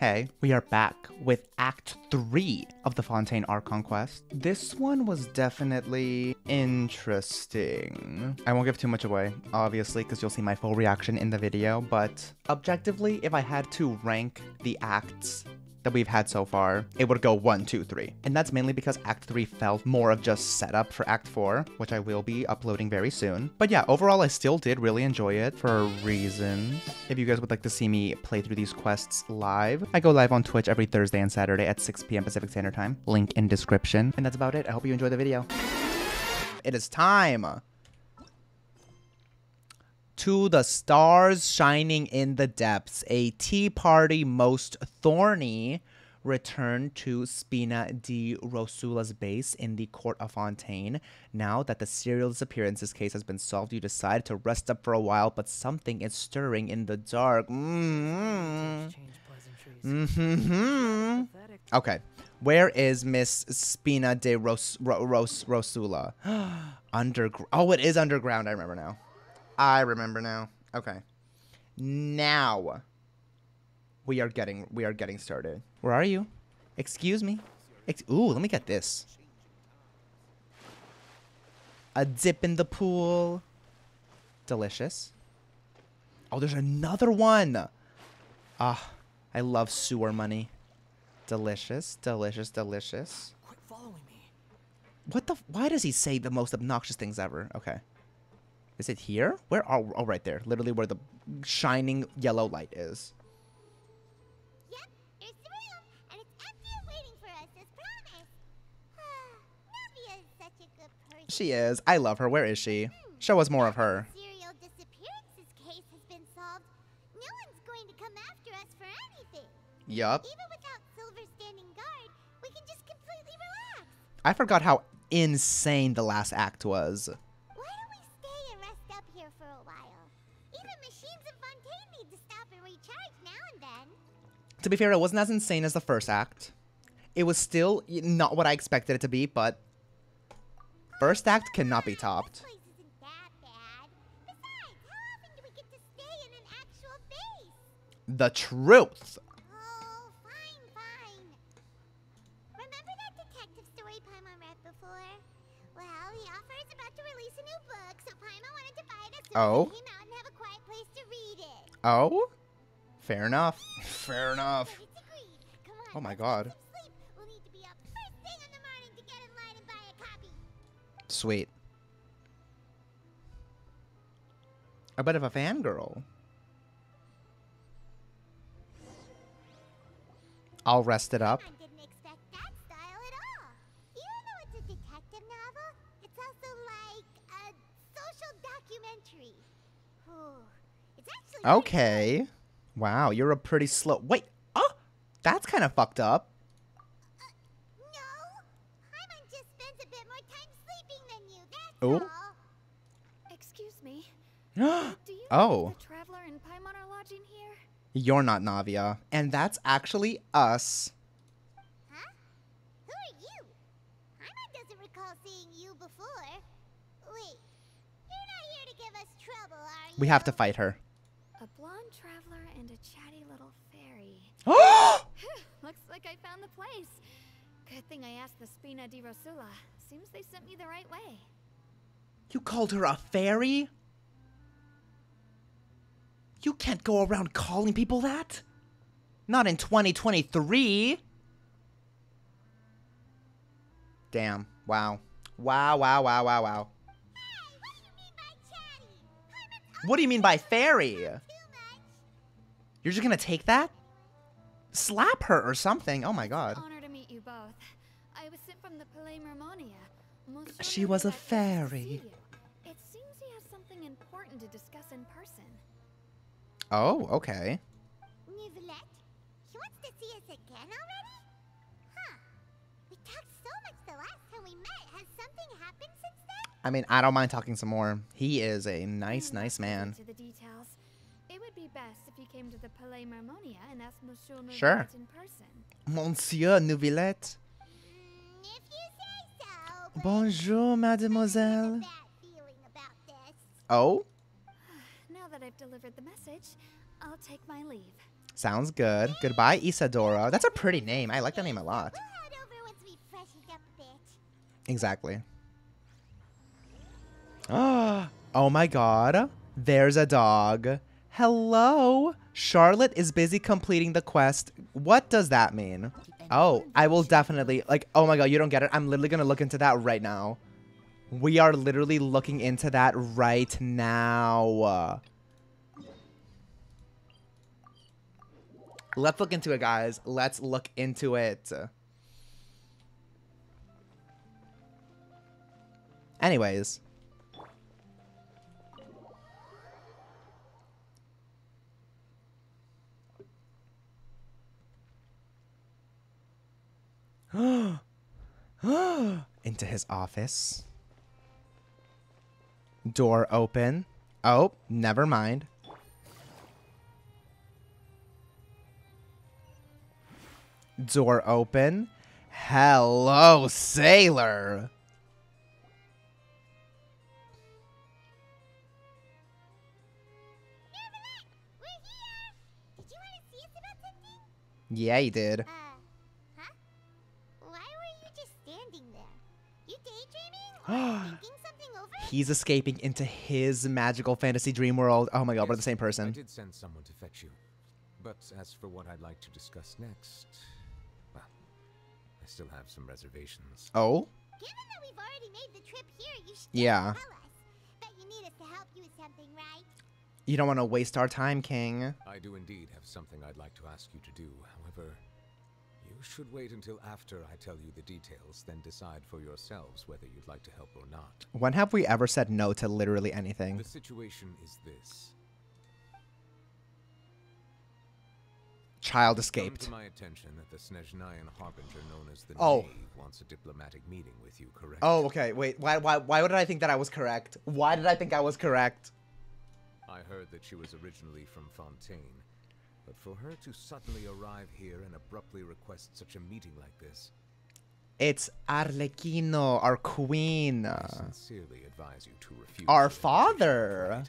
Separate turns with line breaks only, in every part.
Hey, we are back with Act 3 of the Fontaine Archon quest. This one was definitely interesting. I won't give too much away, obviously, because you'll see my full reaction in the video, but objectively, if I had to rank the acts that we've had so far, it would go 1, 2, 3. And that's mainly because Act 3 felt more of just setup for Act 4, which I will be uploading very soon. But yeah, overall, I still did really enjoy it for reasons. If you guys would like to see me play through these quests live, I go live on Twitch every Thursday and Saturday at 6 p.m. Pacific Standard Time. Link in description. And that's about it. I hope you enjoy the video. It is time. To the stars shining in the depths, a tea party most thorny returned to Spina di Rosula's base in the court of Fontaine. Now that the serial disappearances case has been solved, you decide to rest up for a while, but something is stirring in the dark. Okay, where is Miss Spina di Rosula? Underground. Oh, it is underground. I remember now. Okay. Now we are getting started. Where are you? Excuse me. Ooh, let me get this. A dip in the pool. Delicious. Oh, there's another one. Ah, I love sewer money. Delicious, delicious, delicious.
Quit following me.
What the? Why does he say the most obnoxious things ever? Okay. Is it here? Where are? Oh, right there. Literally where the shining yellow light is.
Yep, there's the room, and it's empty and waiting for us as promised. Navia is such a good person.
She is. I love her. Where is she? Show us more of her.
Serial disappearances case has been solved. No one's going to come after us for anything.
Yup.
Even without Silver standing guard, we can just completely relax.
I forgot how insane the last act was.
Why don't we stay and rest up here for a while? Even machines in Fontaine need to stop and recharge now and then.
To be fair, it wasn't as insane as the first act. It was still not what I expected it to be, but first act cannot be topped.
This place isn't that bad. Besides, how often do we get to stay in an actual base?
The truth.
Oh, fine. Remember that detective story Paimon read before? Well, the author is about to release a new book, so Paimon wanted to buy it as soon as it came out and have a quiet place to read it.
Oh? Fair enough. Fair enough.
So it's agreed. Come on,
Oh my
let's
god.
get some sleep. We'll need to be up first thing in the morning to get in line and buy a copy.
Sweet. A bit of a fangirl. I'll rest it up.
I didn't expect that style at all. Even though it's a detective novel, it's also like a social documentary. It's actually
Okay. Wow, you're a pretty slow... Wait. Oh! That's kind of fucked up.
No, Paimon just spends a bit more time sleeping than you. That's
Oh.
all.
Excuse me.
Oh.
Do you know if the Traveler and Paimon are lodging here?
You're not Navia. And that's actually us.
Huh? Who are you? Paimon doesn't recall seeing you before. Wait, you're not here to give us trouble, are you?
We have to fight her.
A blonde traveler and a chatty little fairy.
Oh!
Looks like I found the place. Good thing I asked the Spina di Rosula. Seems they sent me the right way.
You called her a fairy? You can't go around calling people that. Not in 2023. Damn. Wow. Wow.
Hey, what do you mean by chatty? Paimon's
What do you mean by fairy?
too much.
You're just gonna take that? Slap her or something. Oh my god.
Honor to meet you both. I was sent from the Palais Mermonia. Monsieur
She was a
Neuvillette wants to see
fairy.
you. It seems he has something important to discuss in person.
Oh, okay.
Neuvillette? He wants to see us again already? Huh. We talked so much the last time we met. Has something happened since then?
I mean, I don't mind talking some more. He is a nice man.
To the details. It would be best if you came to the Palais Mermonia and asked Monsieur Neuvillette
Sure.
in person.
Monsieur Neuvillette.
If you say so. But
Bonjour,
I
mademoiselle.
have a bad feeling about this.
Oh?
Now that I've delivered the message, I'll take my leave.
Sounds good. Goodbye, Isadora. That's a pretty name. I like that name a lot.
We'll head over once we freshened up a bit.
Exactly. Oh my god. There's a dog. Hello. Charlotte is busy completing the quest. What does that mean? Oh, I will definitely, like, oh my god, you don't get it. I'm literally gonna look into that right now. We are literally looking into that right now. Let's look into it, guys. Let's look into it. Anyways. Into his office. Door open. Oh, never mind. Door open. Hello, sailor.
We're here! Did you want to see us about something?
Yeah, he did.
Huh? Why were you just standing there? You daydreaming? Or thinking something over?
He's escaping into his magical fantasy dream world. Oh my god, we're the same
I
person.
did send someone to fetch you. But as for what I'd like to discuss next, well, I still have some reservations.
Oh?
Given that we've already made the trip here, you should
Yeah.
tell us. Bet you need us to help you with something, right?
You don't want to waste our time, King.
I do indeed have something I'd like to ask you to do. However, you should wait until after I tell you the details, then decide for yourselves whether you'd like to help or not.
When have we ever said no to literally anything?
The situation is this.
Child
Come
escaped.
to my attention that the Snezhnayan Harbinger known as the
Oh.
Knave wants a diplomatic meeting with you, correct?
Oh, okay. Wait, why did I think that I was correct? Why did I think I was correct?
I heard that she was originally from Fontaine, but for her to suddenly arrive here and abruptly request such a meeting like this,
It's Arlecchino, our queen.
I sincerely advise you to refuse.
Our
her invitation,
father.
right?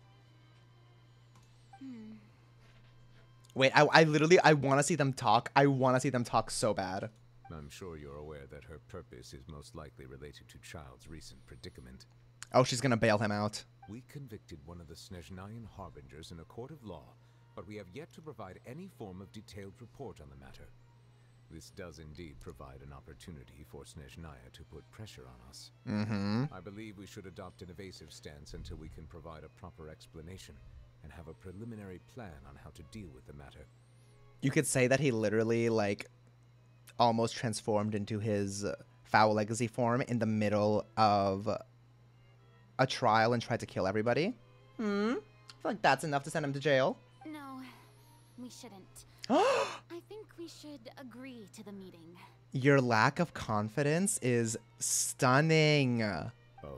Wait, I literally, I want to see them talk. I want to see them talk so bad.
I'm sure you're aware that her purpose is most likely related to Child's recent predicament.
Oh, she's gonna bail him out.
We convicted one of the Snezhnayan Harbingers in a court of law, but we have yet to provide any form of detailed report on the matter. This does indeed provide an opportunity for Snezhnaya to put pressure on us.
Mm-hmm.
I believe we should adopt an evasive stance until we can provide a proper explanation and have a preliminary plan on how to deal with the matter.
You could say that he literally, like, almost transformed into his foul legacy form in the middle of a trial and tried to kill everybody. I feel like that's enough to send him to jail.
No, we shouldn't. I think we should agree to the meeting.
Your lack of confidence is stunning.
Oh?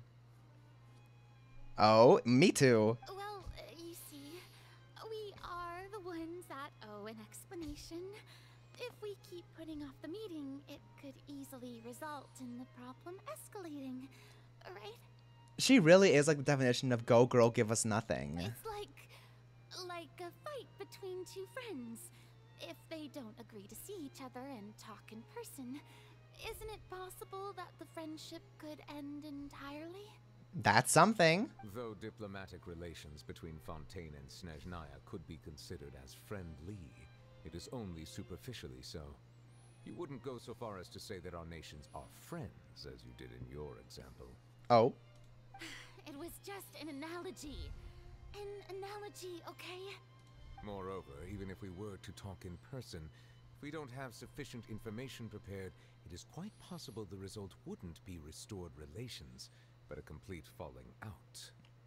Oh, me too.
Well, you see, we are the ones that owe an explanation. If we keep putting off the meeting, it could easily result in the problem escalating, right?
She really is like the definition of go girl, give us nothing.
It's like a fight between two friends. If they don't agree to see each other and talk in person, isn't it possible that the friendship could end entirely?
That's something.
Though diplomatic relations between Fontaine and Snezhnaya could be considered as friendly, it is only superficially so. You wouldn't go so far as to say that our nations are friends, as you did in your example.
Oh.
It was just an analogy. An analogy, okay?
Moreover, even if we were to talk in person, if we don't have sufficient information prepared, it is quite possible the result wouldn't be restored relations, but a complete falling out.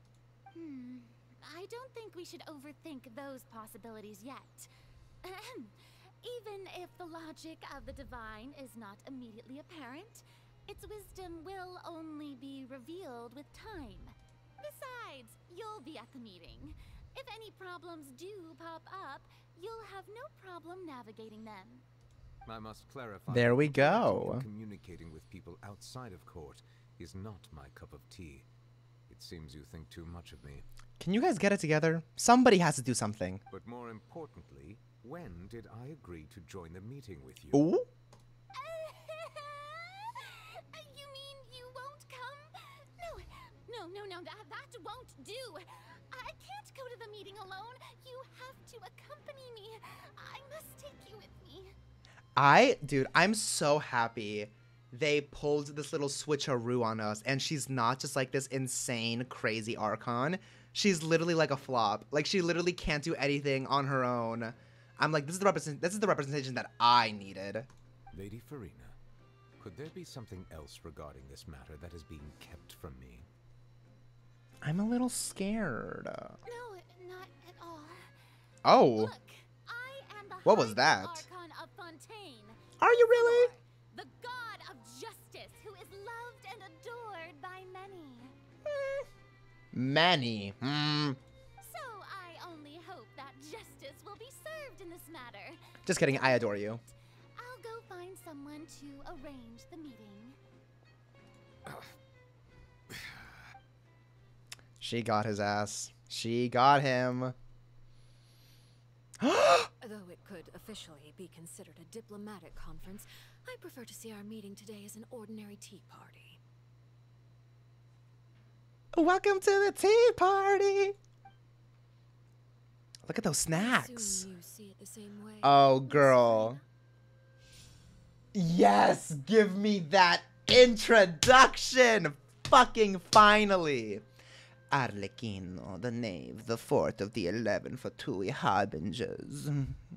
I don't think we should overthink those possibilities yet. Even if the logic of the divine is not immediately apparent, its wisdom will only be revealed with time. Besides, you'll be at the meeting. If any problems do pop up, you'll have no problem navigating them.
I must clarify.
There we
that
go.
Communicating with people outside of court is not my cup of tea. It seems you think too much of me.
Can you guys get it together? Somebody has to do something.
But more importantly, when did I agree to join the meeting with you?
Ooh?
You mean you won't come? No, that won't do. I can't go to the meeting alone. You have to accompany me. I must take you with me.
Dude, I'm so happy they pulled this little switcheroo on us, and she's not just like this insane, crazy Archon. She's literally like a flop. Like, she literally can't do anything on her own. I'm like, this is the representation that I needed.
Lady Farina, could there be something else regarding this matter that is being kept from me?
I'm a little scared.
No, not at all.
Oh.
Look, I am the
What was
High
that?
Archon of Fontaine.
Are you really?
The god of justice, who is loved and adored by many.
Many.
So I only hope that justice will be served in this matter.
Just kidding, I adore you.
I'll go find someone to arrange the meeting.
She got his ass. She got him.
Though it could officially be considered a diplomatic conference, I prefer to see our meeting today as an ordinary tea party.
Welcome to the tea party. Look at those snacks.
Assume you see it the same way.
Oh,
Miss
girl. Yes, give me that introduction. Fucking finally. Arlecchino, the knave, the fourth of the 11 Fatui harbingers.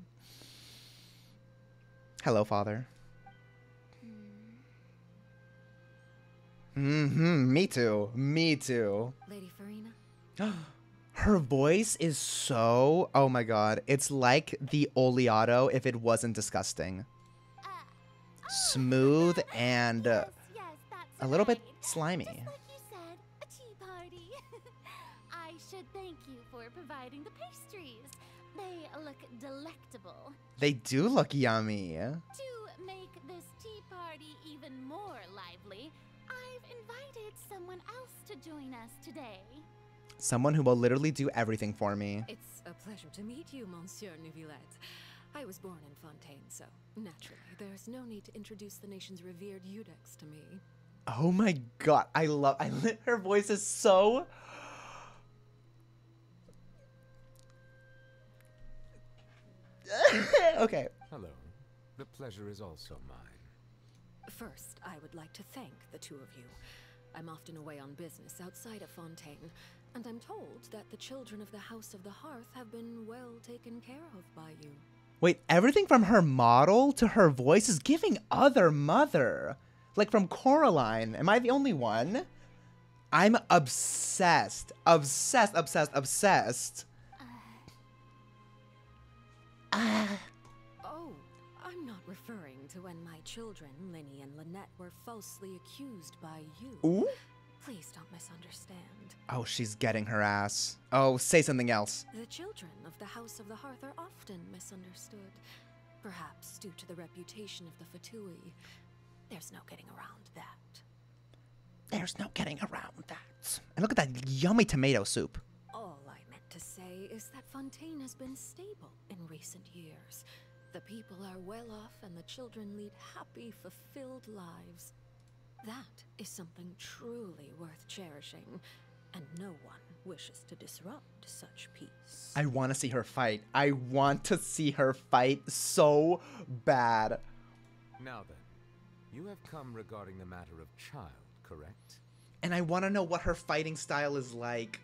Hello, father. Me too. Me too.
Lady Farina?
Her voice is so... Oh my god. It's like the Oleato if it wasn't disgusting. Smooth and
Yes, that's
a little bit
right.
slimy.
Just like you said, a tea party. I should thank you for providing the pastries. They look delectable.
They do look yummy.
To make this tea party even more lively, I've invited someone else to join us today.
Someone who will literally do everything for me.
It's a pleasure to meet you, Monsieur Neuvillette. I was born in Fontaine, so naturally, there's no need to introduce the nation's revered Eudex to me.
Oh my god. Her voice is so... Okay.
Hello. The pleasure is also mine.
First, I would like to thank the two of you. I'm often away on business outside of Fontaine, and I'm told that the children of the House of the Hearth have been well taken care of by you.
Wait, everything from her model to her voice is giving other mother. Like from Coraline. Am I the only one? I'm obsessed. Obsessed, obsessed, obsessed.
Oh, I'm not referring to when my children, Linny and Lynette, were falsely accused by you.
Ooh?
Please don't misunderstand.
Oh, she's getting her ass. Oh, say something else.
The children of the House of the Hearth are often misunderstood, perhaps due to the reputation of the Fatui. There's no getting around that.
There's no getting around that. And look at that yummy tomato soup.
All I meant to say is that Fontaine has been stable in recent years. The people are well off and the children lead happy, fulfilled lives. That is something truly worth cherishing, and no one wishes to disrupt such peace.
I want to see her fight. I want to see her fight so bad.
Now then, you have come regarding the matter of child, correct?
And I want to know what her fighting style is like.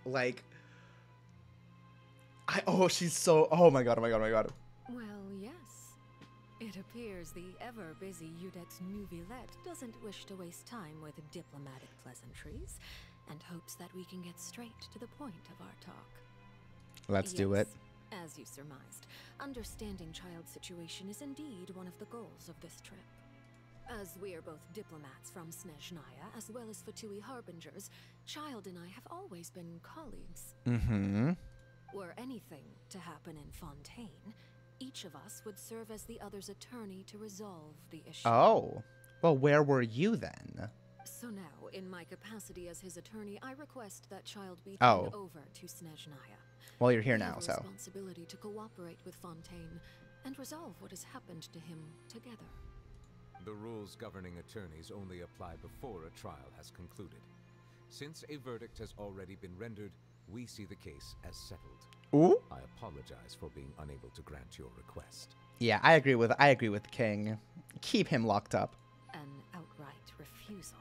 She's so... Oh my god, oh my god, oh my god.
Well, yes. It appears the ever-busy Eudex Neuvillette doesn't wish to waste time with diplomatic pleasantries, and hopes that we can get straight to the point of our talk.
Let's do it.
As you surmised, understanding child's situation is indeed one of the goals of this trip. As we are both diplomats from Snezhnaya, as well as Fatui harbingers, Child and I have always been colleagues.
Mm-hmm.
Were anything to happen in Fontaine, each of us would serve as the other's attorney to resolve the issue.
Oh. Well, where were you then?
So now, in my capacity as his attorney, I request that child be
Oh.
turned over to Snezhnaya.
Well, you're here
We
now,
have a
so.
responsibility to cooperate with Fontaine and resolve what has happened to him together.
The rules governing attorneys only apply before a trial has concluded. Since a verdict has already been rendered, we see the case as settled.
Ooh?
I apologize for being unable to grant your request.
Yeah, I agree with King. Keep him locked up.
An outright refusal.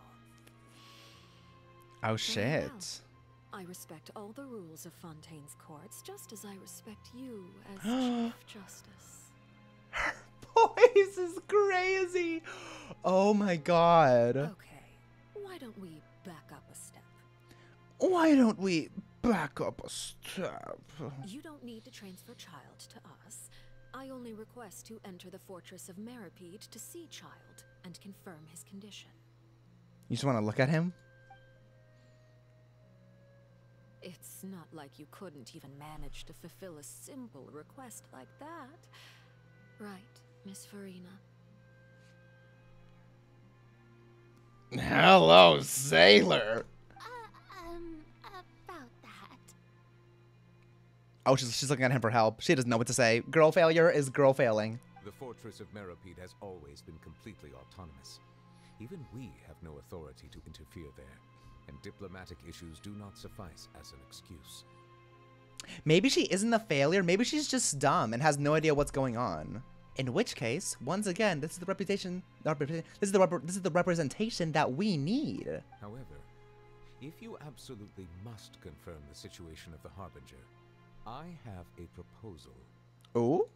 Oh
Very
shit.
well. I respect all the rules of Fontaine's courts, just as I respect you as Chief Justice.
Voice is crazy. Oh my god.
Okay, why don't we back up a step?
Why don't we back up a step?
You don't need to transfer Child to us. I only request to enter the fortress of Meripede to see Child and confirm his condition.
You just want to look at him?
It's not like you couldn't even manage to fulfill a simple request like that. Right, Miss Farina?
Hello, sailor.
About that.
Oh, she's looking at him for help. She doesn't know what to say. Girl failure is girl failing.
The fortress of Meripede has always been completely autonomous. Even we have no authority to interfere there, and diplomatic issues do not suffice as an excuse.
Maybe she isn't a failure. Maybe she's just dumb and has no idea what's going on. In which case, once again, this is the reputation. This is the representation that we need.
However, if you absolutely must confirm the situation of the Harbinger, I have a proposal.
Ooh.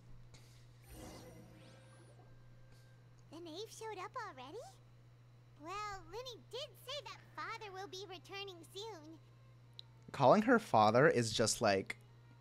The knave showed up already? Well, Linny did say that father will be returning soon.
Calling her father is just like.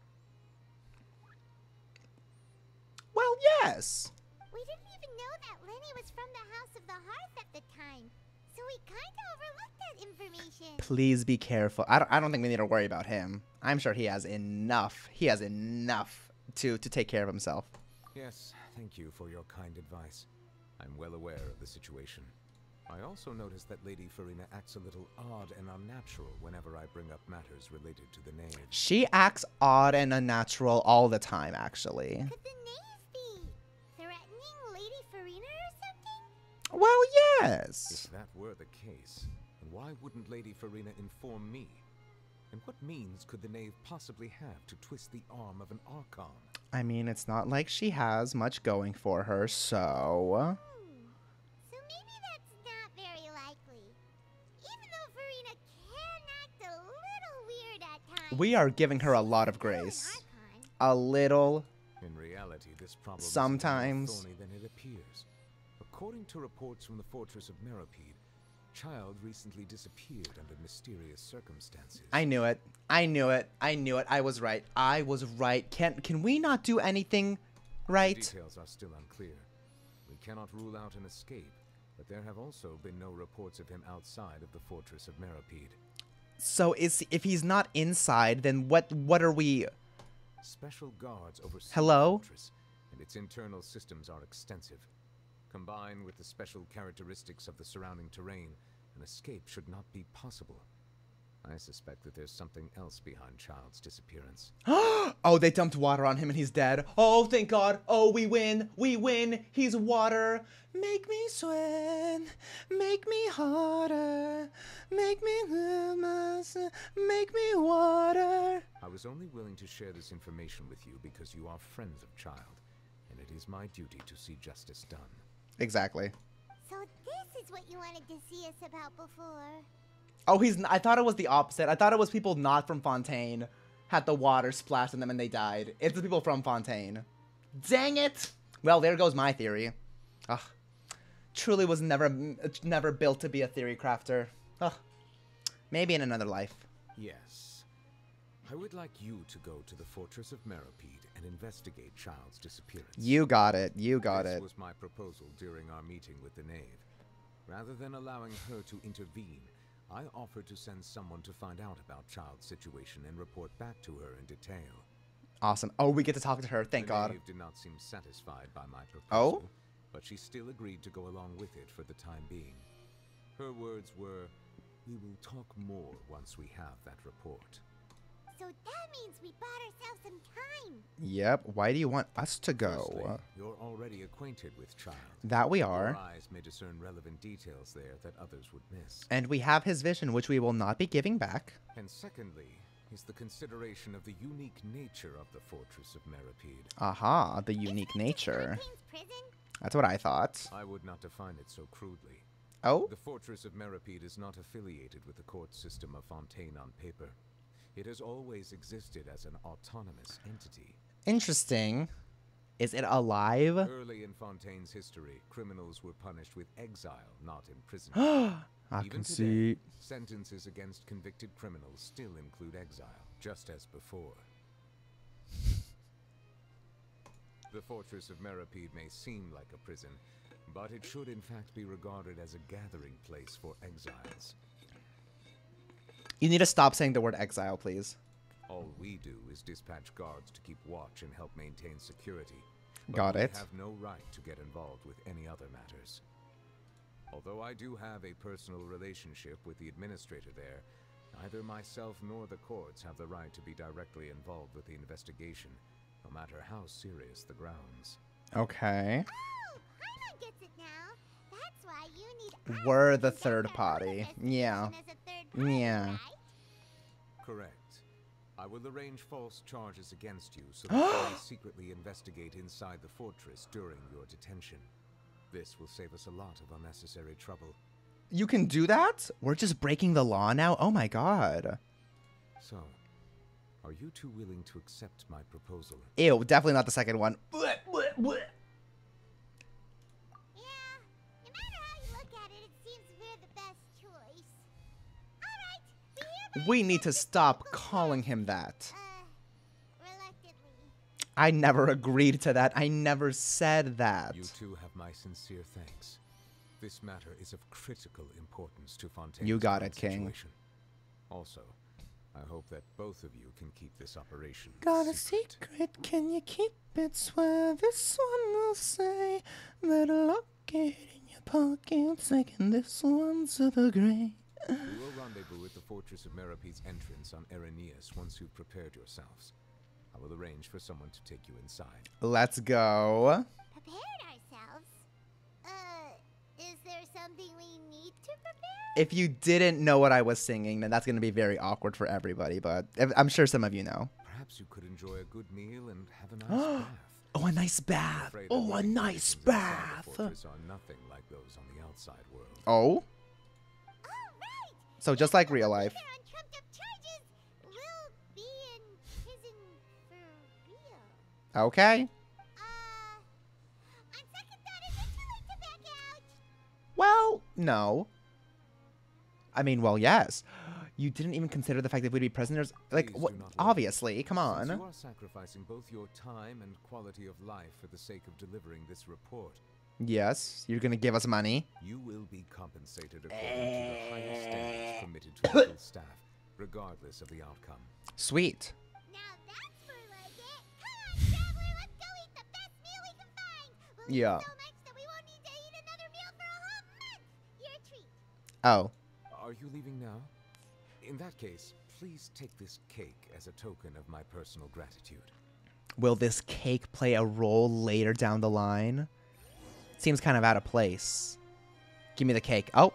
Well, yes.
We didn't even know that Linny was from the House of the Hearth at the time, so we kinda overlooked that information.
Please be careful. I don't think we need to worry about him. I'm sure he has enough. He has enough to take care of himself.
Yes, thank you for your kind advice. I'm well aware of the situation. I also noticed that Lady Farina acts a little odd and unnatural whenever I bring up matters related to the knave.
She acts odd and unnatural all the time, actually.
Could the knave be threatening Lady Farina or something?
Well, yes.
If that were the case, then why wouldn't Lady Farina inform me? And what means could the knave possibly have to twist the arm of an Archon?
I mean, it's not like she has much going for her, so.
So maybe that's not very likely. Even though Farina can act a little weird at times.
We are giving her a lot of
still an
grace.
Archon.
A little.
In reality, this problem
Sometimes.
is more thorny than it appears. According to reports from the fortress of Meripede, Child recently disappeared under mysterious circumstances.
I knew it. I knew it. I knew it. I was right. I was right. Can we not do anything right?
Details are still unclear. We cannot rule out an escape, but there have also been no reports of him outside of the fortress of Meripede.
So if he's not inside, then what are we?
Special guards oversee
Hello?
the fortress, and its internal systems are extensive. Combined with the special characteristics of the surrounding terrain, an escape should not be possible. I suspect that there's something else behind Child's disappearance.
Oh, they dumped water on him and he's dead. Oh, thank God. Oh, we win. We win. He's water. Make me sweat. Make me harder. Make me make me water.
I was only willing to share this information with you because you are friends of Child, and it is my duty to see justice done.
Exactly.
So this is what you wanted to see us about before.
Oh, I thought it was the opposite. I thought it was people not from Fontaine had the water splashed on them and they died. It's the people from Fontaine. Dang it! Well, there goes my theory. Ugh. Truly was never built to be a theory crafter. Ugh. Maybe in another life.
Yes. I would like you to go to the fortress of Meripede and investigate Child's disappearance.
You got it. You got
This
it.
was my proposal during our meeting with the knave. Rather than allowing her to intervene, I offered to send someone to find out about Child's situation and report back to her in detail.
Awesome. Oh, we get to talk to her. Thank
The
God.
knave did not seem satisfied by my
Oh?
proposal, but she still agreed to go along with it for the time being. Her words were, "We will talk more once we have that report."
So that means we bought ourselves some time.
Yep. Why do you want us to go?
Firstly, you're already acquainted with Child.
That we
Your
are.
eyes may discern relevant details there that others would miss.
And we have his vision, which we will not be giving back.
And secondly, is the consideration of the unique nature of the Fortress of Meripede.
Aha, the unique nature.
Fontaine's prison?
That's what I thought.
I would not define it so crudely.
Oh?
The Fortress of Meripede is not affiliated with the court system of Fontaine on paper. It has always existed as an autonomous entity.
Interesting. Is it alive?
Early in Fontaine's history, criminals were punished with exile, not imprisonment.
I
Even
can
today,
see.
sentences against convicted criminals still include exile, just as before. The Fortress of Meripede may seem like a prison, but it should in fact be regarded as a gathering place for exiles.
You need to stop saying the word exile, please.
All we do is dispatch guards to keep watch and help maintain security. But
Got
we
it.
have no right to get involved with any other matters. Although I do have a personal relationship with the administrator there, neither myself nor the courts have the right to be directly involved with the investigation, no matter how serious the grounds.
Okay.
Oh, Paimon gets it now. That's why you need us
We're
to
the
conduct
third
our
party.
investigation
Yeah.
as a third party,
Yeah.
right?
Correct. I will arrange false charges against you so that you may secretly investigate inside the fortress during your detention. This will save us a lot of unnecessary trouble.
You can do that? We're just breaking the law now? Oh my god.
So, are you two willing to accept my proposal?
Ew, definitely not the second one.
Yeah, no matter how you look at it, it seems we're the best choice. Alright, we hereby
We need to
accept
stop
the
calling him that.
reluctantly.
I never agreed to that. I never said that.
You two have my sincere thanks. This matter is of critical importance to Fontaine's
You got it,
current
King.
situation. Also, I hope that both of you can keep this operation
Got a secret, can you keep it? Swear this one will say, better lock it in your pocket, taking this one to the grave.
We will rendezvous at the Fortress of Meripede's entrance on Erenius once you've prepared yourselves. I will arrange for someone to take you inside.
Let's go.
Prepared ourselves? Is there something we need to prepare?
If you didn't know what I was singing, then that's going to be very awkward for everybody, but I'm sure some of you know.
Perhaps you could enjoy a good meal and have a nice bath.
Oh, a nice
I'm
bath.
afraid
Oh,
the
a
living
nice
conditions inside
bath.
the fortress are nothing like those on the outside world.
Oh?
Alright!
So just like real life.
They're on trumped up charges. We'll be in prison for real.
Okay.
On second thought, is it too late to back out?
Well, no. I mean, well, yes. You didn't even consider the fact that we'd be prisoners. Like,
Please
what?
do not worry.
Obviously, come
Since
on.
you are sacrificing both your time and quality of life for the sake of delivering this report,
Yes, you're gonna give us money.
you will be compensated according to the highest standards permitted to local staff, regardless of the outcome.
Sweet.
Now that's more like it. Come on, traveler, let's go eat the best meal we can find. We'll
Yeah.
eat so much that we won't need to eat another meal for a whole month. Your treat.
Oh.
Are you leaving now? In that case, please take this cake as a token of my personal gratitude.
Will this cake play a role later down the line? Seems kind of out of place. Give me the cake. Oh.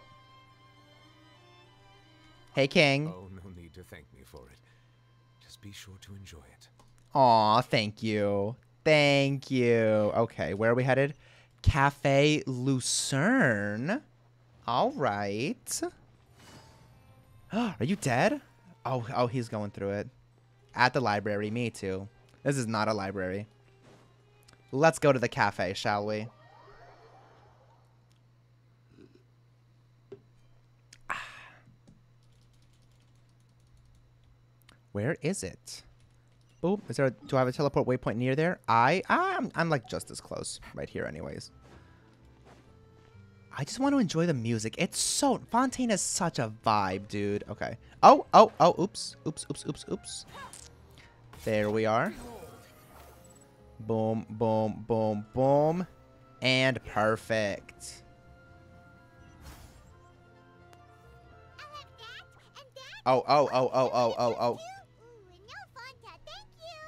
Hey, King.
Oh, no need to thank me for it. Just be sure to enjoy it.
Aw, thank you. Thank you. Okay, where are we headed? Cafe Lucerne. All right. Are you dead? Oh, he's going through it. At the library, me too. This is not a library. Let's go to the cafe, shall we? Where is it? Oh, is there? Do I have a teleport waypoint near there? I'm like just as close right here, anyways. I just want to enjoy the music. It's so Fontaine is such a vibe, dude. Okay. Oh. Oops. There we are. Boom, boom, boom, boom, and perfect. Oh, oh, oh, oh, oh, oh, oh.
Ooh, and no Fonta, thank you.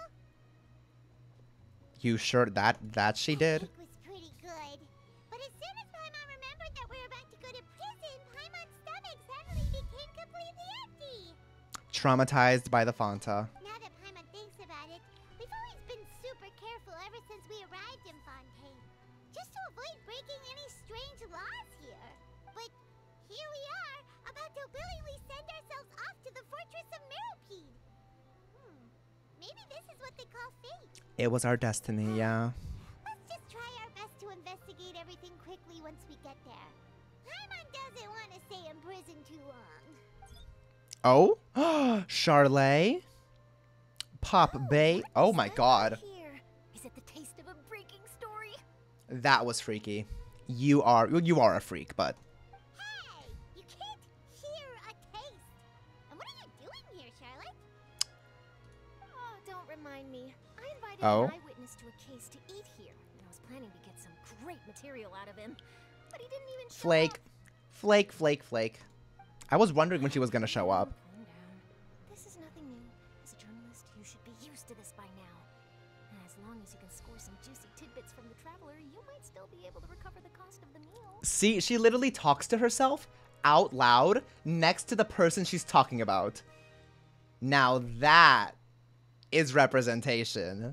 You sure that she did?
That was pretty good. But as soon as Paimon remembered that we were about to go to prison, Paimon's stomach suddenly became completely empty.
Traumatized by the Fanta.
Now that Paimon thinks about it, we've always been super careful ever since we arrived in Fontaine, just to avoid breaking any strange laws here. But here we are, about to willingly send ourselves off to the fortress of Meropide. Maybe this is what they call fate.
It was our destiny, yeah.
Let's just try our best to investigate everything quickly once we get there. Paimon doesn't want to stay in prison too long.
Oh? Charlotte? Pop Bay? Oh my god.
Here. Is it the taste of a breaking story?
That was freaky. You are a freak, but
Hey! You can't hear a taste. And what are you doing here, Charlotte?
Oh, don't remind me. I invited
Oh?
an eyewitness to a case to eat here, and I was planning to get some great material out of him. But he didn't even show
Flake.
up.
Flake, flake, flake. I was wondering when she was gonna show up.
Calm down. This is nothing new. As a journalist, you should be used to this by now. And as long as you can score some juicy tidbits from the traveler, you might still be able to recover the cost of the meal.
See, she literally talks to herself out loud next to the person she's talking about. Now that is representation.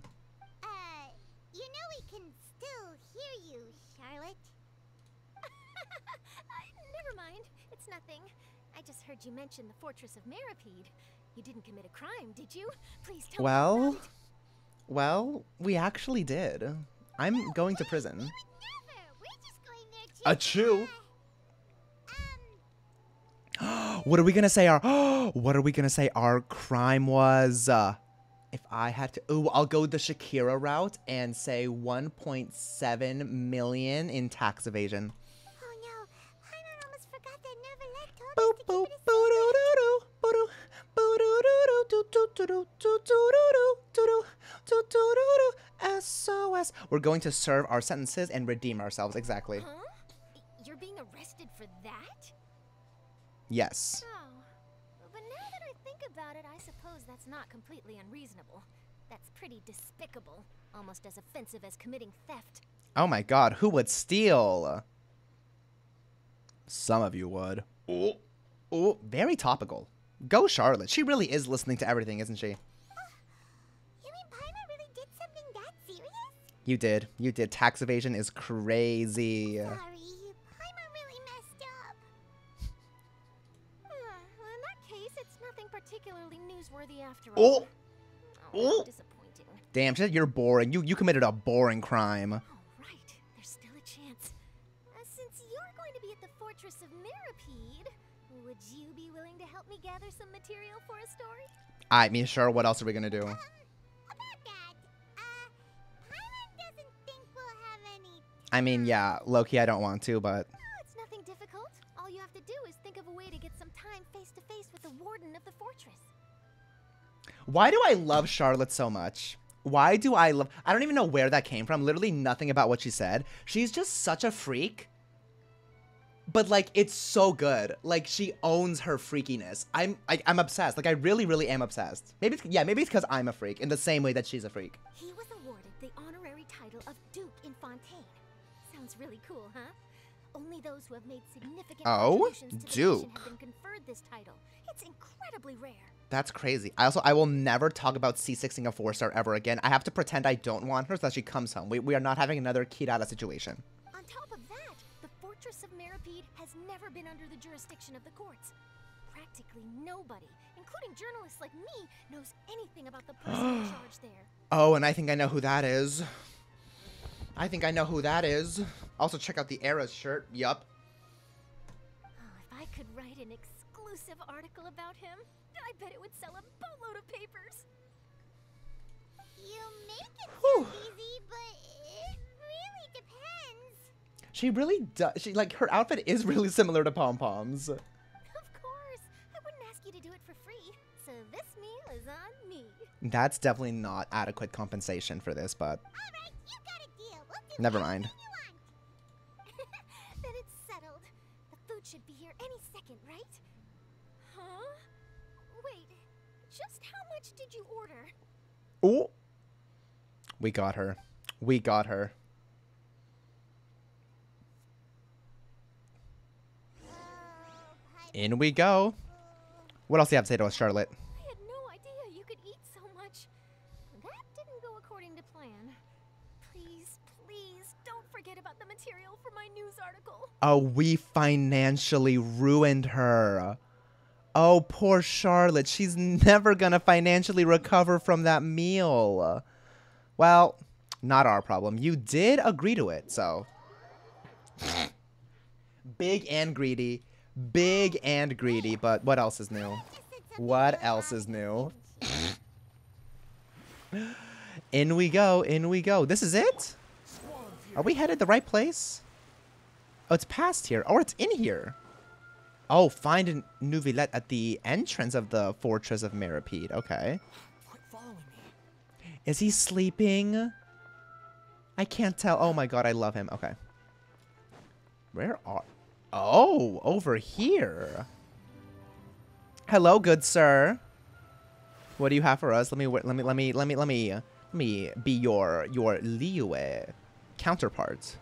We can still hear you, Charlotte.
Never mind. It's nothing. I just heard you mention the fortress of Meropide. You didn't commit a crime, did you? Please tell me
Well,
about it.
well, we actually did. I'm going to prison.
Never. We're just going there to...
Achoo. What are we gonna say our crime was? If I had to, ooh, I'll go the Shakira route and say 1.7 million in tax evasion.
Oh no, Paimon almost forgot that Neverlet
Boo
told
boo
us to keep it a
boo
secret.
doo doo boo doo doo doo doo doo doo doo doo. SOS. We're going to serve our sentences and redeem ourselves. Exactly.
Huh? You're being arrested for that?
Yes.
Oh. But now that I think about it, I suppose that's not completely unreasonable. That's pretty despicable. Almost as offensive as committing theft.
Oh my god, who would steal? Some of you would. Ooh. Ooh, very topical. Go Charlotte. She really is listening to everything, isn't she?
You mean Paimon really did something that serious?
You did. You did. Tax evasion is crazy.
Sorry, Paimon really messed up.
Well, in that case, it's nothing particularly newsworthy after
Oh.
all.
Oh.
Disappointing.
Damn, she said you're boring. You committed a boring crime.
Oh, right. There's still a chance. Since you're going to be at the Fortress of Meropide, would you be willing to help me gather some material for a story?
I mean, sure, what else are we gonna do?
About that, Paimon doesn't think we'll have any...
I mean, yeah, low-key I don't want to, but...
Oh, it's nothing difficult. All you have to do is think of a way to get some time face-to-face with the warden of the fortress.
Why do I love Charlotte so much? Why do I love... I don't even know where that came from. Literally nothing about what she said. She's just such a freak. But, like, it's so good. Like, she owns her freakiness. I'm obsessed. Like, I really, really am obsessed. Maybe it's because I'm a freak in the same way that she's a freak.
He was awarded the honorary title of Duke in Fontaine. Sounds really cool, huh? Only those who have made significant contributions to the nation
Duke.
have been conferred this title. It's incredibly rare.
That's crazy. I will never talk about C6ing a 4-star ever again. I have to pretend I don't want her so that she comes home. We are not having another Kirara situation.
On top of that, the Fortress of Meropide has never been under the jurisdiction of the courts. Practically nobody, including journalists like me, knows anything about the person in charge there.
Oh, and I think I know who that is. Also, check out the Era's shirt. Yup.
Oh, if I could write an exclusive article about him, I bet it would sell a boatload of papers.
You make it
Whew.
sound easy, but it really depends.
She really does. Like, her outfit is really similar to Pom Pom's.
Of course, I wouldn't ask you to do it for free, so this meal is on me.
That's definitely not adequate compensation for this, but
All right, you got a deal. We'll do
never mind.
anything you want.
Then it's settled. The food should be here any second, right? Huh? Wait, just how much did you order?
Oh, we got her. We got her. In we go. What else do you have to say to us, Charlotte?
I had no idea you could eat so much. That didn't go according to plan. Please, please, don't forget about the material for my news article.
Oh, we financially ruined her. Oh, poor Charlotte. She's never gonna financially recover from that meal. Well, not our problem. You did agree to it, so. Big and greedy. Big and greedy, but what else is new? What else is new? In we go, in we go. This is it? Are we headed the right place? Oh, it's past here. Or it's in here. Oh, find a Nouvillette at the entrance of the Fortress of Meripede. Okay.
Quit following me.
Is he sleeping? I can't tell. Oh my god, I love him. Okay. Where are... Oh, over here. Hello, good sir. What do you have for us? Let me be your Liyue counterpart.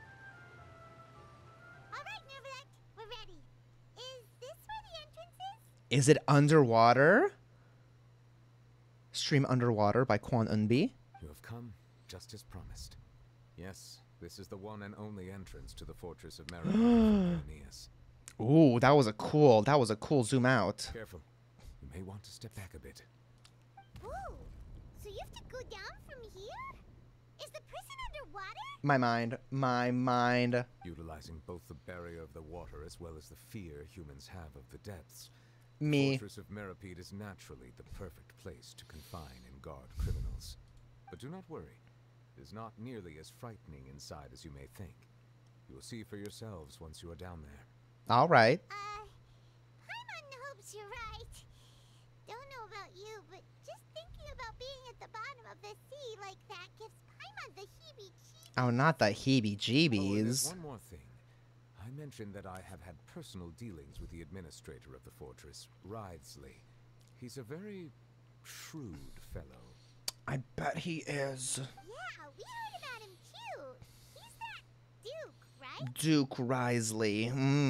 Alright, Nouvillette, we're ready. Is this where the entrance
Is it underwater? Stream Underwater by Quan Unbi.
You have come just as promised. Yes, this is the one and only entrance to the Fortress of Meripede.
Ooh, that was a cool zoom out.
Careful. You may want to step back a bit.
Whoa! So you have to go down from here? Is the prison underwater?
My mind.
Utilizing both the barrier of the water as well as the fear humans have of the depths,
Me.
the Fortress of Meripede is naturally the perfect place to confine and guard criminals. But do not worry. It is not nearly as frightening inside as you may think. You will see for yourselves once you are down there.
All right.
Paimon hopes you're right. Don't know about you, but just thinking about being at the bottom of the sea like that gives Paimon the heebie-jeebies.
Oh, not the
Oh, and there's
heebie-jeebies.
one more thing. I mentioned that I have had personal dealings with the administrator of the fortress, Wriothesley. He's a very shrewd fellow.
I bet he is.
Yeah, we heard about him too. He's that Duke, right?
Duke Wriothesley.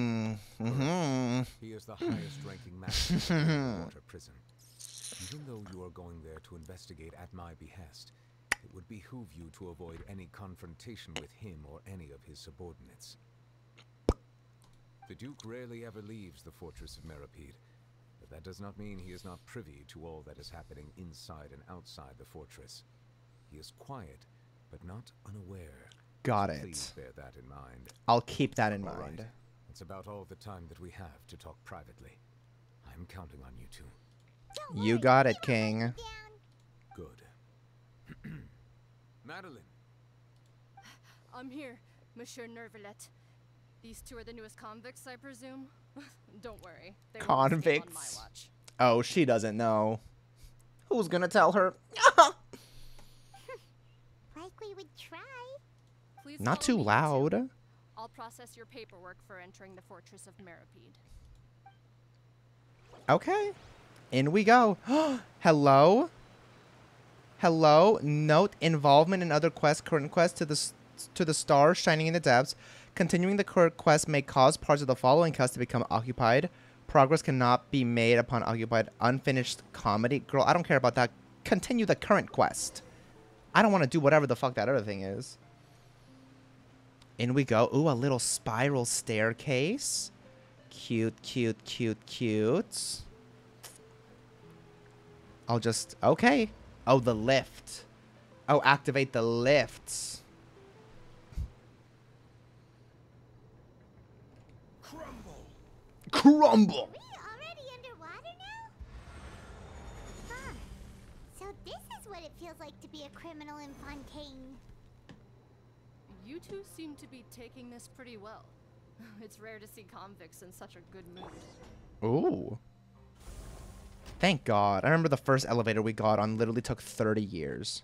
He is the highest-ranking master in the water prison. Even though you are going there to investigate at my behest, it would behoove you to avoid any confrontation with him or any of his subordinates. The Duke rarely ever leaves the Fortress of Meripede, but that does not mean he is not privy to all that is happening inside and outside the fortress. He is quiet, but not unaware.
Got
So
it.
please bear that in mind.
I'll keep that in
All
mind.
right. That's about all the time that we have to talk privately. I'm counting on you two.
Don't
You
worry,
got
we
it,
won't let
King.
you down.
Good. Madeline.
I'm here, Monsieur Neuvillette. These two are the newest convicts, I presume? Don't worry. They won't escape on my
Convicts?
watch.
Oh, she doesn't know. Who's gonna tell her?
Like we would try.
Please
Not
follow
too
me, you two.
loud.
I'll process your paperwork for entering the Fortress of Meripede.
Okay. In we go. Hello? Hello? Note involvement in other quests, current quest to the stars shining in the depths. Continuing the current quest may cause parts of the following quest to become occupied. Progress cannot be made upon occupied. Unfinished comedy. Girl, I don't care about that. Continue the current quest. I don't want to do whatever the fuck that other thing is. In we go. Ooh, a little spiral staircase. Cute, cute, cute, cute. I'll just... Okay. Oh, the lift. Oh, activate the lifts. Crumble!
We already underwater now? Huh. So this is what it feels like to be a criminal in Fontaine.
You two seem to be taking this pretty well. It's rare to see convicts in such a good mood.
Ooh. Thank God. I remember the first elevator we got on literally took 30 years.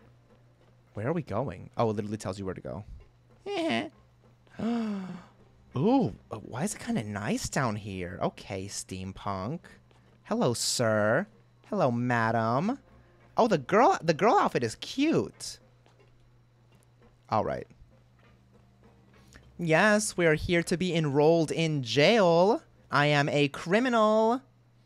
Where are we going? Oh, it literally tells you where to go. Ooh, why is it kind of nice down here? Okay, steampunk. Hello, sir. Hello, madam. Oh, the girl outfit is cute. All right. Yes, we are here to be enrolled in jail. I am a criminal.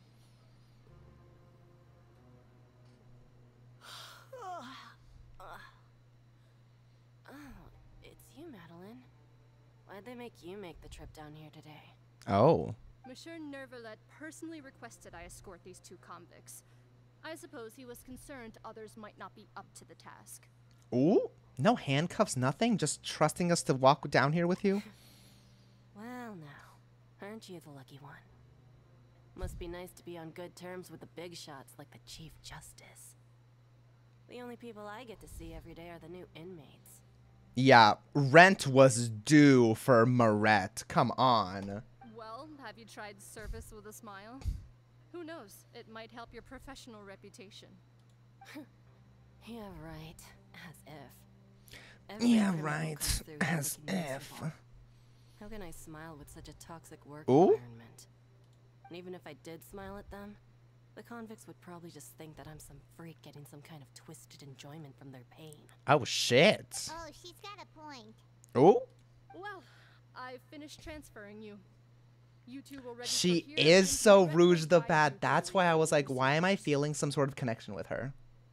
Oh, it's you, Madeline. Why'd they make you make the trip down here today?
Oh.
Monsieur Nervalet personally requested I escort these two convicts. I suppose he was concerned others might not be up to the task.
Ooh. No handcuffs, nothing? Just trusting us to walk down here with you?
Well, now, aren't you the lucky one? Must be nice to be on good terms with the big shots like the Chief Justice. The only people I get to see every day are the new inmates.
Yeah, rent was due for Moret. Come on.
Well, have you tried service with a smile? Who knows? It might help your professional reputation.
Yeah, right. As if.
Yeah, right. As if.
How can I smile with such a toxic work
Ooh.
environment? And even if I did smile at them, the convicts would probably just think that I'm some freak getting some kind of twisted enjoyment from their pain.
Oh, shit.
Oh, she's got a point.
Ooh.
Well, I finished transferring you. You two will register
She
here
is
and
so
Red
Rouge
will
the
guide
Bad.
you
That's
thoroughly
why I was like,
through
why am I
procedures.
feeling some sort of connection with her?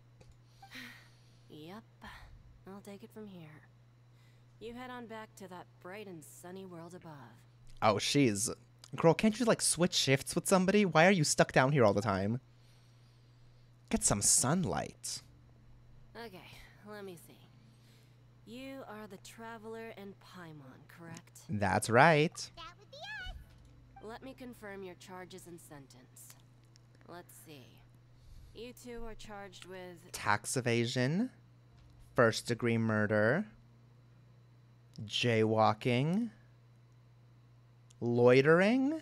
Yep. I'll take it from here. You head on back to that bright and sunny world above.
Oh, she's... Girl, can't you, like, switch shifts with somebody? Why are you stuck down here all the time? Get some sunlight.
Okay, let me see. You are the Traveler and Paimon, correct?
That's right.
That would be us.
Let me confirm your charges and sentence. Let's see. You two are charged with...
Tax evasion. First-degree murder. Jaywalking. Loitering.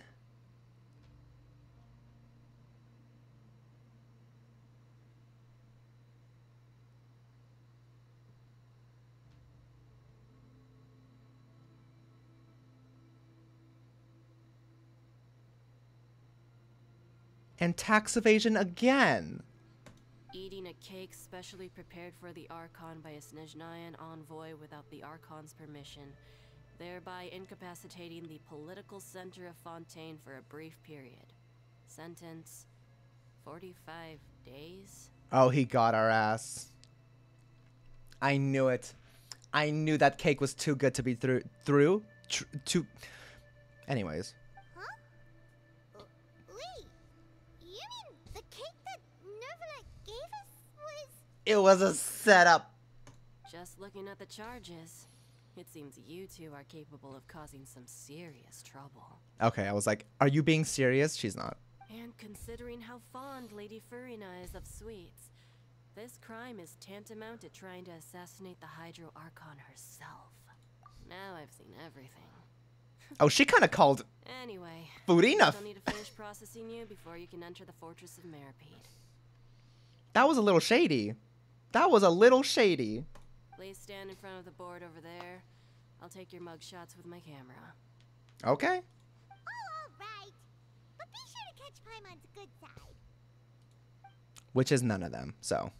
And tax evasion again.
Eating a cake specially prepared for the Archon by a Snezhnayan envoy without the Archon's permission, thereby incapacitating the political center of Fontaine for a brief period. Sentence, 45 days?
Oh, he got our ass. I knew it. I knew that cake was too good to be too... Anyways.
Huh? Wait. You mean the cake that Nervalet gave us was...
It was a setup.
Just looking at the charges, it seems you two are capable of causing some serious trouble.
Okay, I was like, are you being serious? She's not.
And considering how fond Lady Furina is of sweets, this crime is tantamount to trying to assassinate the Hydro Archon herself. Now I've seen everything.
Oh, she kind of called
Anyway,
Furina.
still need to finish processing you before you can enter the Fortress of Meripede.
That was a little shady. That was a little shady.
Please stand in front of the board over there. I'll take your mug shots with my camera.
Okay.
Oh, all right. But be sure to catch Paimon's good side.
Which is none of them, so.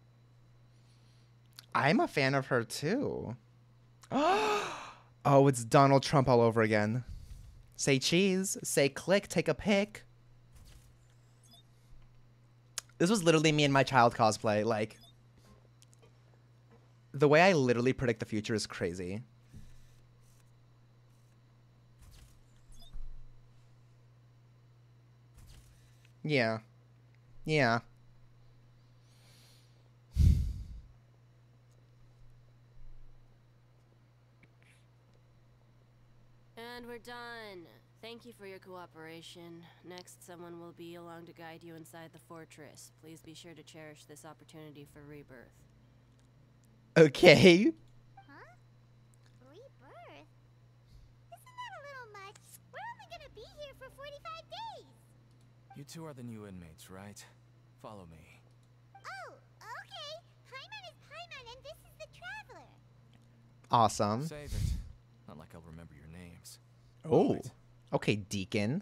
I'm a fan of her, too. Oh, it's Donald Trump all over again. Say cheese. Say click. Take a pic. This was literally me in my child cosplay. Like, the way I literally predict the future is crazy. Yeah. Yeah.
And we're done. Thank you for your cooperation. Next, someone will be along to guide you inside the fortress. Please be sure to cherish this opportunity for rebirth.
Okay.
Huh? Rebirth? Isn't that a little much? We're only gonna be here for 45 days.
You two are the new inmates, right? Follow me.
Oh, okay. Paimon is Paimon and this is the Traveler.
Awesome.
Save it. Not like I'll remember your names.
Oh, okay, Deacon.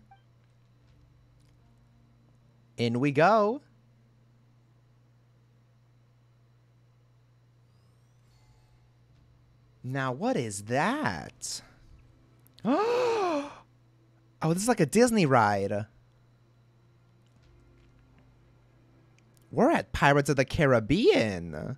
In we go. Now, what is that? Oh, this is like a Disney ride. We're at Pirates of the Caribbean.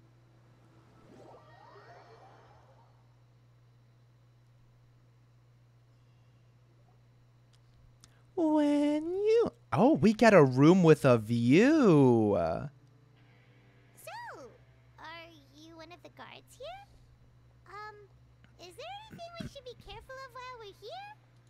When you... Oh, we got a room with a view.
So, are you one of the guards here? Is there anything we should be careful of while we're here?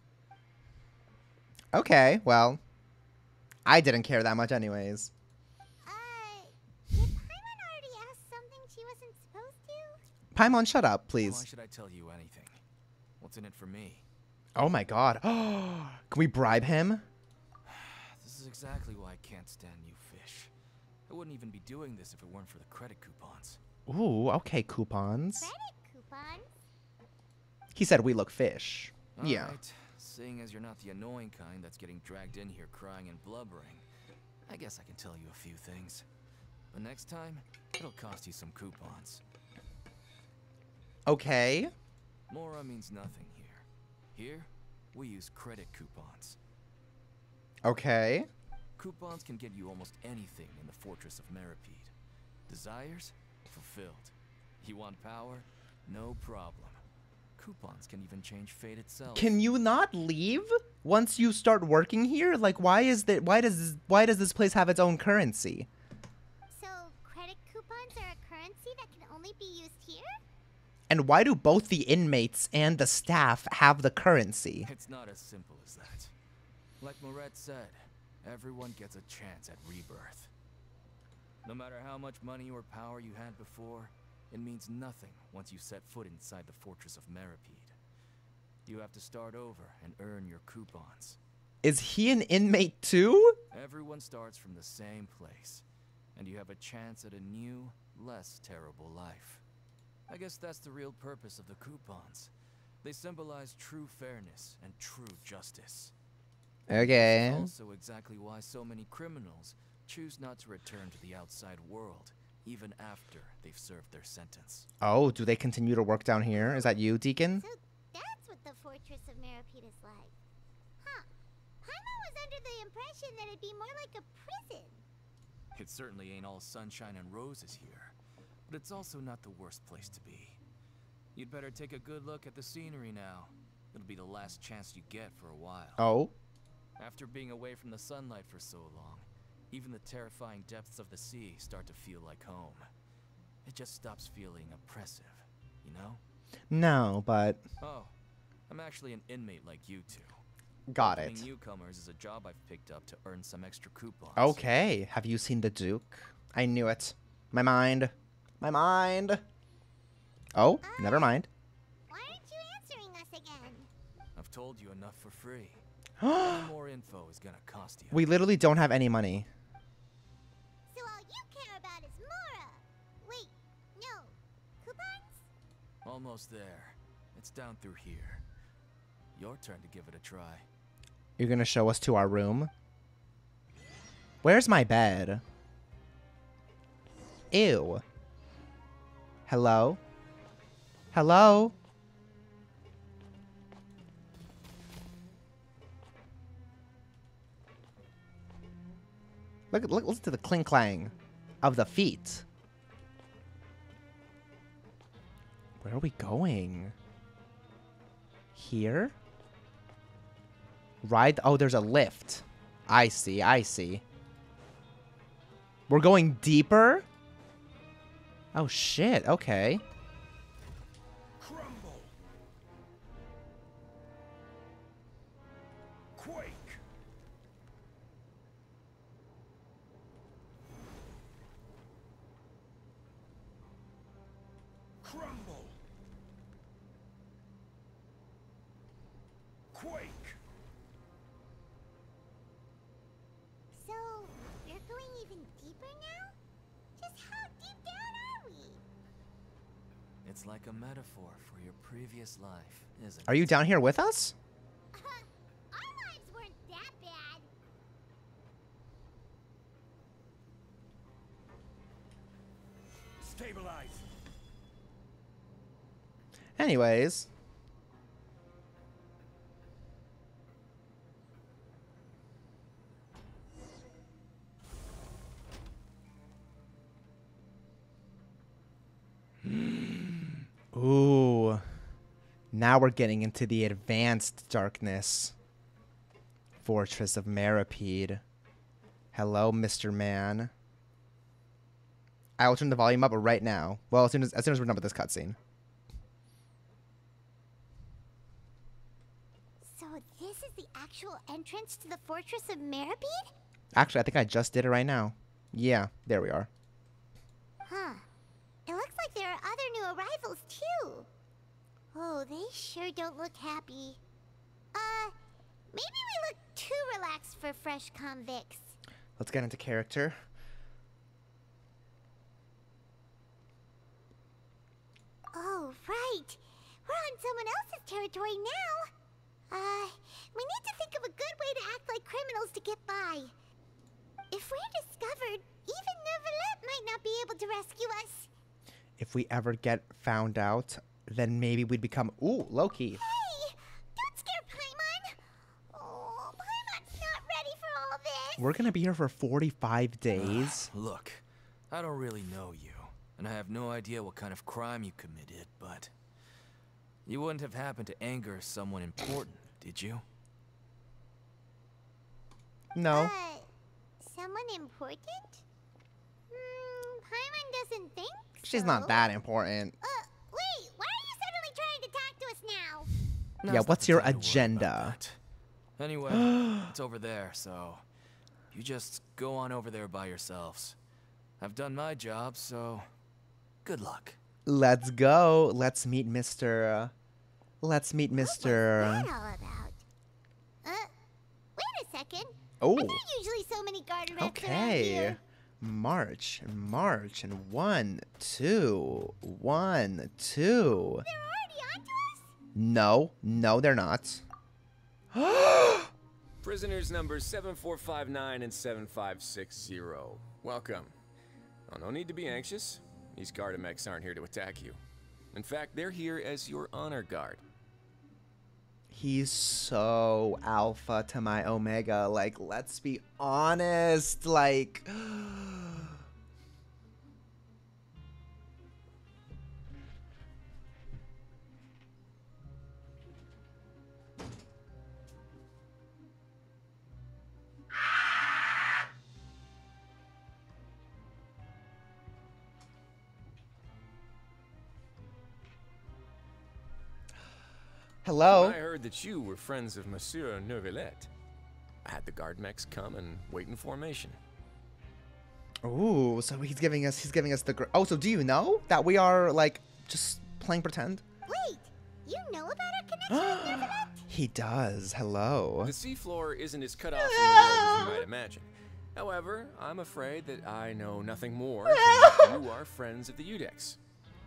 Okay, well, I didn't care that much anyways.
Did Paimon already ask something she wasn't supposed to?
Paimon, shut up, please.
Why should I tell you anything? What's in it for me?
Oh my god. Can we bribe him?
This is exactly why I can't stand you fish. I wouldn't even be doing this if it weren't for the credit coupons.
Ooh, okay, coupons.
Credit coupons?
He said we look fish. Yeah.
Alright, seeing as you're not the annoying kind that's getting dragged in here crying and blubbering, I guess I can tell you a few things. But next time, it'll cost you some coupons.
Okay.
Mora means nothing here. Here, we use credit coupons.
Okay.
Coupons can get you almost anything in the Fortress of Meripede. Desires? Fulfilled. You want power? No problem. Coupons can even change fate itself.
Can you not leave once you start working here? Like, why does this place have its own currency?
So, credit coupons are a currency that can only be used here?
And why do both the inmates and the staff have the currency?
It's not as simple as that. Like Moret said, everyone gets a chance at rebirth. No matter how much money or power you had before, it means nothing once you set foot inside the Fortress of Meripede. You have to start over and earn your coupons.
Is he an inmate too?
Everyone starts from the same place, and you have a chance at a new, less terrible life. I guess that's the real purpose of the coupons. They symbolize true fairness and true justice.
Okay.
This is also exactly why so many criminals choose not to return to the outside world, even after they've served their sentence.
Oh, do they continue to work down here? Is that you, Deacon?
So, that's what the Fortress of Meripede is like. Huh. Paimon was under the impression that it'd be more like a prison.
It certainly ain't all sunshine and roses here, but it's also not the worst place to be. You'd better take a good look at the scenery now. It'll be the last chance you get for a while.
Oh.
After being away from the sunlight for so long, even the terrifying depths of the sea start to feel like home. It just stops feeling oppressive, you know?
No, but...
Oh, I'm actually an inmate like you two.
Got
Welcoming
it.
newcomers is a job I've picked up to earn some extra coupons.
Okay. Have you seen the Duke? I knew it. My mind. My mind. Oh, never mind.
Why aren't you answering us again?
I've told you enough for free. Any more info is gonna cost you.
We literally don't have any money.
So all you care about is Mora. Wait, no. Coupons?
Almost there. It's down through here. Your turn to give it a try.
You're gonna show us to our room? Where's my bed? Ew. Hello? Hello? Listen to the clink clang of the feet. Where are we going? Here? Ride? Oh, there's a lift. I see, I see. We're going deeper? Oh shit, okay.
Crumble. Quake. Crumble. Quake.
So, we're going even deeper now? Just how deep down are we?
It's like a metaphor for your previous life, isn't it?
Are you down here with us?
Our lives weren't that bad.
Stabilize.
Anyways. Ooh. Now we're getting into the advanced darkness. Fortress of Meripede. Hello, Mr. Man. I will turn the volume up right now. Well, as soon as we're done with this cutscene.
So this is the actual entrance to the Fortress of Meripede?
Actually, I think I just did it right now. Yeah, there we are.
Huh. It looks like there are other new arrivals, too. Oh, they sure don't look happy. Maybe we look too relaxed for fresh convicts.
Let's get into character.
Oh, right. We're on someone else's territory now. We need to think of a good way to act like criminals to get by. If we're discovered, even Neuvillette might not be able to rescue us.
If we ever get found out, then maybe we'd become... Ooh, Loki.
Hey! Don't scare Paimon! Oh, Paimon's not ready for all this.
We're gonna be here for 45 days.
Look, I don't really know you, and I have no idea what kind of crime you committed, but you wouldn't have happened to anger someone important, did you?
No.
Someone important? Paimon doesn't think
She's
so.
not that important.
Wait, why are you suddenly trying to talk to us now?
Yeah,
Now's not
what's
the
your
time to worry about
agenda?
that. Anyway, it's over there, so you just go on over there by yourselves. I've done my job, so good luck.
Let's go. Let's meet Mr. Let's meet Mr.
What was that all about? Wait a second.
Oh.
Are there usually so many garter reps around
Okay.
here?
March, and 1, 2, 1, 2.
They're already onto us?
No, they're not.
Prisoners numbers 7459 and 7560. Welcome. Oh, no need to be anxious. These Gardamex aren't here to attack you. In fact, they're here as your honor guard.
He's so alpha to my omega. Like, let's be honest. Like... Hello?
I heard that you were friends of Monsieur Neuvillette. I had the Guardmex come and wait in formation.
Ooh, so he's giving us the... Oh, so do you know that we are, like, just playing pretend?
Wait, you know about our connection with Neuvillette?
He does. Hello.
The seafloor isn't as cut off from the world as you might imagine. However, I'm afraid that I know nothing more than that you are friends of the Udex.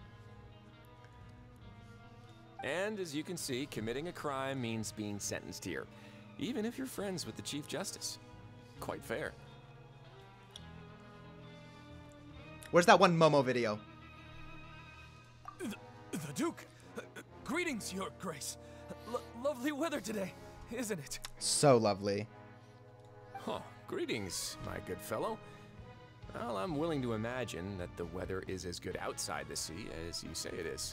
And as you can see, committing a crime means being sentenced here, even if you're friends with the Chief Justice. Quite fair.
Where's that one Momo video?
The Duke! Greetings, Your Grace. Lovely weather today, isn't it?
So lovely.
Huh, greetings, my good fellow. Well, I'm willing to imagine that the weather is as good outside the sea as you say it is.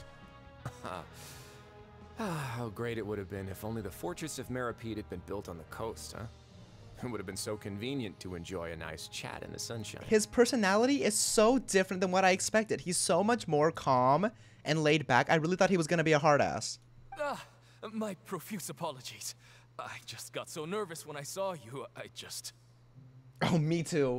How great it would have been if only the Fortress of Meripede had been built on the coast, huh? It would have been so convenient to enjoy a nice chat in the sunshine.
His personality is so different than what I expected. He's so much more calm and laid back. I really thought he was going to be a hard ass.
My profuse apologies. I just got so nervous when I saw you,
Oh, me too.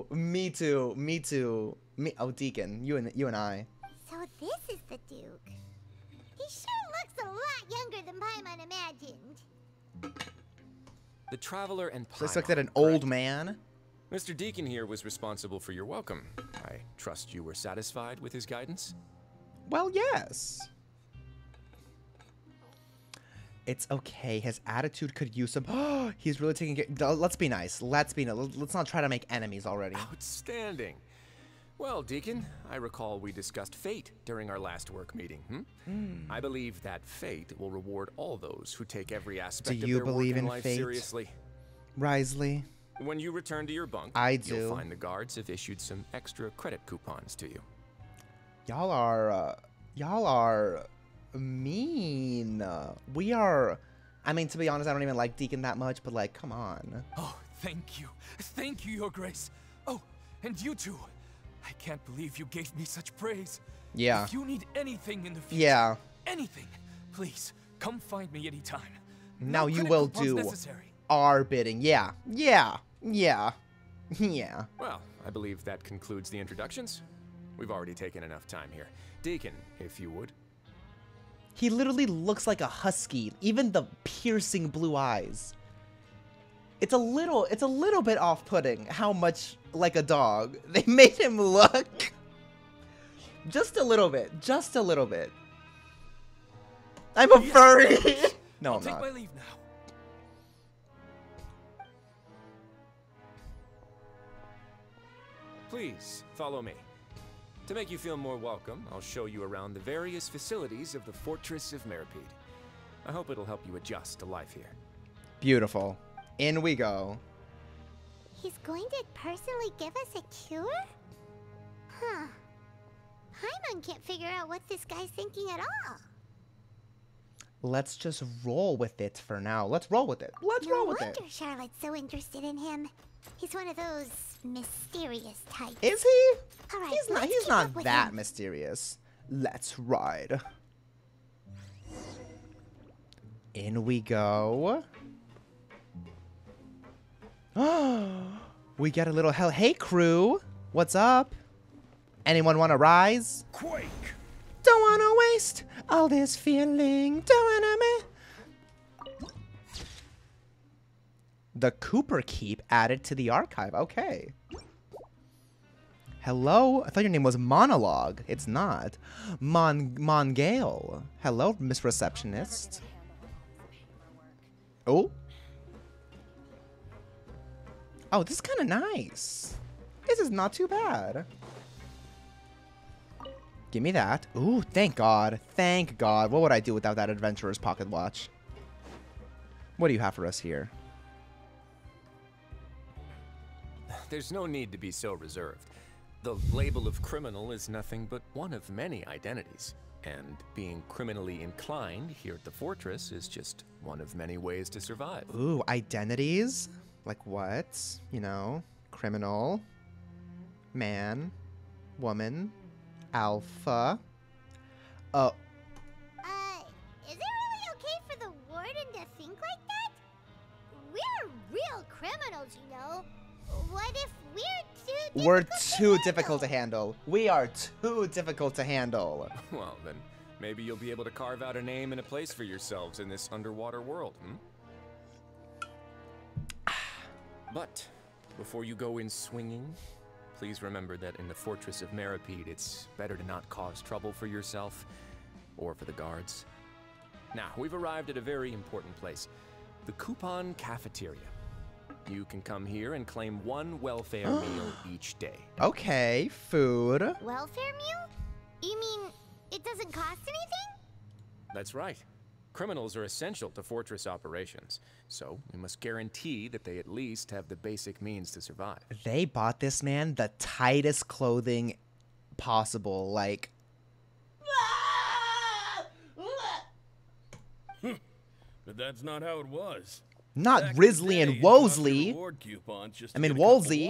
Oh, Deacon, you and I.
So this is the Duke. He sure looks a lot younger than Paimon imagined.
The Traveler and
So I
Paimon,
expected an
correct?
old man.
Mr. Deacon here was responsible for your welcome. I trust you were satisfied with his guidance?
Well, yes. It's okay. His attitude could use some. Oh, he's really taking care. Let's be nice. Let's not try to make enemies already.
Outstanding. Well, Deacon, I recall we discussed fate during our last work meeting. I believe that fate will reward all those who take every aspect of their working life seriously.
Risley?
When you return to your bunk, you'll find the guards have issued some extra credit coupons to you.
Y'all are mean. We are. I mean, to be honest, I don't even like Deacon that much, but like, come on.
Oh, thank you. Thank you, Your Grace. Oh, and you two. I can't believe you gave me such praise.
Yeah.
If you need anything in the future, anything, please come find me anytime.
Now you will do our bidding. Yeah. Well,
I believe that concludes the introductions. We've already taken enough time here. Deacon, if you would.
He literally looks like a husky. Even the piercing blue eyes. It's a little bit off-putting how much like a dog they made him look. Just a little bit. I'm a furry. No, I'm not.
Take my leave now.
Please, follow me. To make you feel more welcome, I'll show you around the various facilities of the Fortress of Meripede. I hope it'll help you adjust to life here.
Beautiful. In we go.
He's going to personally give us a cure? Huh. Paimon can't figure out what this guy's thinking at all.
Let's just roll with it for now. Let's roll with it.
No wonder Charlotte's so interested in him. He's one of those mysterious types.
Is he?
All right,
he's not that mysterious. Let's ride. In we go. We get a little hell. Hey, crew. What's up? Anyone want to rise?
Quake.
Don't want to waste all this feeling. The Cooper Keep added to the archive. Okay. Hello? I thought your name was Monologue. It's not. Mongale. Hello, Miss Receptionist. Oh. Oh, this is kind of nice. This is not too bad. Give me that. Ooh, thank God. Thank God. What would I do without that adventurer's pocket watch? What do you have for us here?
There's no need to be so reserved. The label of criminal is nothing but one of many identities. And being criminally inclined here at the fortress is just one of many ways to survive.
Ooh, identities? Like what? You know, criminal, man, woman, alpha.
Is it really okay for the warden to think like that? We're real criminals, you know. What if we're
too difficult to handle? We are too difficult to handle.
Well, then maybe you'll be able to carve out a name and a place for yourselves in this underwater world, But before you go in swinging, please remember that in the Fortress of Meripede, it's better to not cause trouble for yourself or for the guards. Now, we've arrived at a very important place, the Coupon Cafeteria. You can come here and claim one welfare meal each day.
Okay, food.
Welfare meal? You mean it doesn't cost anything?
That's right. Criminals are essential to fortress operations, so we must guarantee that they at least have the basic means to survive.
They bought this man the tightest clothing possible, like...
But that's not how it was.
Not Risley and Wosley. I mean, Wolsey.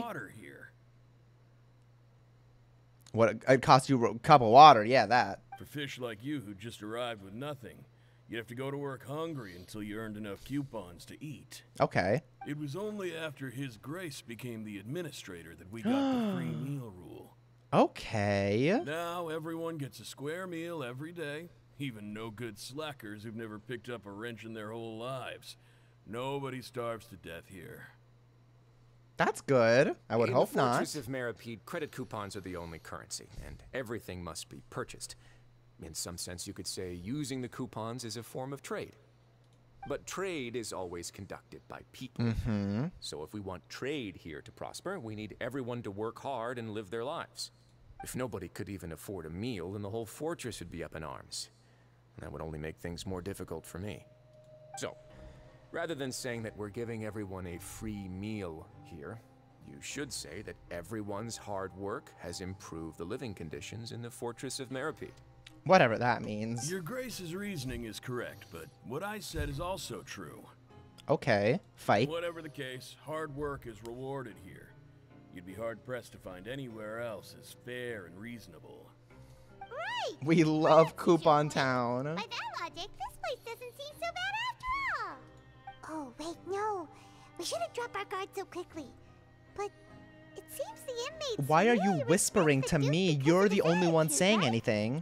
What, it cost you a cup of water, yeah, that.
For fish like you who just arrived with nothing, you'd have to go to work hungry until you earned enough coupons to eat.
Okay.
It was only after His Grace became the administrator that we got the free meal rule.
Okay.
Now everyone gets a square meal every day, even no good slackers who've never picked up a wrench in their whole lives. Nobody starves to death here.
That's good. I would hope not.
In the Fortress of Meripede, credit coupons are the only currency, and everything must be purchased. In some sense, you could say using the coupons is a form of trade. But trade is always conducted by people.
Mm-hmm.
So if we want trade here to prosper, we need everyone to work hard and live their lives. If nobody could even afford a meal, then the whole fortress would be up in arms. And that would only make things more difficult for me. So, rather than saying that we're giving everyone a free meal here, you should say that everyone's hard work has improved the living conditions in the fortress of Meripede.
Whatever that means.
Your Grace's reasoning is correct, but what I said is also true.
Okay, fight.
Whatever the case, hard work is rewarded here. You'd be hard-pressed to find anywhere else as fair and reasonable.
Right!
We love Coupon Town.
By that logic, this place doesn't seem so bad after all. Oh, wait, no. We shouldn't drop our guard so quickly. But it seems the inmates
Why are
really
you
respect
whispering
the
to
Duke
me?
because
You're
of
the
his
only one
attitude,
saying
right?
anything.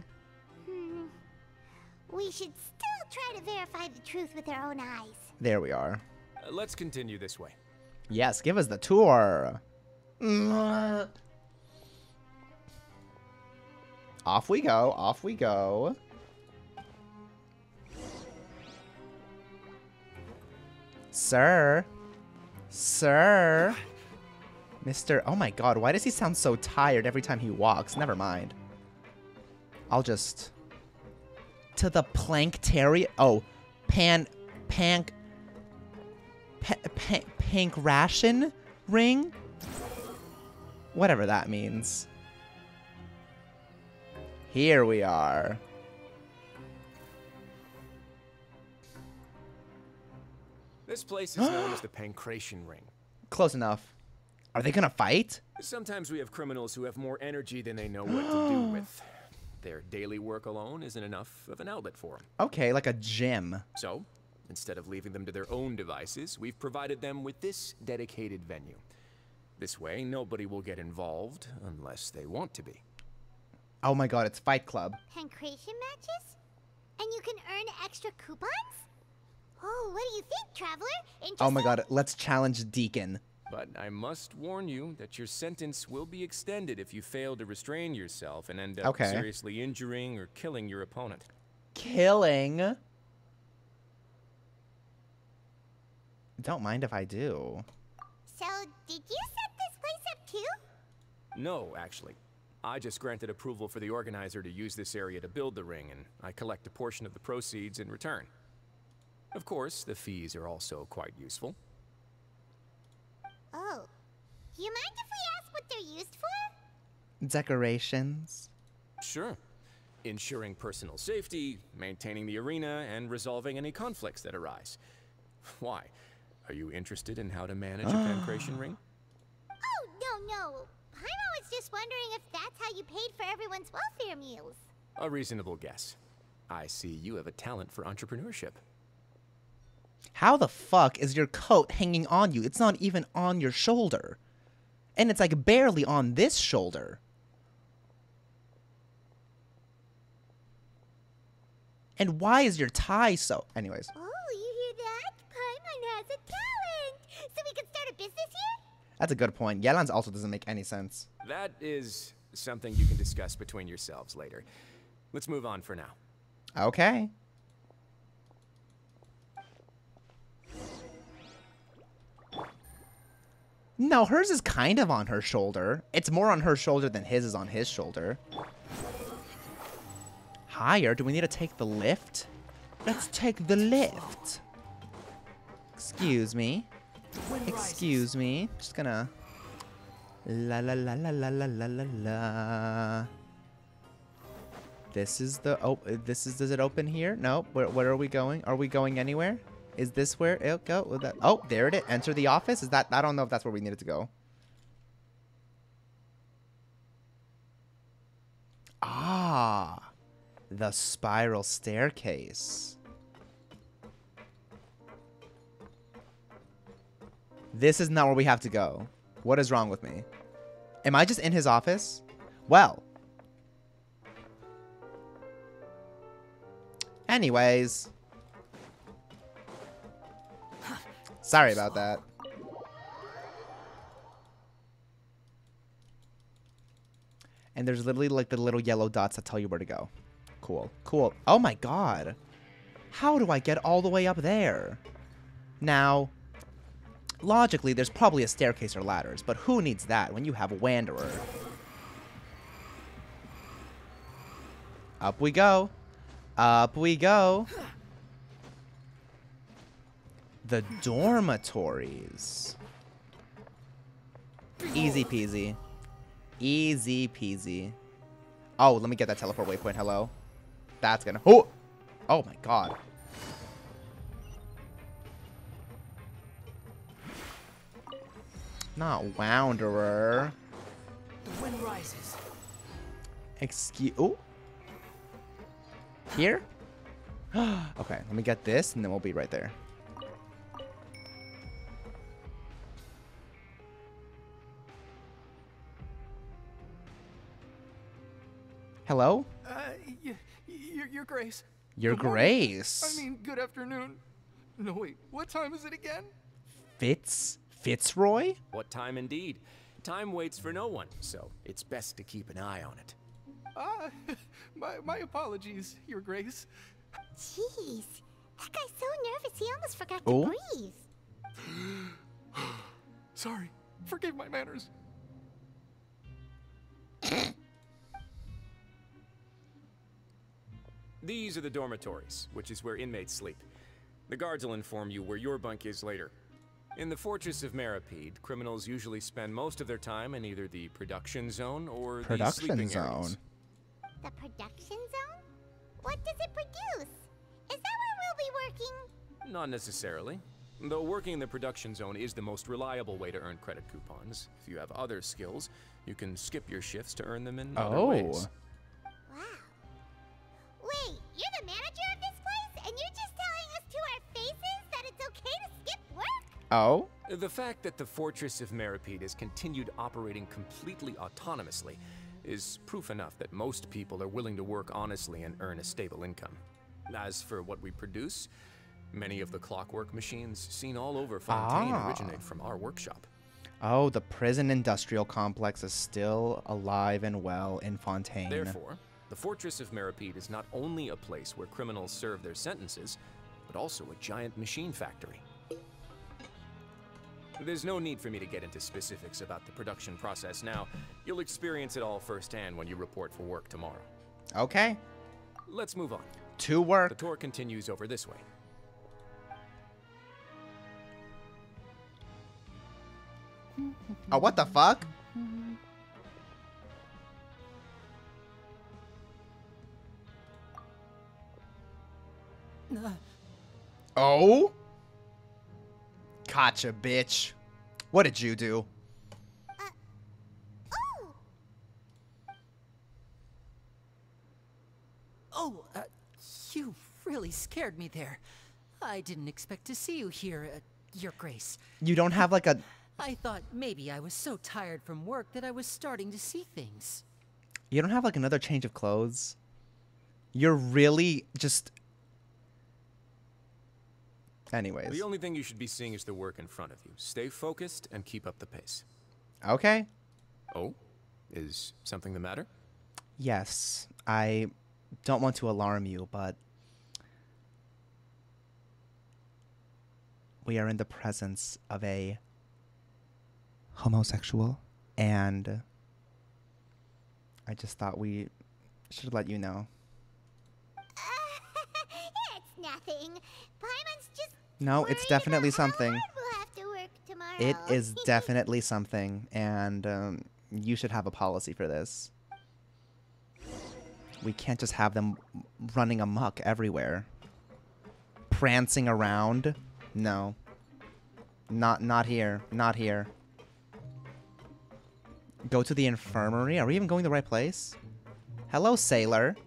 We should still try to verify the truth with our own eyes.
There we are.
Let's continue this way.
Yes, give us the tour. Off we go, off we go. Sir. Sir. Mr. Oh my god, why does he sound so tired every time he walks? Never mind. I'll just... To the Planktarium. Oh, Pank ration ring? Whatever that means. Here we are.
This place is known as the Pancration Ring.
Close enough. Are they gonna fight?
Sometimes we have criminals who have more energy than they know what to do with. Their daily work alone isn't enough of an outlet for them.
Okay, like a gym.
So, instead of leaving them to their own devices, we've provided them with this dedicated venue. This way, nobody will get involved unless they want to be.
Oh my god, it's Fight Club.
Pancration matches? And you can earn extra coupons? Oh, what do you think, Traveler? Interested?
Oh my god, let's challenge Deacon.
But I must warn you that your sentence will be extended if you fail to restrain yourself and end up seriously injuring or killing your opponent.
Killing? Don't mind if I do.
So, did you set this place up too?
No, actually. I just granted approval for the organizer to use this area to build the ring, and I collect a portion of the proceeds in return. Of course, the fees are also quite useful.
Oh. Do you mind if we ask what they're used for?
Decorations.
Sure. Ensuring personal safety, maintaining the arena, and resolving any conflicts that arise. Why? Are you interested in how to manage a pancration ring?
Oh, no. Paimon was just wondering if that's how you paid for everyone's welfare meals.
A reasonable guess. I see you have a talent for entrepreneurship.
How the fuck is your coat hanging on you? It's not even on your shoulder. And it's like barely on this shoulder. And why is your tie so... Anyways.
Oh, you hear that? Paimon has a talent! So we can start a business here?
That's a good point. Yelan's also doesn't make any sense.
That is something you can discuss between yourselves later. Let's move on for now.
Okay. No, hers is kind of on her shoulder. It's more on her shoulder than his is on his shoulder. Higher? Do we need to take the lift? Let's take the lift. Excuse me. Excuse me. Just gonna... La la la la la la la la la. This is the... Oh, this is... Does it open here? No. Where are we going? Are we going anywhere? Is this where it'll go? Oh, there it is. Enter the office? Is that... I don't know if that's where we needed to go. Ah. The spiral staircase. This is not where we have to go. What is wrong with me? Am I just in his office? Well. Anyways. Sorry about that. And there's literally like the little yellow dots that tell you where to go. Cool. Cool. Oh my god. How do I get all the way up there? Now, logically, there's probably a staircase or ladders, but who needs that when you have a Wanderer? Up we go. Up we go. The dormitories. Easy peasy. Easy peasy. Oh, let me get that teleport waypoint. Hello. That's gonna... Oh! Oh my god. Not Wanderer.
The wind rises.
Excuse... Oh. Here? Okay, let me get this, and then we'll be right there. Hello?
Your Grace.
Your
Good morning.
Grace.
I mean, good afternoon. No, wait, what time is it again?
Fitzroy?
What time indeed? Time waits for no one, so it's best to keep an eye on it.
My apologies, Your Grace.
Jeez, that guy's so nervous he almost forgot
Oh.
to breathe.
Sorry, forgive my manners.
These are the dormitories, which is where inmates sleep. The guards will inform you where your bunk is later. In the Fortress of Meripede, criminals usually spend most of their time in either the production zone or the sleeping areas.
The production zone? What does it produce? Is that where we'll be working?
Not necessarily. Though working in the production zone is the most reliable way to earn credit coupons. If you have other skills, you can skip your shifts to earn them in other ways.
Wow. Wait, you're the manager of this place, and you're just telling us to our faces that it's okay to skip work?
Oh?
The fact that the Fortress of Meripede has continued operating completely autonomously is proof enough that most people are willing to work honestly and earn a stable income. As for what we produce, many of the clockwork machines seen all over Fontaine originate from our workshop.
Oh, the prison industrial complex is still alive and well in Fontaine.
Therefore, the Fortress of Meripede is not only a place where criminals serve their sentences, but also a giant machine factory. There's no need for me to get into specifics about the production process now. You'll experience it all firsthand when you report for work tomorrow.
Okay.
Let's move on.
To work.
The tour continues over this way.
Oh, what the fuck? Oh? Gotcha, bitch. What did you do?
You really scared me there. I didn't expect to see you here, Your Grace.
You don't have like a...
I thought maybe I was so tired from work that I was starting to see things.
You don't have like another change of clothes? You're really just... Anyways.
The only thing you should be seeing is the work in front of you. Stay focused and keep up the pace.
Okay.
Oh? Is something the matter?
Yes. I don't want to alarm you, but... we are in the presence of a homosexual, and I just thought we should let you know.
It's nothing. Paimon's just
No, it's definitely something.
we'll have to work tomorrow.
It is definitely something, and you should have a policy for this. We can't just have them running amok everywhere. Prancing around. No. Not here. Not here. Go to the infirmary? Are we even going the right place? Hello, sailor.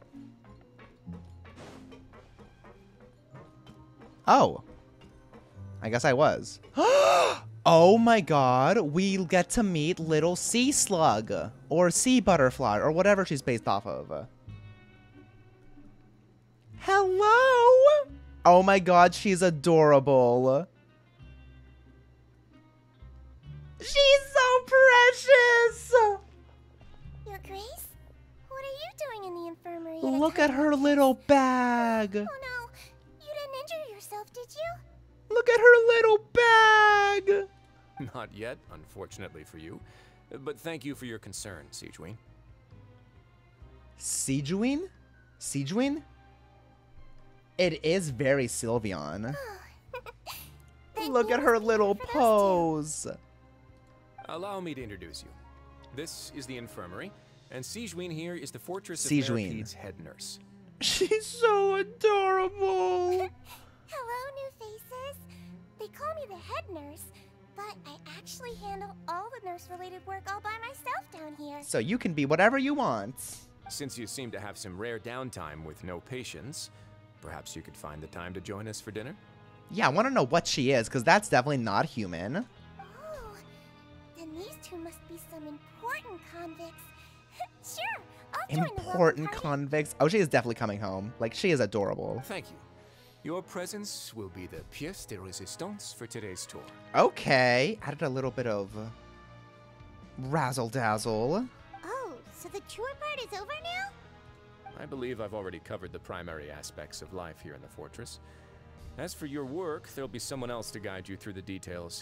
Oh. I guess I was. Oh my god, we get to meet little sea slug. Or sea butterfly, or whatever she's based off of. Hello! Oh my god, she's adorable. She's so precious!
Your Grace? What are you doing in the infirmary?
Look at her little bag.
Oh no, you
Look at her little bag.
Not yet, unfortunately for you. But thank you for your concern, Siegeween.
Siegeween? Siegeween? It is very Sylveon. Look at her little pose.
Allow me to introduce you. This is the infirmary, and Siegeween here is the Fortress of
Siegeween.
Merapede's head nurse.
She's so adorable.
Hello, new faces. They call me the head nurse, but I actually handle all the nurse-related work all by myself down here.
So you can be whatever you want.
Since you seem to have some rare downtime with no patients, perhaps you could find the time to join us for dinner?
Yeah, I want to know what she is, because that's definitely not human.
Oh, then these two must be some important convicts. Sure, I'll join the welcome
Important
party.
convicts. Oh, she is definitely coming home. Like, she is adorable.
Thank you. Your presence will be the pièce de résistance for today's tour.
Okay. Added a little bit of razzle-dazzle.
Oh, so the tour part is over now?
I believe I've already covered the primary aspects of life here in the fortress. As for your work, there'll be someone else to guide you through the details.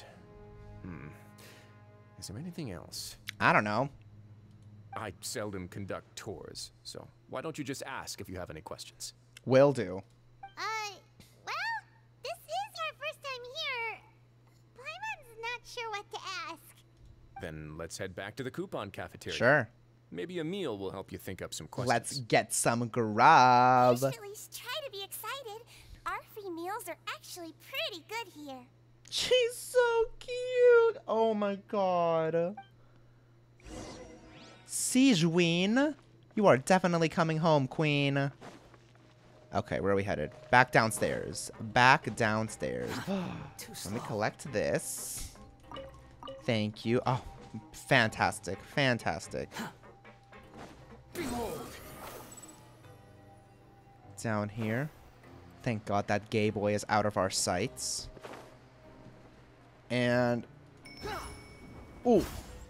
Is there anything else?
I don't know.
I seldom conduct tours, so why don't you just ask if you have any questions?
Will do.
Well, this is our first time here. Paimon's not sure what to ask.
Then let's head back to the coupon cafeteria.
Sure.
Maybe a meal will help you think up some questions.
Let's get some grub.
You should at least try to be excited. Our free meals are actually pretty good here.
She's so cute. Oh my god. Siegeween, you are definitely coming home, queen. Okay, where are we headed? Back downstairs. Back downstairs. Let me collect this. Thank you. Oh, fantastic. Fantastic. Down here. Thank God that gay boy is out of our sights. And... ooh.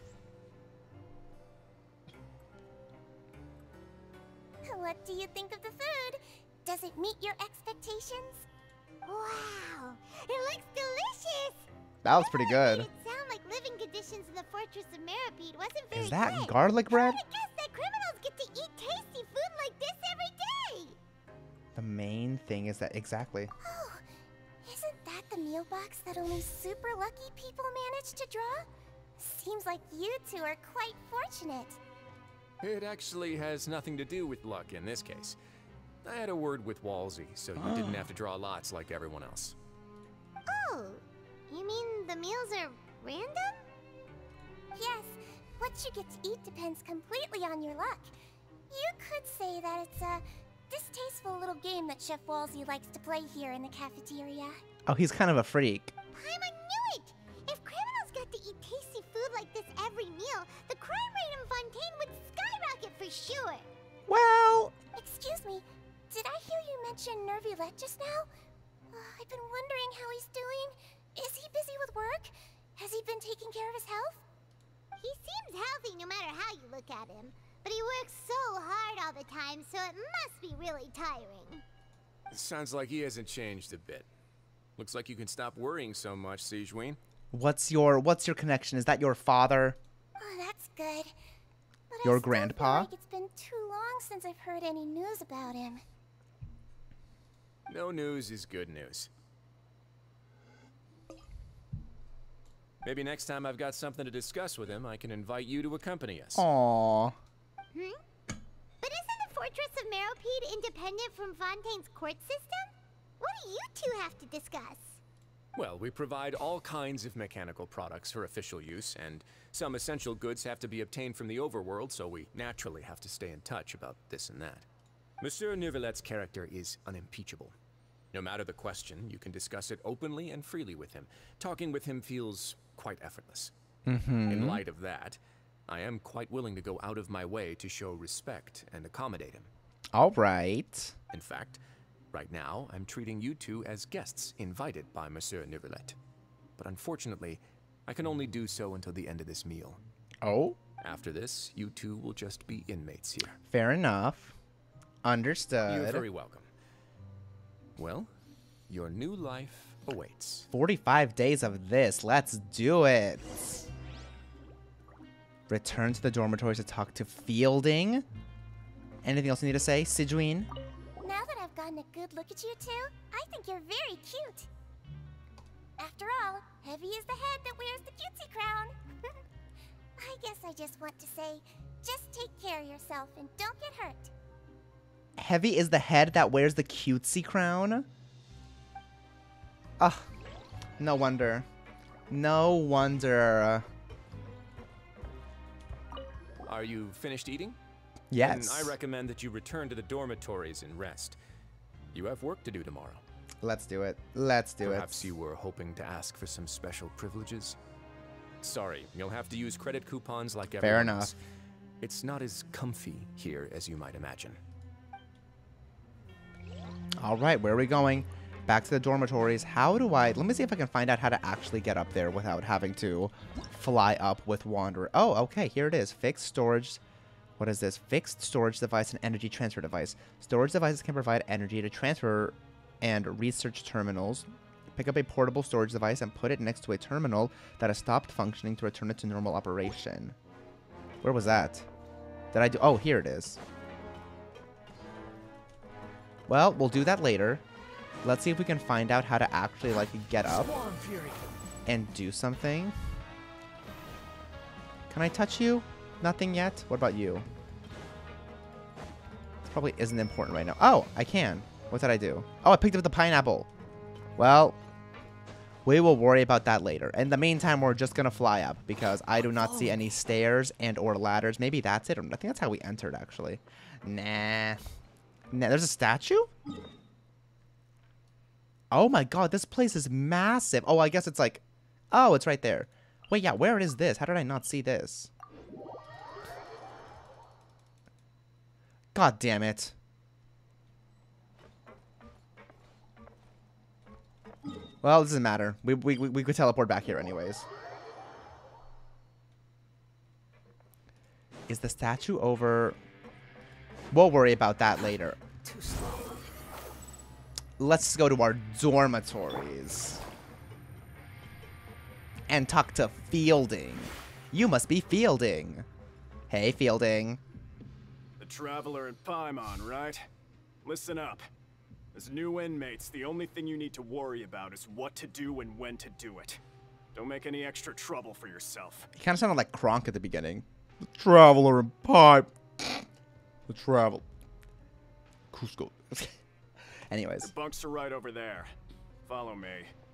What do you think of the food? Does it meet your expectations? Wow, it looks delicious!
That was pretty good.
It sounded like living conditions in the Fortress of Meripede wasn't very
Is that
good.
garlic bread?
I guess that criminals get to eat tasty food like this every day!
The main thing is that... exactly.
Oh, isn't that the meal box that only super lucky people manage to draw? Seems like you two are quite fortunate.
It actually has nothing to do with luck in this case. I had a word with Walsey, so you didn't have to draw lots like everyone else.
Oh, you mean the meals are random? Yes, what you get to eat depends completely on your luck. You could say that it's a distasteful little game that Chef Walsey likes to play here in the cafeteria.
Oh, he's kind of a freak.
Paimon knew it! If criminals got to eat tasty food like this every meal, the crime rate in Fontaine would skyrocket for sure!
Well...
Excuse me, did I hear you mention Nervulette just now? I've been wondering how he's doing. Is he busy with work? Has he been taking care of his health? He seems healthy no matter how you look at him. But he works so hard all the time, so it must be really tiring.
Sounds like he hasn't changed a bit. Looks like you can stop worrying so much, Siegeween.
What's your connection? Is that your father?
Oh, that's good. But
Your
I still
grandpa?
feel like it's been too long since I've heard any news about him.
No news is good news. Maybe next time I've got something to discuss with him, I can invite you to accompany us.
Aww.
But isn't the Fortress of Meropede independent from Fontaine's court system? What do you two have to discuss?
Well, we provide all kinds of mechanical products for official use, and some essential goods have to be obtained from the overworld, so we naturally have to stay in touch about this and that. Monsieur Nervulette's character is unimpeachable. No matter the question, you can discuss it openly and freely with him. Talking with him feels quite effortless. In light of that, I am quite willing to go out of my way to show respect and accommodate him.
All right.
In fact, right now, I'm treating you two as guests invited by Monsieur Nervulette. But unfortunately, I can only do so until the end of this meal.
Oh?
After this, you two will just be inmates here.
Fair enough. Understood.
You're very welcome. Well, your new life awaits.
45 days of this. Let's do it. Return to the dormitories to talk to Fielding. Anything else you need to say, Sidween?
Now that I've gotten a good look at you two, I think you're very cute. After all, Heavy is the head that wears the cutesy crown. I guess I just want to say, just take care of yourself and don't get hurt.
Heavy is the head that wears the cutesy crown? Ugh. No wonder. No wonder.
Are you finished eating?
Yes.
Then I recommend that you return to the dormitories and rest. You have work to do tomorrow.
Let's do it. Let's do
Perhaps
it.
you were hoping to ask for some special privileges? Sorry, you'll have to use credit coupons like everyone
Fair enough.
else. It's not as comfy here as you might imagine.
All right, where are we going? Back to the dormitories. How do I... Let me see if I can find out how to actually get up there without having to fly up with Wanderer. Oh, okay, here it is. Fixed storage... What is this? Fixed storage device and energy transfer device. Storage devices can provide energy to transfer and research terminals. Pick up a portable storage device and put it next to a terminal that has stopped functioning to return it to normal operation. Where was that? Did I do... Oh, here it is. Well, we'll do that later. Let's see if we can find out how to actually, like, get up and do something. Can I touch you? Nothing yet? What about you? This probably isn't important right now. Oh, I can. What did I do? Oh, I picked up the pineapple. Well, we will worry about that later. In the meantime, we're just going to fly up because I do not see any stairs and or ladders. Maybe that's it. I think that's how we entered, actually. Nah. Nah, there's a statue? Oh my god, this place is massive. Oh, I guess it's like... Oh, it's right there. Wait, yeah, where is this? How did I not see this? God damn it. Well, it doesn't matter. We could teleport back here anyways. Is the statue over? We'll worry about that later.
Too slow.
Let's go to our dormitories. And talk to Fielding. You must be Fielding. Hey, Fielding.
The Traveler and Paimon, right? Listen up. As new inmates, the only thing you need to worry about is what to do and when to do it. Don't make any extra trouble for yourself.
He kind of sounded like Kronk at the beginning. The Traveler and Pipe. The Travel. Cusco. Anyways.
Your bunks are right over there. Follow me.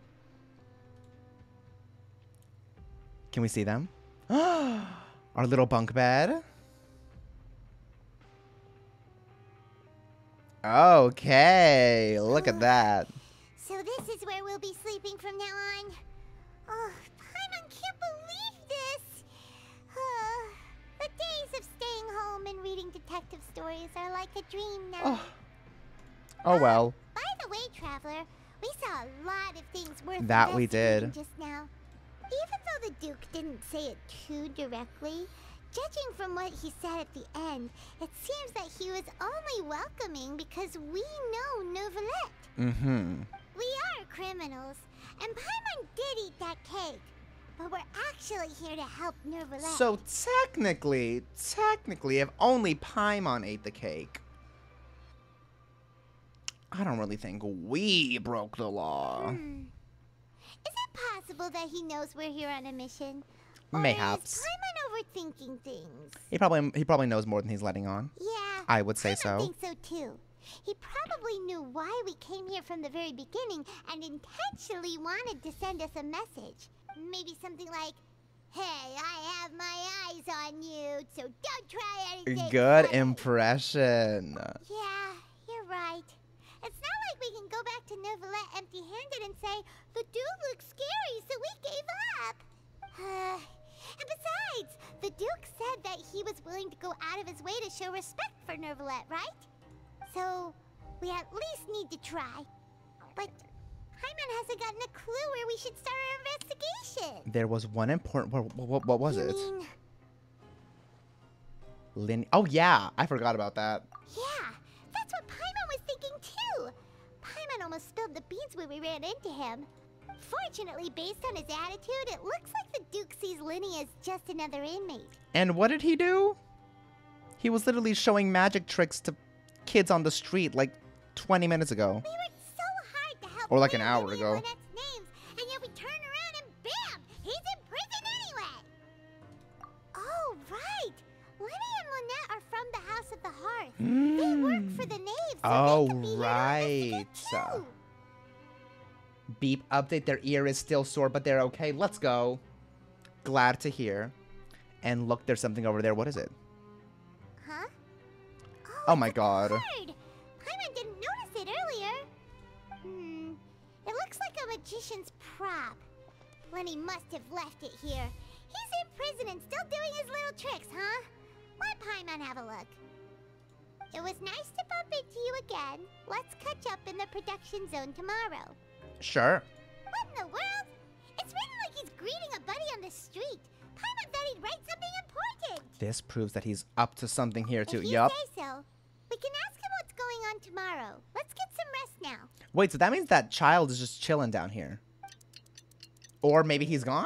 Can we see them? Our little bunk bed. Okay, look at that.
So this is where we'll be sleeping from now on. Oh, Paimon can't believe this. The days of staying home and reading detective stories are like a dream now.
Oh well.
By the way, Traveler, we saw a lot of things worth
That we
investigating
did.
just now. Even though the Duke didn't say it too directly, judging from what he said at the end, it seems that he was only welcoming because we know Neuvillette.
Mm-hmm.
We are criminals, and Paimon did eat that cake, but we're actually here to help Neuvillette.
So technically, if only Paimon ate the cake, I don't really think we broke the law.
Is it possible that he knows we're here on a mission? Or
Mayhaps.
is Paimon overthinking things?
He probably knows more than he's letting on.
Yeah.
I would say
I
so.
think so too. He probably knew why we came here from the very beginning and intentionally wanted to send us a message. Maybe something like, "Hey, I have my eyes on you, so don't try anything."
Good
funny."
impression.
Yeah, you're right. It's not like we can go back to Neuvillette empty-handed and say, "The dude looks scary, so we gave up." And besides, the Duke said that he was willing to go out of his way to show respect for Neuvillette, right? So, we at least need to try. But Paimon hasn't gotten a clue where we should start our investigation.
There was one important... What was
You
it?
mean-
Oh, yeah. I forgot about that.
Yeah, that's what Paimon was thinking too. Paimon almost spilled the beans when we ran into him. Fortunately, based on his attitude, it looks like the Duke sees Linny as just another inmate.
And what did he do? He was literally showing magic tricks to kids on the street like 20 minutes ago.
We worked so hard to help
or like an
clear
hour
Linny
ago.
and Lynette's names, and yet we turn around and bam! He's in prison anyway! Oh, right! Linny and Lynette are from the House of the Hearth. They work for the Knaves, so
Oh,
they could be
right.
too.
Beep, update, their ear is still sore, but they're okay. Let's go. Glad to hear. And look, there's something over there. What is it?
Huh?
Oh my god.
Card. Paimon didn't notice it earlier. It looks like a magician's prop. Lenny must have left it here. He's in prison and still doing his little tricks, huh? Let Paimon have a look. It was nice to bump into you again. Let's catch up in the production zone tomorrow.
Sure.
What in the world? It's written like he's greeting a buddy on the street. Paimon thought he'd write something important.
This proves that he's up to something here too.
If you
Yup.
say so. We can ask him what's going on tomorrow. Let's get some rest now.
Wait, so that means that child is just chilling down here. Or maybe he's gone?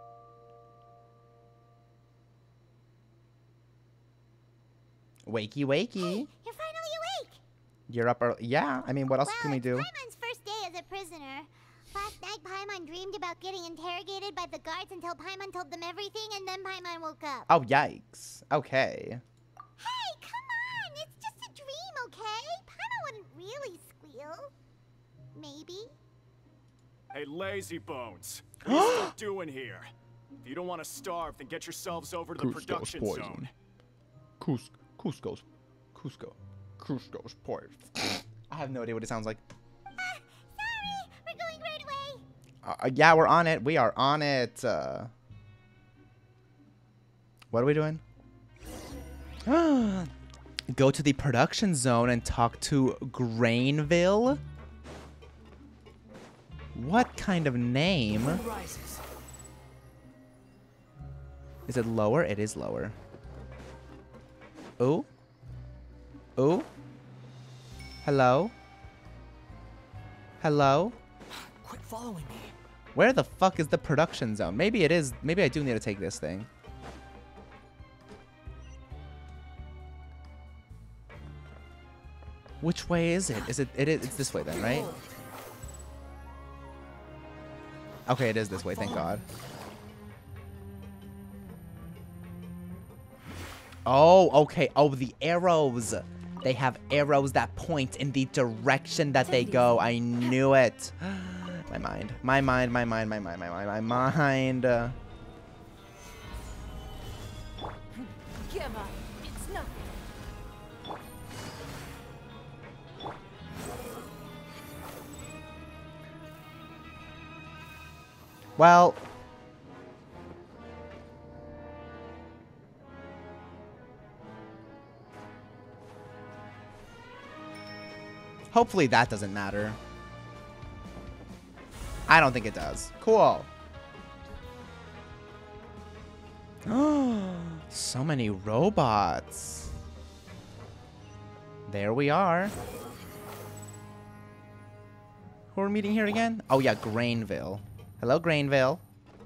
Wakey, wakey.
Hey, you're finally awake.
You're up early. Yeah, I mean, what else can we do?
Paimon's first day as a prisoner. Last night, Paimon dreamed about getting interrogated by the guards until Paimon told them everything, and then Paimon woke up.
Oh, yikes. Okay.
Hey, come on! It's just a dream, okay? Paimon wouldn't really squeal. Maybe.
Hey, lazy bones. What are you still doing here? If you don't want to starve, then get yourselves over to the production zone.
Cusco's poison. I have no idea what it sounds like.
Sorry, we're going right away.
Yeah, we're on it. We are on it. What are we doing? Go to the production zone and talk to Grainville? What kind of name? Is it lower? It is lower. Ooh? Ooh? Hello? Hello?
Quit following me.
Where the fuck is the production zone? Maybe it is. Maybe I do need to take this thing. Which way is it? Is it? It's this way then, right? Okay, it is this way. Thank God. Oh, okay. Oh, the arrows. They have arrows that point in the direction that they go. I knew it. My mind. My mind.
Gemma, it's not.
Well. Hopefully that doesn't matter. I don't think it does. Cool. So many robots. There we are. Who are we meeting here again? Oh yeah, Grainville. Hello, Grainville.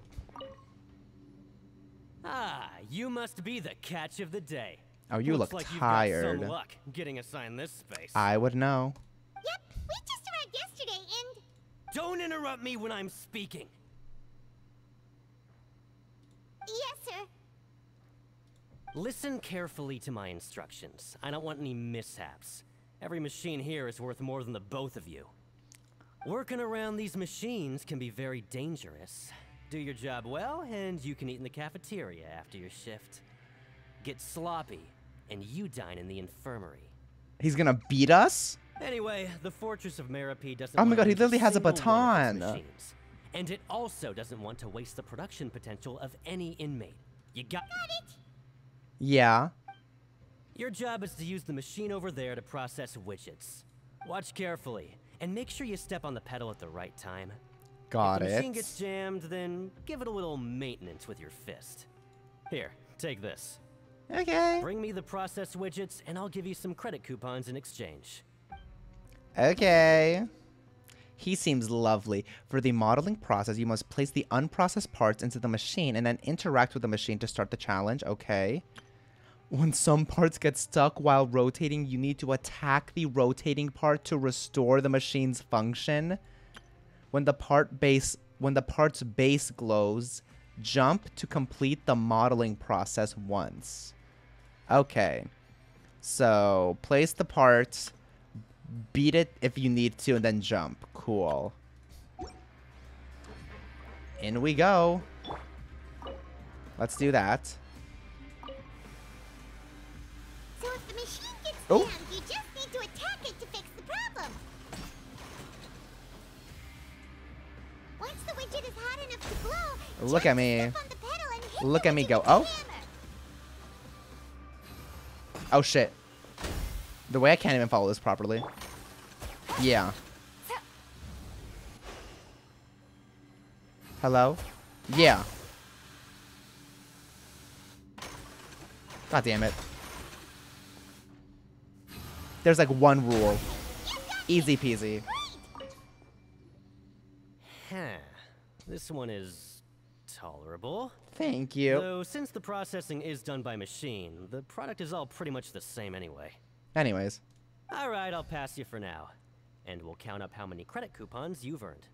Ah, you must be the catch of the day.
Oh, you
Looks
look
like
tired.
You've got some luck getting assigned this space.
I would know.
Yep, we just arrived yesterday and...
Don't interrupt me when I'm speaking.
Yes, sir.
Listen carefully to my instructions. I don't want any mishaps. Every machine here is worth more than the both of you. Working around these machines can be very dangerous. Do your job well, and you can eat in the cafeteria after your shift. Get sloppy, and you dine in the infirmary.
He's gonna beat us?
Anyway, the Fortress of Meropide doesn't
Oh my
want
God,
to
he
lose
literally has a
single one of its
baton.
machines. And it also doesn't want to waste the production potential of any inmate. You got
it?
Yeah.
Your job is to use the machine over there to process widgets. Watch carefully, and make sure you step on the pedal at the right time.
Got
if the
it.
machine gets jammed, then give it a little maintenance with your fist. Here, take this.
Okay.
Bring me the process widgets, and I'll give you some credit coupons in exchange.
Okay. He seems lovely. For the modeling process, you must place the unprocessed parts into the machine and then interact with the machine to start the challenge. Okay. When some parts get stuck while rotating, you need to attack the rotating part to restore the machine's function. When the part's base glows, jump to complete the modeling process once. Okay. So, place the parts, beat it if you need to, and then jump. Cool. In we go. Let's do that.
So if the machine gets
Oh.
jammed, you just need to attack it to fix the problem. Once the widget is hot enough to glow,
Look at me.
step on the pedal and hit
Look
the
at me
widget
go.
with the
Oh.
hammer.
Oh, shit. The way I can't even follow this properly. Yeah. Hello? Yeah. God damn it. There's like one rule. Easy peasy.
Huh. This one is tolerable.
Thank you.
Though since the processing is done by machine, the product is all pretty much the same anyway.
Anyways.
All right, I'll pass you for now. And we'll count up how many credit coupons you've earned.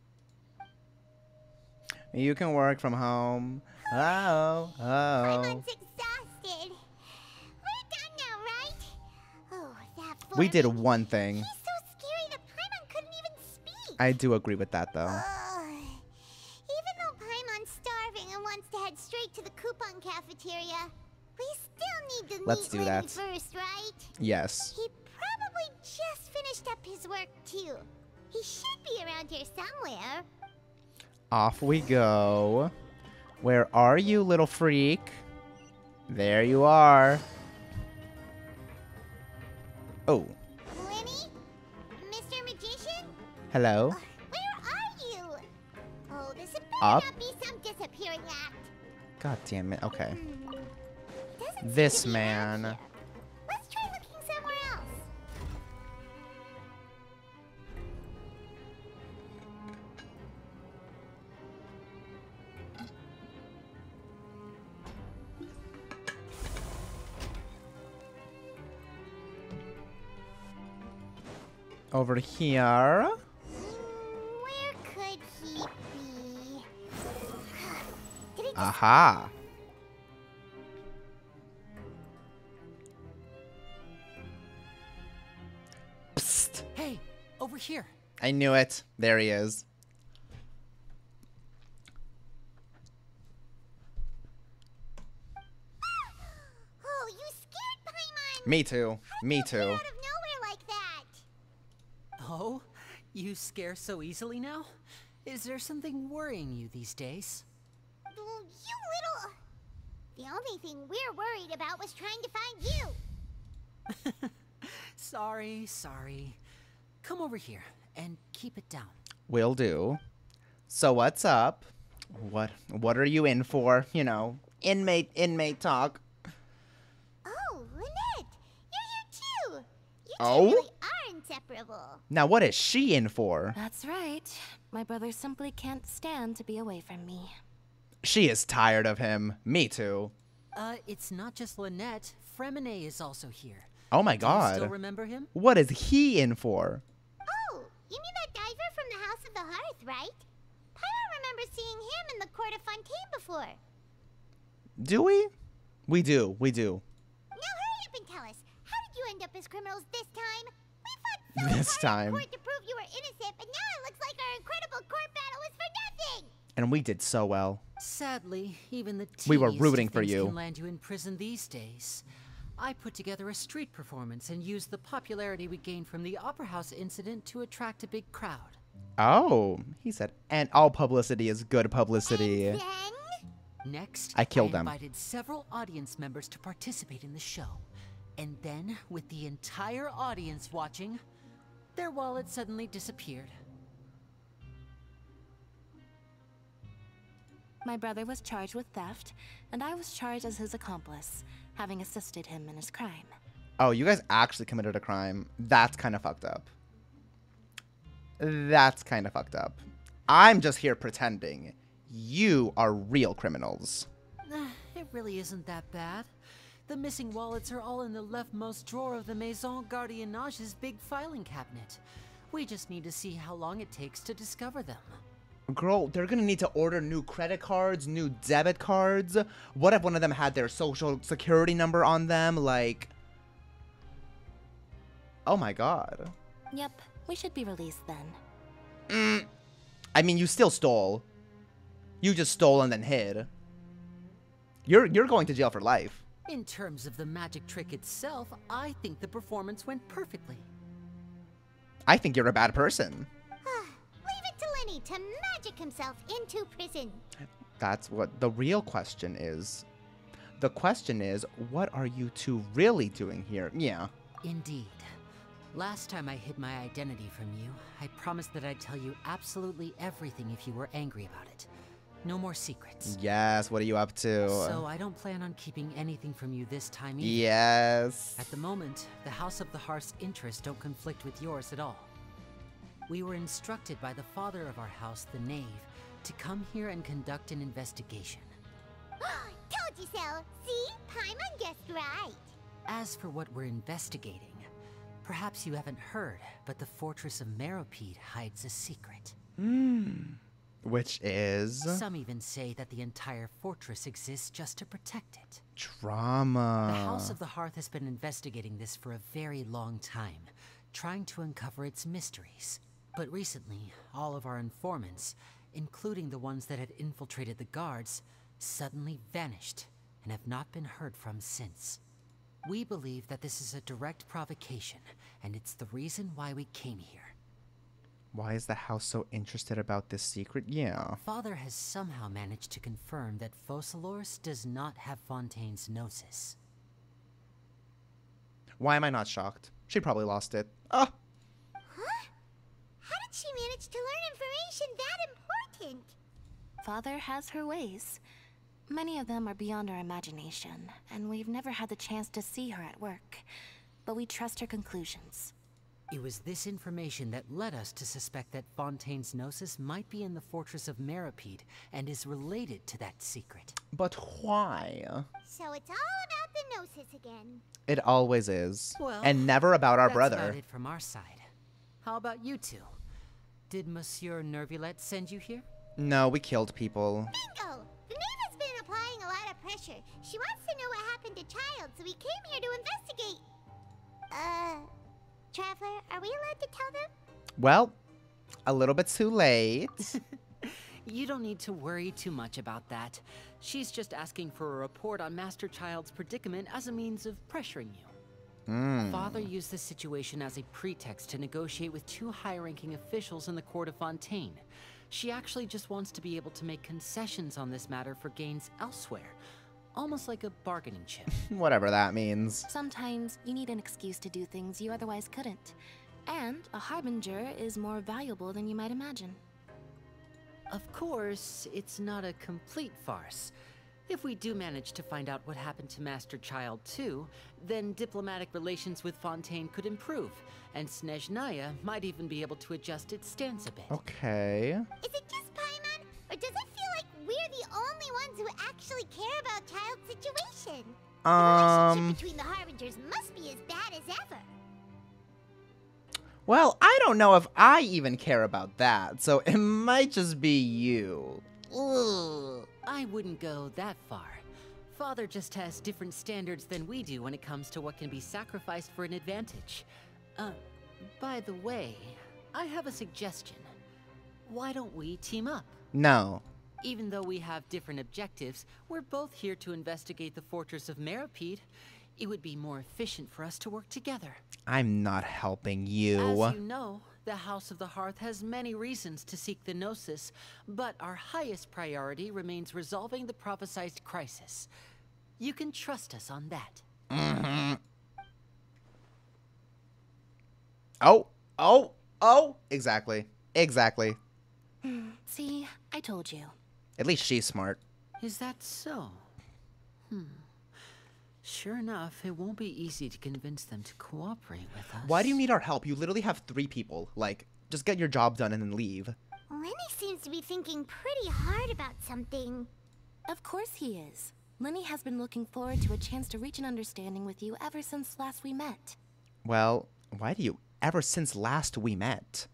You can work from home. Oh.
Paimon's exhausted. We're done now, right? Oh, that
We did
foreman.
one thing.
He's so scary that Paimon couldn't even speak.
I do agree with that, though.
Even though Paimon's starving and wants to head straight to the coupon cafeteria, we still need to
Let's
meet
do
Lenny
that.
first, right?
Yes.
He probably just finished up his work, too. He should be around here somewhere.
Off we go. Where are you, little freak? There you are. Oh.
Lenny? Mr. Magician?
Hello?
Where are you? Oh, this better
Up?
not be some disappearing act.
God damn it. Okay.
Doesn't seem
This
to be around
man.
here. Let's try looking somewhere else.
Over here.
Where could he be? Did he just...
Aha. Psst.
Hey, over here.
I knew it. There he is.
Oh, you scared Paimon!
Me too. Me
Get
too.
out of nowhere like that!
Oh, you scare so easily now? Is there something worrying you these days?
You little... The only thing we're worried about was trying to find you.
Sorry. Come over here and keep it down.
Will do. So what's up? What are you in for? You know, inmate talk.
Oh, Lynette! You're here too! You two
Oh?
really are inseparable.
Now what is she in for?
That's right. My brother simply can't stand to be away from me.
She is tired of him. Me too.
It's not just Lynette. Fremine is also here.
Oh my
Do you
god.
still remember him?
What is he in for?
Oh, you mean that diver from the House of the Hearth, right? Paimon remembers seeing him in the court of Fontaine before.
Do we? We do.
Now hurry up and tell us, how did you end up as criminals this time? We fought so
This
hard
time.
in court to prove you were innocent, but now it looks like our incredible court battle was for nothing!
And we did so well.
Sadly, even the
We were
teeniest
rooting
of
for
things
you.
can land you in prison these days. I put together a street performance and used the popularity we gained from the Opera House incident to attract a big crowd.
Oh, he said, and all publicity is good publicity.
And then...
Next,
I killed them.
invited several audience members to participate in the show. And then, with the entire audience watching, their wallet suddenly disappeared.
My brother was charged with theft, and I was charged as his accomplice, having assisted him in his crime.
Oh, you guys actually committed a crime. That's kind of fucked up. That's kind of fucked up. I'm just here pretending. You are real criminals.
It really isn't that bad. The missing wallets are all in the leftmost drawer of the Maison Gardiennage's big filing cabinet. We just need to see how long it takes to discover them.
Girl, they're gonna need to order new credit cards, new debit cards. What if one of them had their social security number on them? Like... Oh my god.
Yep, we should be released then.
I mean, you still stole. You just stole and then hid. You're going to jail for life.
In terms of the magic trick itself, I think the performance went perfectly.
I think you're a bad person.
Leave it to Lenny to magic himself into prison.
That's what the real question is. The question is, what are you two really doing here? Yeah.
Indeed. Last time I hid my identity from you, I promised that I'd tell you absolutely everything if you were angry about it. No more secrets.
Yes, what are you up to?
So I don't plan on keeping anything from you this time either.
Yes.
At the moment, the House of the Hearth's interests don't conflict with yours at all. We were instructed by the father of our house, the Knave, to come here and conduct an investigation.
Told you so. See? Paimon guessed right.
As for what we're investigating, perhaps you haven't heard, but the fortress of Meropide hides a secret.
Which is?
Some even say that the entire fortress exists just to protect it.
Drama.
The House of the Hearth has been investigating this for a very long time, trying to uncover its mysteries. But recently, all of our informants, including the ones that had infiltrated the guards, suddenly vanished and have not been heard from since. We believe that this is a direct provocation, and it's the reason why we came here.
Why is the house so interested about this secret? Yeah.
Father has somehow managed to confirm that Focalors does not have Fontaine's Gnosis.
Why am I not shocked? She probably lost it. Oh!
Huh? How did she manage to learn information that important?
Father has her ways. Many of them are beyond our imagination, and we've never had the chance to see her at work. But we trust her conclusions.
It was this information that led us to suspect that Fontaine's Gnosis might be in the fortress of Meropide and is related to that secret.
But why?
So it's all about the Gnosis again.
It always is.
Well,
and never about our
that's
brother.
about it from our side. How about you two? Did Monsieur Nervulette send you here?
No, we killed people.
Bingo! The Knave has been applying a lot of pressure. She wants to know what happened to Child, so we came here to investigate. Traveler, are we allowed to tell them?
Well, a little bit too late.
You don't need to worry too much about that. She's just asking for a report on Master Child's predicament as a means of pressuring you. Father used this situation as a pretext to negotiate with two high-ranking officials in the court of Fontaine. She actually just wants to be able to make concessions on this matter for gains elsewhere. Almost like a bargaining chip.
Whatever that means.
Sometimes you need an excuse to do things you otherwise couldn't. And a harbinger is more valuable than you might imagine.
Of course, it's not a complete farce. If we do manage to find out what happened to Master Child too, then diplomatic relations with Fontaine could improve, and Snezhnaya might even be able to adjust its stance a bit.
Okay.
Is it just Paimon, or does it feel like we're the only ones who actually care about Child's situation? The relationship between the Harbingers must be as bad as ever.
Well, I don't know if I even care about that, so it might just be you.
Ugh. I wouldn't go that far. Father just has different standards than we do when it comes to what can be sacrificed for an advantage. By the way, I have a suggestion. Why don't we team up?
No.
Even though we have different objectives, we're both here to investigate the fortress of Meropide. It would be more efficient for us to work together.
I'm not helping you.
As you know, the House of the Hearth has many reasons to seek the Gnosis, but our highest priority remains resolving the prophesized crisis. You can trust us on that.
Oh! Exactly.
See, I told you.
At least she's smart.
Is that so? Sure enough, it won't be easy to convince them to cooperate with us.
Why do you need our help? You literally have 3 people. Like, Just get your job done and then leave.
Lenny seems to be thinking pretty hard about something.
Of course he is. Lenny has been looking forward to a chance to reach an understanding with you ever since last we met.
Well, why do you ever since last we met?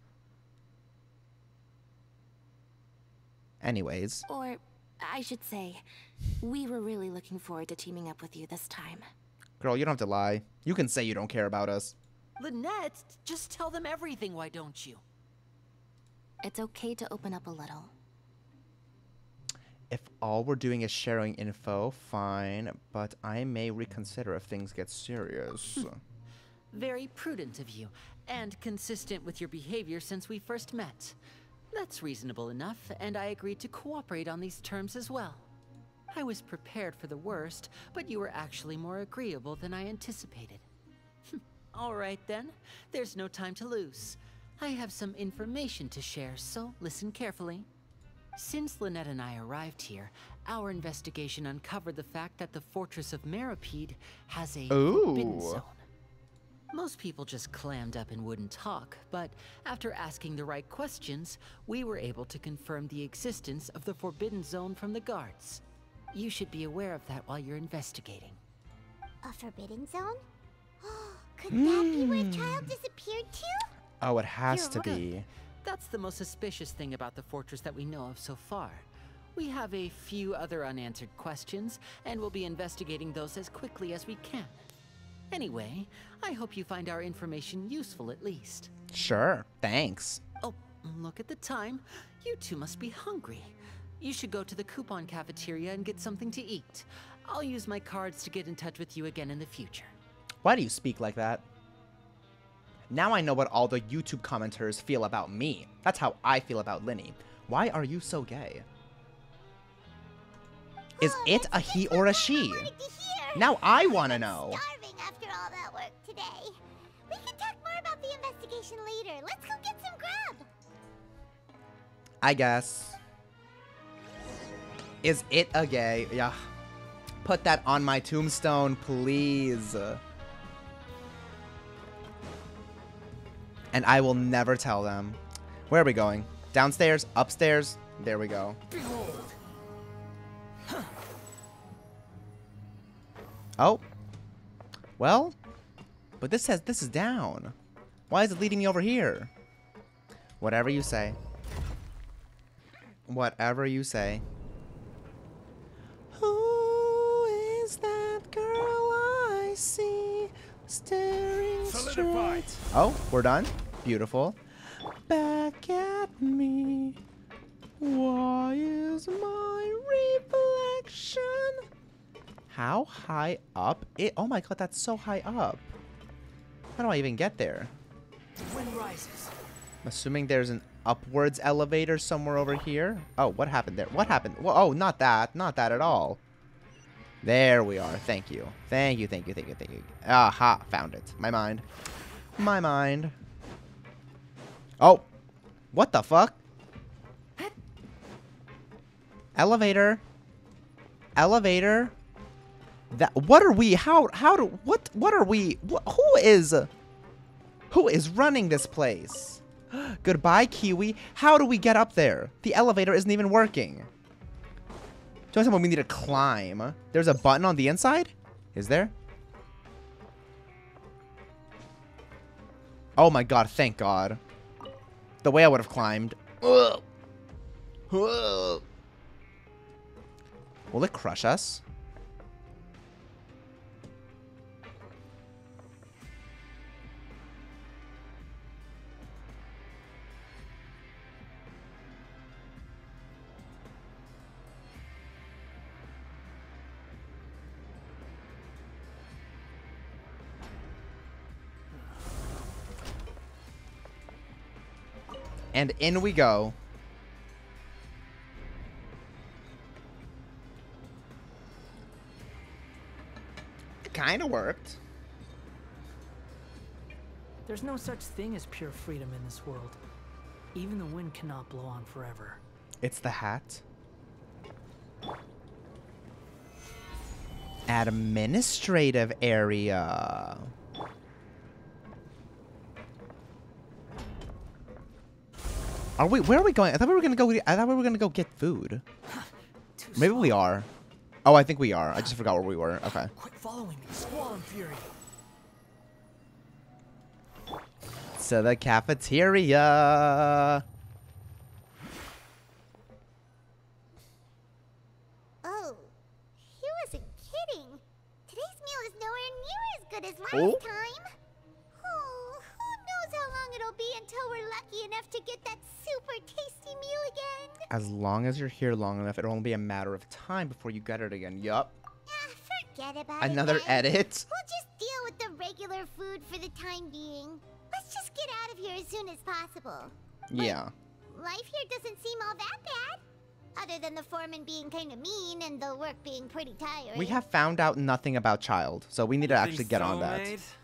Anyways.
Or, I should say, we were really looking forward to teaming up with you this time.
Girl, you don't have to lie. You can say you don't care about us.
Lynette, just tell them everything, why don't you?
It's okay to open up a little.
If all we're doing is sharing info, fine, but I may reconsider if things get serious.
Very prudent of you, and consistent with your behavior since we first met. That's reasonable enough, and I agreed to cooperate on these terms as well. I was prepared for the worst, but you were actually more agreeable than I anticipated. All right then, there's no time to lose. I have some information to share, so listen carefully. Since Lynette and I arrived here, our investigation uncovered the fact that the Fortress of Meripede has a forbidden zone. Most people just clammed up and wouldn't talk, but after asking the right questions, we were able to confirm the existence of the Forbidden Zone from the guards. You should be aware of that while you're investigating.
A forbidden zone? Could that be where Child disappeared to?
Oh, it has
You're
to
right.
be.
That's the most suspicious thing about the fortress that we know of so far. We have a few other unanswered questions, and we'll be investigating those as quickly as we can. Anyway, I hope you find our information useful at least.
Sure, thanks.
Oh, look at the time. You two must be hungry. You should go to the coupon cafeteria and get something to eat. I'll use my cards to get in touch with you again in the future.
Why do you speak like that? Now I know what all the YouTube commenters feel about me. That's how I feel about Linny. Why are you so gay? Is it a he or a she? Now I want to know.
Starving after all that work today. We can talk more about the investigation later. Let's go get some grub.
I guess. Is it a gay? Yeah. Put that on my tombstone, please. And I will never tell them. Where are we going? Downstairs? Upstairs? There we go. Oh. Well. But this says this is down. Why is it leading me over here? Whatever you say. Whatever you say. Who is that girl I see staring straight? Oh, we're done. Beautiful. Back at me. Why is my reflection? How high up? Oh my god, that's so high up. How do I even get there?
Wind rises.
I'm assuming there's an upwards elevator somewhere over here. Oh, what happened there? What happened? Well, oh, not that. Not that at all. There we are. Thank you. Thank you, thank you, thank you, thank you. Aha, found it. My mind. My mind. Oh. What the fuck? Elevator. Elevator. That, what are we? What are we? Who is running this place? Goodbye, Kiwi. How do we get up there? The elevator isn't even working. Tell me when we need to climb. There's a button on the inside? Is there? Oh my god, thank god. The way I would have climbed. Ugh. Ugh. Will it crush us? And in we go. It kind of worked.
There's no such thing as pure freedom in this world. Even the wind cannot blow on forever.
It's the hat. Administrative area. Are we? Where are we going? I thought we were gonna go. I thought we were gonna go get food. Maybe we are. Oh, I think we are. I just forgot where we were. Okay.
Quit following me, Squall and Fury.
To the cafeteria.
Oh, he wasn't kidding. Today's meal is nowhere near as good as last time. Oh, who knows how long it'll be until we're lucky enough to get that super tasty meal again.
As long as you're here long enough, it'll only be a matter of time before you get it again. Yup.
Forget about it.
Another edit.
We'll just deal with the regular food for the time being. Let's just get out of here as soon as possible.
Yeah.
Life here doesn't seem all that bad. Other than the foreman being kind of mean and the work being pretty tiring.
We have found out nothing about Child, so we need to actually get on that.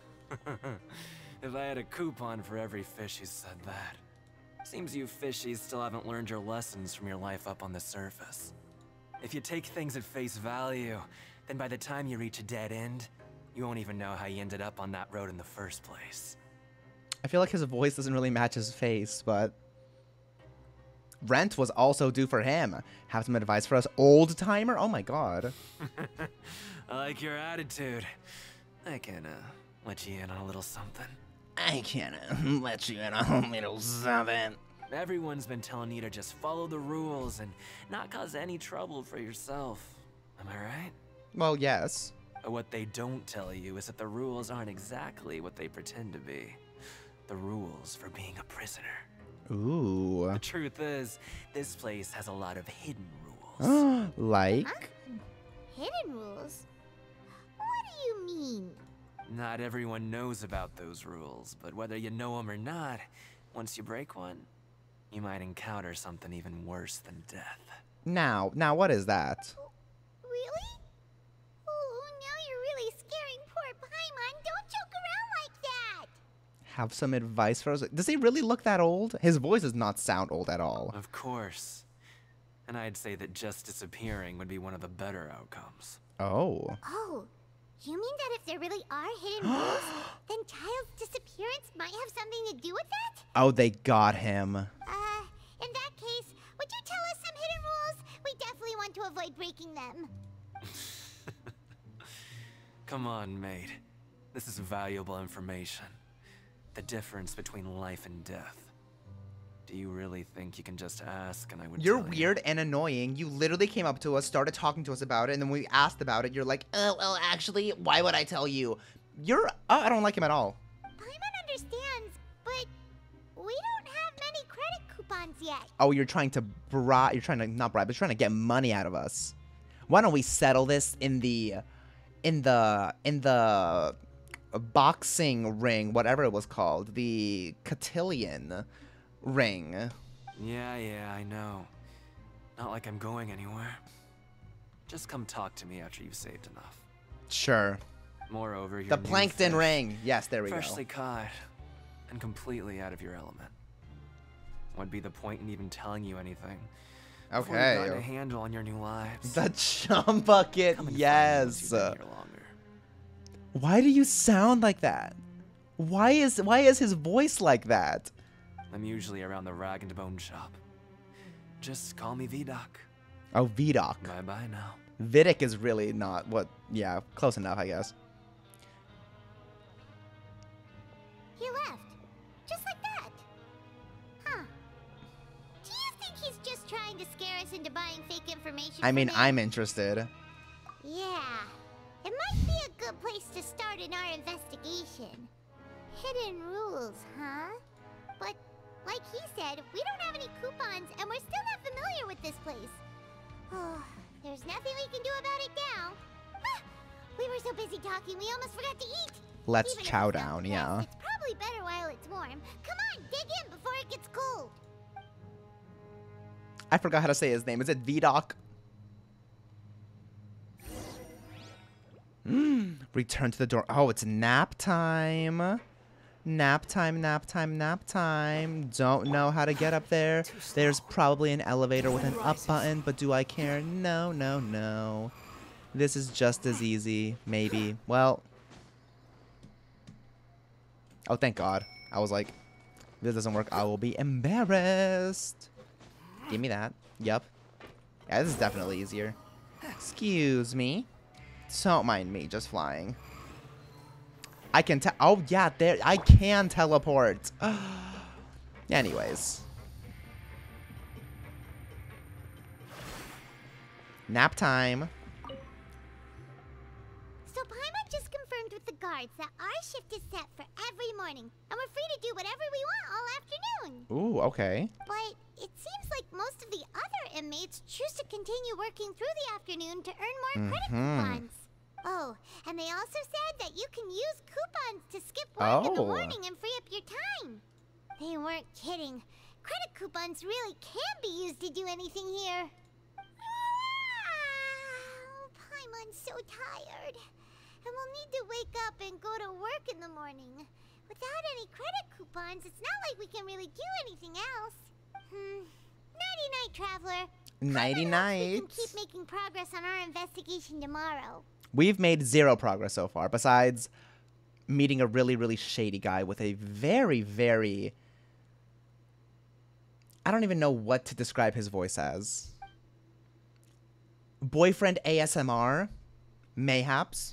If I had a coupon for every fish who said that. Seems you fishies still haven't learned your lessons from your life up on the surface. If you take things at face value, then by the time you reach a dead end, you won't even know how you ended up on that road in the first place.
I feel like his voice doesn't really match his face, but... Rent was also due for him. Have some advice for us, old-timer? Oh my god.
I like your attitude. I can, let you in on a little something.
I can let you in on a little something.
Everyone's been telling you to just follow the rules and not cause any trouble for yourself. Am I right?
Well, yes.
But what they don't tell you is that the rules aren't exactly what they pretend to be. The rules for being a prisoner.
Ooh.
The truth is, this place has a lot of hidden rules.
Like?
Huh? Hidden rules? What do you mean?
Not everyone knows about those rules, but whether you know them or not, once you break one, you might encounter something even worse than death.
Now, what is that?
Really? Oh, now you're really scaring poor Paimon. Don't joke around like that.
Have some advice for us? Does he really look that old? His voice does not sound old at all.
Of course. And I'd say that just disappearing would be one of the better outcomes.
Oh.
Oh, you mean that if there really are hidden rules, then Child's disappearance might have something to do with that?
Oh, they got him.
In that case, would you tell us some hidden rules? We definitely want to avoid breaking them.
Come on, mate. This is valuable information. The difference between life and death. Do you really think you can just ask and I would
You're
tell
weird and annoying. You literally came up to us, started talking to us about it, and then when we asked about it, you're like, oh, well, actually, why would I tell you? I don't like him at all.
Paimon understands, but we don't have many credit coupons yet.
Oh, you're trying to not bribe, but you're trying to get money out of us. Why don't we settle this in the boxing ring, whatever it was called, the cotillion ring.
Yeah, I know. Not like I'm going anywhere. Just come talk to me after you've saved enough.
Sure.
Moreover,
the plankton ring. Yes, there we go.
Freshly caught and completely out of your element. What'd be the point in even telling you anything?
Okay.
Before you got a handle on your new lives.
The chum bucket. Yes. Why do you sound like that? Why is his voice like that?
I'm usually around the rag and bone shop. Just call me Vidoc.
Oh, Vidoc.
Bye-bye now.
Vidic is really not what... Yeah, close enough, I guess.
He left. Just like that. Huh. Do you think he's just trying to scare us into buying fake information
I mean,
from him?
I'm interested.
Yeah. It might be a good place to start in our investigation. Hidden rules, huh? But, like he said, we don't have any coupons, and we're still not familiar with this place. Oh, there's nothing we can do about it now. Ah, we were so busy talking, we almost forgot to eat.
Let's
Even if
chow
it's not
down,
the
yeah.
best, it's probably better while it's warm. Come on, dig in before it gets cold.
I forgot how to say his name. Is it Vidoc? Return to the door. Oh, it's nap time. Nap time, nap time, nap time. Don't know how to get up there. There's probably an elevator with an up button, but do I care? No, no, no. This is just as easy, maybe. Well. Oh, thank God. I was like, If this doesn't work, I will be embarrassed. Give me that. Yep. Yeah, this is definitely easier. Excuse me. Don't mind me just flying. I can oh yeah, there I can teleport. Anyways. Nap time.
So Paimon just confirmed with the guards that our shift is set for every morning, and we're free to do whatever we want all afternoon.
Ooh, okay.
But it seems like most of the other inmates choose to continue working through the afternoon to earn more credit coupons. Oh, and they also said that you can use coupons to skip work in the morning and free up your time. They weren't kidding. Credit coupons really can be used to do anything here. Paimon's so tired. And we'll need to wake up and go to work in the morning. Without any credit coupons, it's not like we can really do anything else. Nighty-night, Traveler.
Nighty-night.
We can keep making progress on our investigation tomorrow.
We've made 0 progress so far, besides meeting a really, really shady guy with a very, very... I don't even know what to describe his voice as. Boyfriend ASMR? Mayhaps?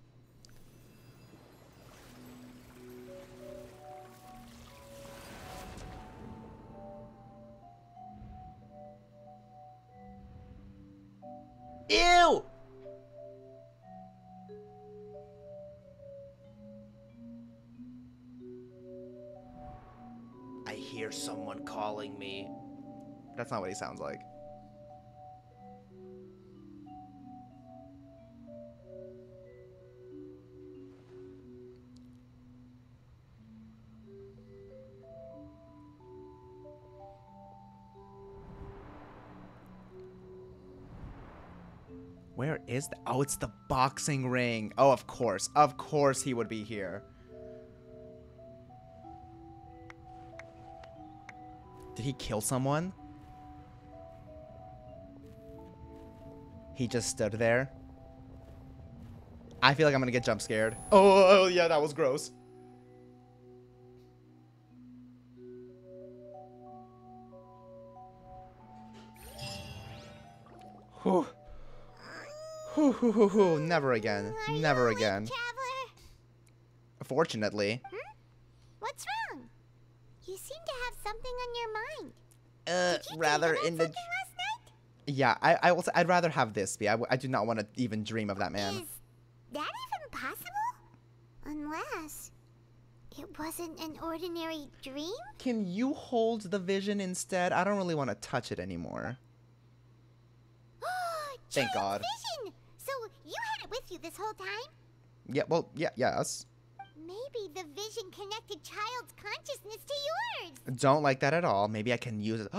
Ew! I hear someone calling me. That's not what he sounds like. Where is that? Oh, it's the boxing ring. Oh, of course. Of course he would be here. Did he kill someone? He just stood there. I feel like I'm gonna get jump scared. Oh, yeah, that was gross. Whew. Never again. Never again. Fortunately.
What's wrong? You seem to have something on your mind.
Rather in the...
Last night?
Yeah, I'd rather have this be. I do not want to even dream of that man.
Is that even possible? Unless it wasn't an ordinary dream?
Can you hold the vision instead? I don't really want to touch it anymore. Thank God.
Vision! So you had it with you this whole time?
Yeah, well, yeah, yes.
Maybe the vision connected Child's consciousness to yours.
Don't like that at all. Maybe I can use it.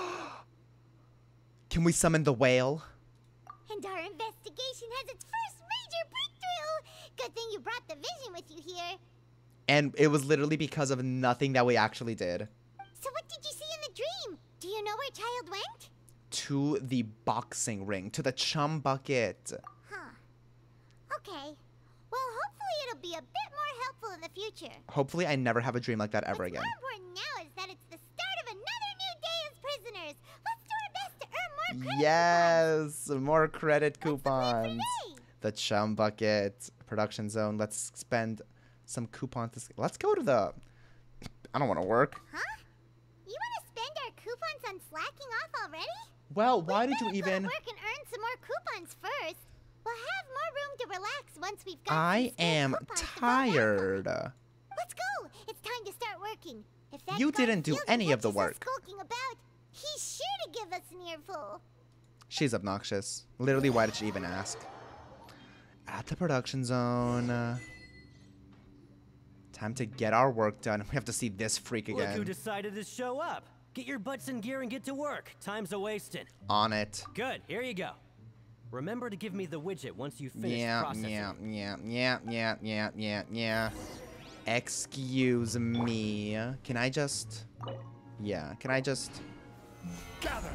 Can we summon the whale?
And our investigation has its first major breakthrough. Good thing you brought the vision with you here.
And it was literally because of nothing that we actually did.
So what did you see in the dream? Do you know where Child went?
To the boxing ring, to the chum bucket.
Huh. Okay. Well, hopefully it'll be a bit more helpful in the future.
Hopefully I never have a dream like that ever again.
What's more important now is that it's the start of another new day as prisoners. Let's do our best to earn more credit
Yes, more credit coupons. The chum bucket, production zone. Let's spend some coupons. Let's go to the... I don't want to work.
Huh? You want to spend our coupons on slacking off already?
Well, why did you even...
Work and earn some more coupons first. We'll have more room to relax once we've got
I am tired.
Let's go. It's time to start working. If that
You didn't do any of the work.
Skulking about, he's sure to give us an earful.
She's obnoxious. Literally, why did she even ask? At the production zone. Time to get our work done. We have to see this freak again.
Look who decided to show up. Get your butts in gear and get to work. Time's a-wasting.
On it.
Good, here you go. Remember to give me the widget once you finish processing.
Yeah. Excuse me. Can I just... Yeah, can I just...
Gather!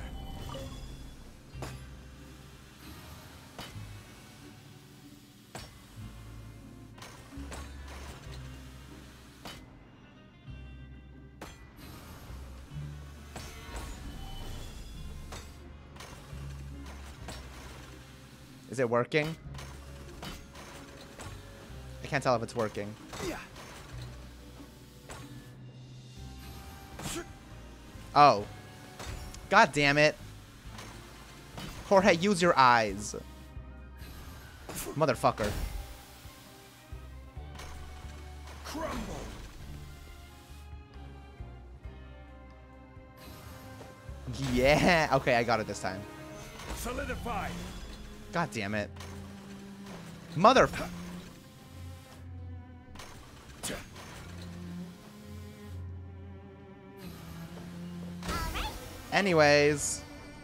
Is it working? I can't tell if it's working. Oh. God damn it. Jorge, use your eyes. Motherfucker.
Crumble.
Yeah. Okay, I got it this time.
Solidify.
God damn it. Motherfucker. Anyways.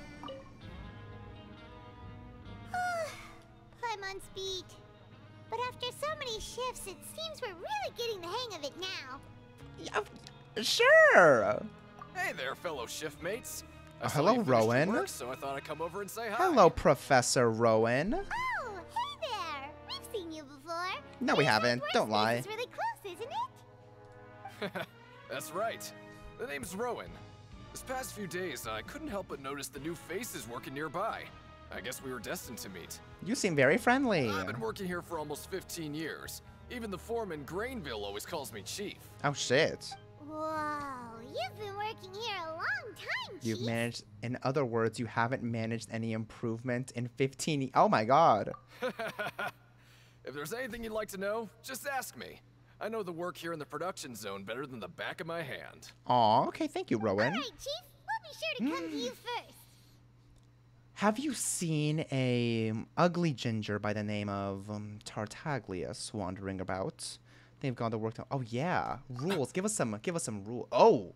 Paimon's beat. But after so many shifts, it seems we're really getting the hang of it now.
Yeah, sure.
Hey there, fellow shift-mates.
Hello, Rowan.
Work, so I thought I'd come over and say hi.
Hello, Professor Rowan.
Oh, hey there. We've seen you before.
No, we haven't. Don't lie.
It's really close, isn't it?
That's right. The name's Rowan. This past few days, I couldn't help but notice the new faces working nearby. I guess we were destined to meet.
You seem very friendly.
I've been working here for almost 15 years. Even the foreman, Grainville, always calls me Chief.
Oh, shit.
Whoa, you've been working here a long time, Chief.
You've managed, in other words, you haven't managed any improvement in 15 Oh my god.
If there's anything you'd like to know, just ask me. I know the work here in the production zone better than the back of my hand.
Aw, okay, thank you, Rowan.
All right, Chief. We'll be sure to come to you first.
Have you seen a ugly ginger by the name of Tartaglius wandering about? They've gone to work. Oh yeah, rules. Give us some rule. Oh.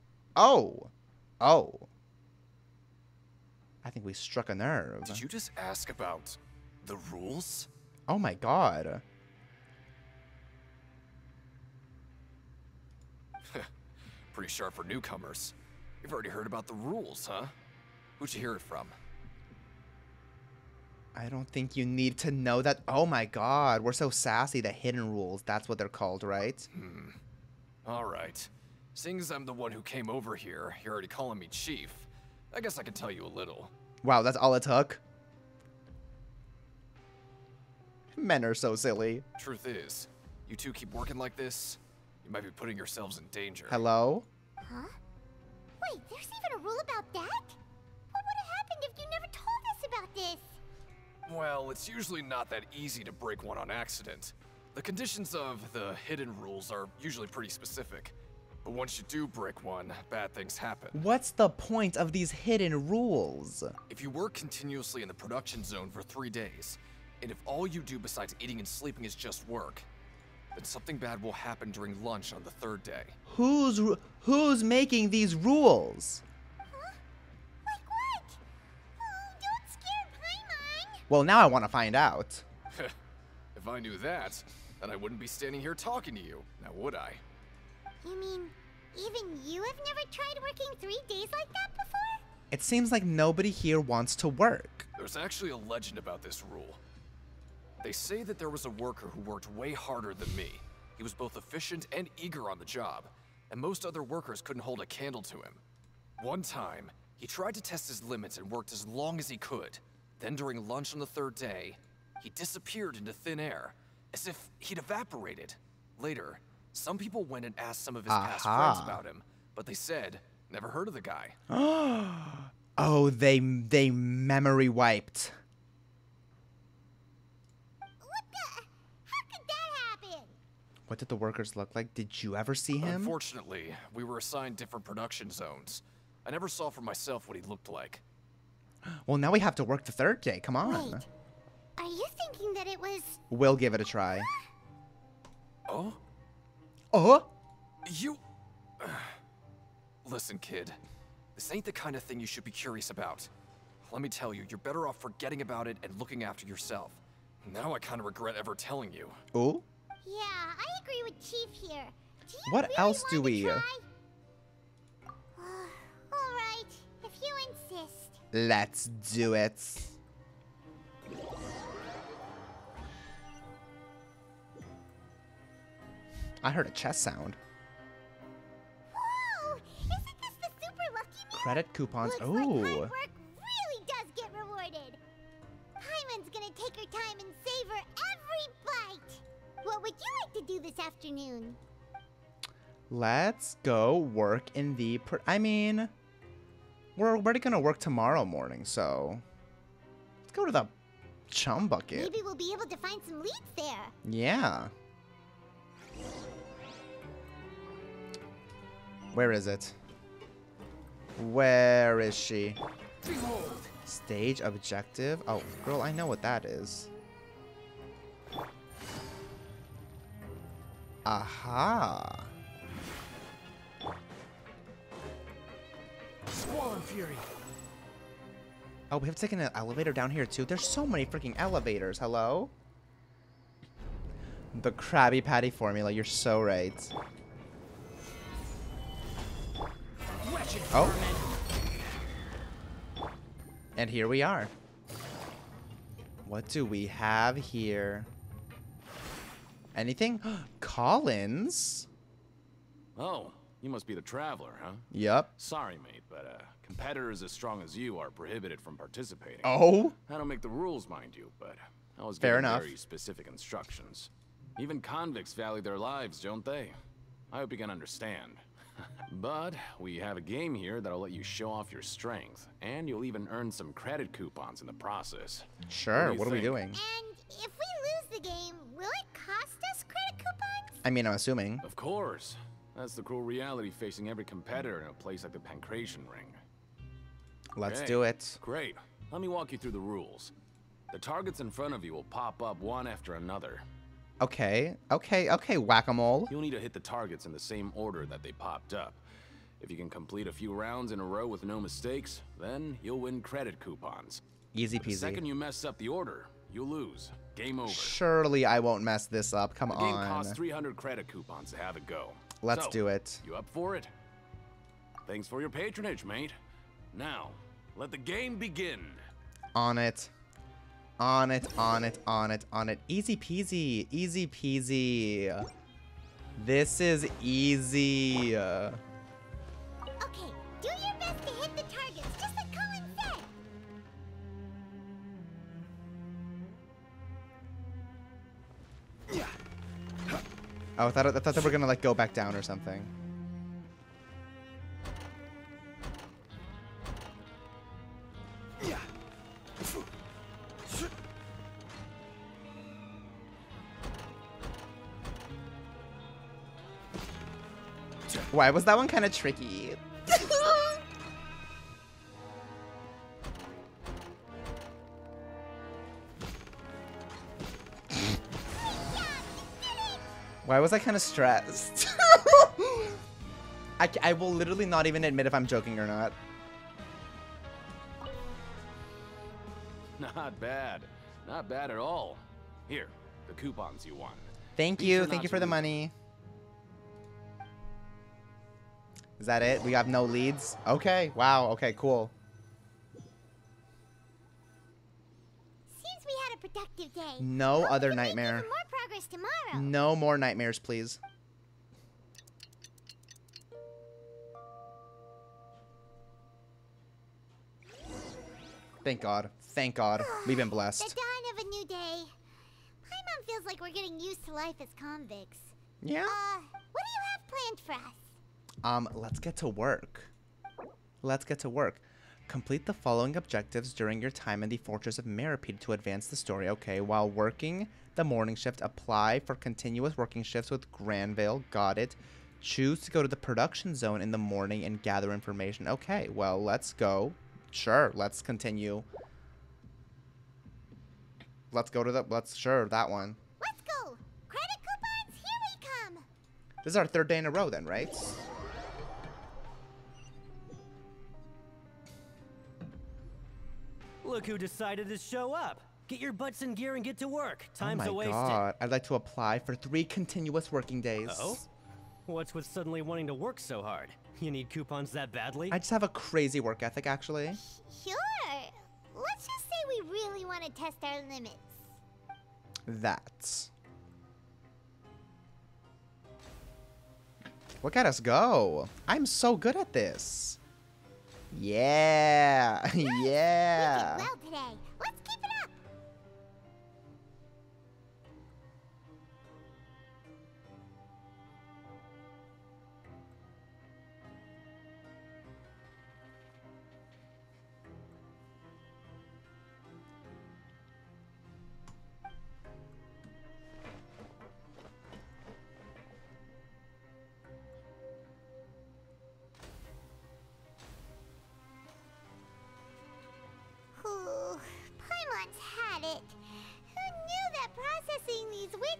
I think we struck a nerve.
Did you just ask about the rules?
Oh my god.
Pretty sharp for newcomers. You've already heard about the rules, huh? Who'd you hear it from?
I don't think you need to know that. Oh my god, we're so sassy. The hidden rules, that's what they're called, right?
Alright. Seeing as I'm the one who came over here, you're already calling me Chief. I guess I can tell you a little.
Wow, that's all it took? Men are so silly.
Truth is, you two keep working like this, you might be putting yourselves in danger.
Hello?
Huh? Wait, there's even a rule about that? What would have happened if you never told us about this?
Well, it's usually not that easy to break one on accident. The conditions of the hidden rules are usually pretty specific. But once you do break one, bad things happen.
What's the point of these hidden rules?
If you work continuously in the production zone for 3 days, and if all you do besides eating and sleeping is just work, then something bad will happen during lunch on the 3rd day.
Who's making these rules?
Huh? Like what? Oh, don't scare Paimon.
Well, now I want to find out.
If I knew that, then I wouldn't be standing here talking to you, now would I?
You mean, even you have never tried working 3 days like that before?
It seems like nobody here wants to work.
There's actually a legend about this rule. They say that there was a worker who worked way harder than me. He was both efficient and eager on the job, and most other workers couldn't hold a candle to him. One time, he tried to test his limits and worked as long as he could. Then during lunch on the 3rd day, he disappeared into thin air, as if he'd evaporated. Later, some people went and asked some of his past friends about him, but they said, never heard of the guy.
Oh, they memory wiped.
What the? How could that happen?
What did the workers look like? Did you ever see him?
Unfortunately, we were assigned different production zones. I never saw for myself what he looked like.
Well, now we have to work the 3rd day. Come on.
Wait. Are you thinking that it was...
We'll give it a try.
Oh?
Oh?
You... Listen, kid. This ain't the kind of thing you should be curious about. Let me tell you, you're better off forgetting about it and looking after yourself. Now I kind of regret ever telling you.
Oh?
Yeah, I agree with Chief here. Do you
What
really
else do
want to
we...
try? All right, if you insist.
Let's do it. I heard a chest sound.
Whoa! Isn't this the super lucky meal?
Credit coupons.
Looks
Oh.
like hard work really does get rewarded. Paimon's gonna take her time and savor every bite. What would you like to do this afternoon?
Let's go work in the... I mean, we're already gonna work tomorrow morning, so... Let's go to the chum bucket.
Maybe we'll be able to find some leads there.
Yeah. Where is it? Where is she?
Behold.
Stage objective? Oh, girl, I know what that is. Aha.
Squall and Fury.
Oh, we have to take an elevator down here too. There's so many freaking elevators. Hello? The Krabby Patty formula. You're so right. Oh. And here we are. What do we have here? Anything? Collins?
Oh, you must be the Traveler, huh?
Yep.
Sorry, mate, but competitors as strong as you are prohibited from participating.
Oh?
I don't make the rules, mind you, but I was
Fair
given
enough.
very specific instructions. Even convicts value their lives, don't they? I hope you can understand. But we have a game here that'll let you show off your strength, and you'll even earn some credit coupons in the process.
Sure, what are we doing?
And if we lose the game, will it cost us credit coupons?
I mean, I'm assuming.
Of course. That's the cruel reality facing every competitor in a place like the Pancration Ring.
Let's
Okay,
do it.
Great. Let me walk you through the rules. The targets in front of you will pop up one after another.
Okay, whack-a-mole.
You'll need to hit the targets in the same order that they popped up. If you can complete a few rounds in a row with no mistakes, then you'll win credit coupons.
Easy
The
peasy.
second you mess up the order, you'll lose. Game over.
Surely I won't mess this up. Come
The game
on.
costs 300 credit coupons to have it go.
Let's
So,
do it.
You up for it? Thanks for your patronage, mate. Now, let the game begin.
On it. On it, on it, on it, on it. Easy peasy. Easy peasy. This is easy.
Okay, do your best to hit the targets, just like Colin said.
Oh, I thought they were gonna like go back down or something. Why was that one kind of tricky? Why was I kind of stressed? I will literally not even admit if I'm joking or not.
Not bad. Not bad at all. Here, the coupons you won.
Thank
Be
you.
sure
Thank
not
you
to
for the
lose
money. Is that it? We have no leads? Okay. Wow. Okay, cool.
Seems we had a productive day.
No
Hope
other
we can make
nightmare.
even more progress tomorrow.
No more nightmares, please. Thank God. Thank God. We've been
The
blessed.
dawn of a new day. Paimon feels like we're getting used to life as convicts.
Yeah?
What do you have planned for us?
Let's get to work. Let's get to work. Complete the following objectives during your time in the Fortress of Meripede to advance the story. Okay, while working the morning shift, apply for continuous working shifts with Granville. Got it. Choose to go to the production zone in the morning and gather information. Okay, well, let's go. Sure, let's continue. Let's go to the... Sure, that one.
Let's go. Credit coupons, here we come.
This is our third day in a row then, right?
Look who decided to show up. Get your butts in gear and get to work. Time's
Oh my
wasted.
God. I'd like to apply for 3 continuous working days.
Oh? What's with suddenly wanting to work so hard? You need coupons that badly?
I just have a crazy work ethic, actually.
Sure. Let's just say we really want to test our limits.
That. Look at us go. I'm so good at this. Yeah. Yeah.
Well today. Let's keep it up.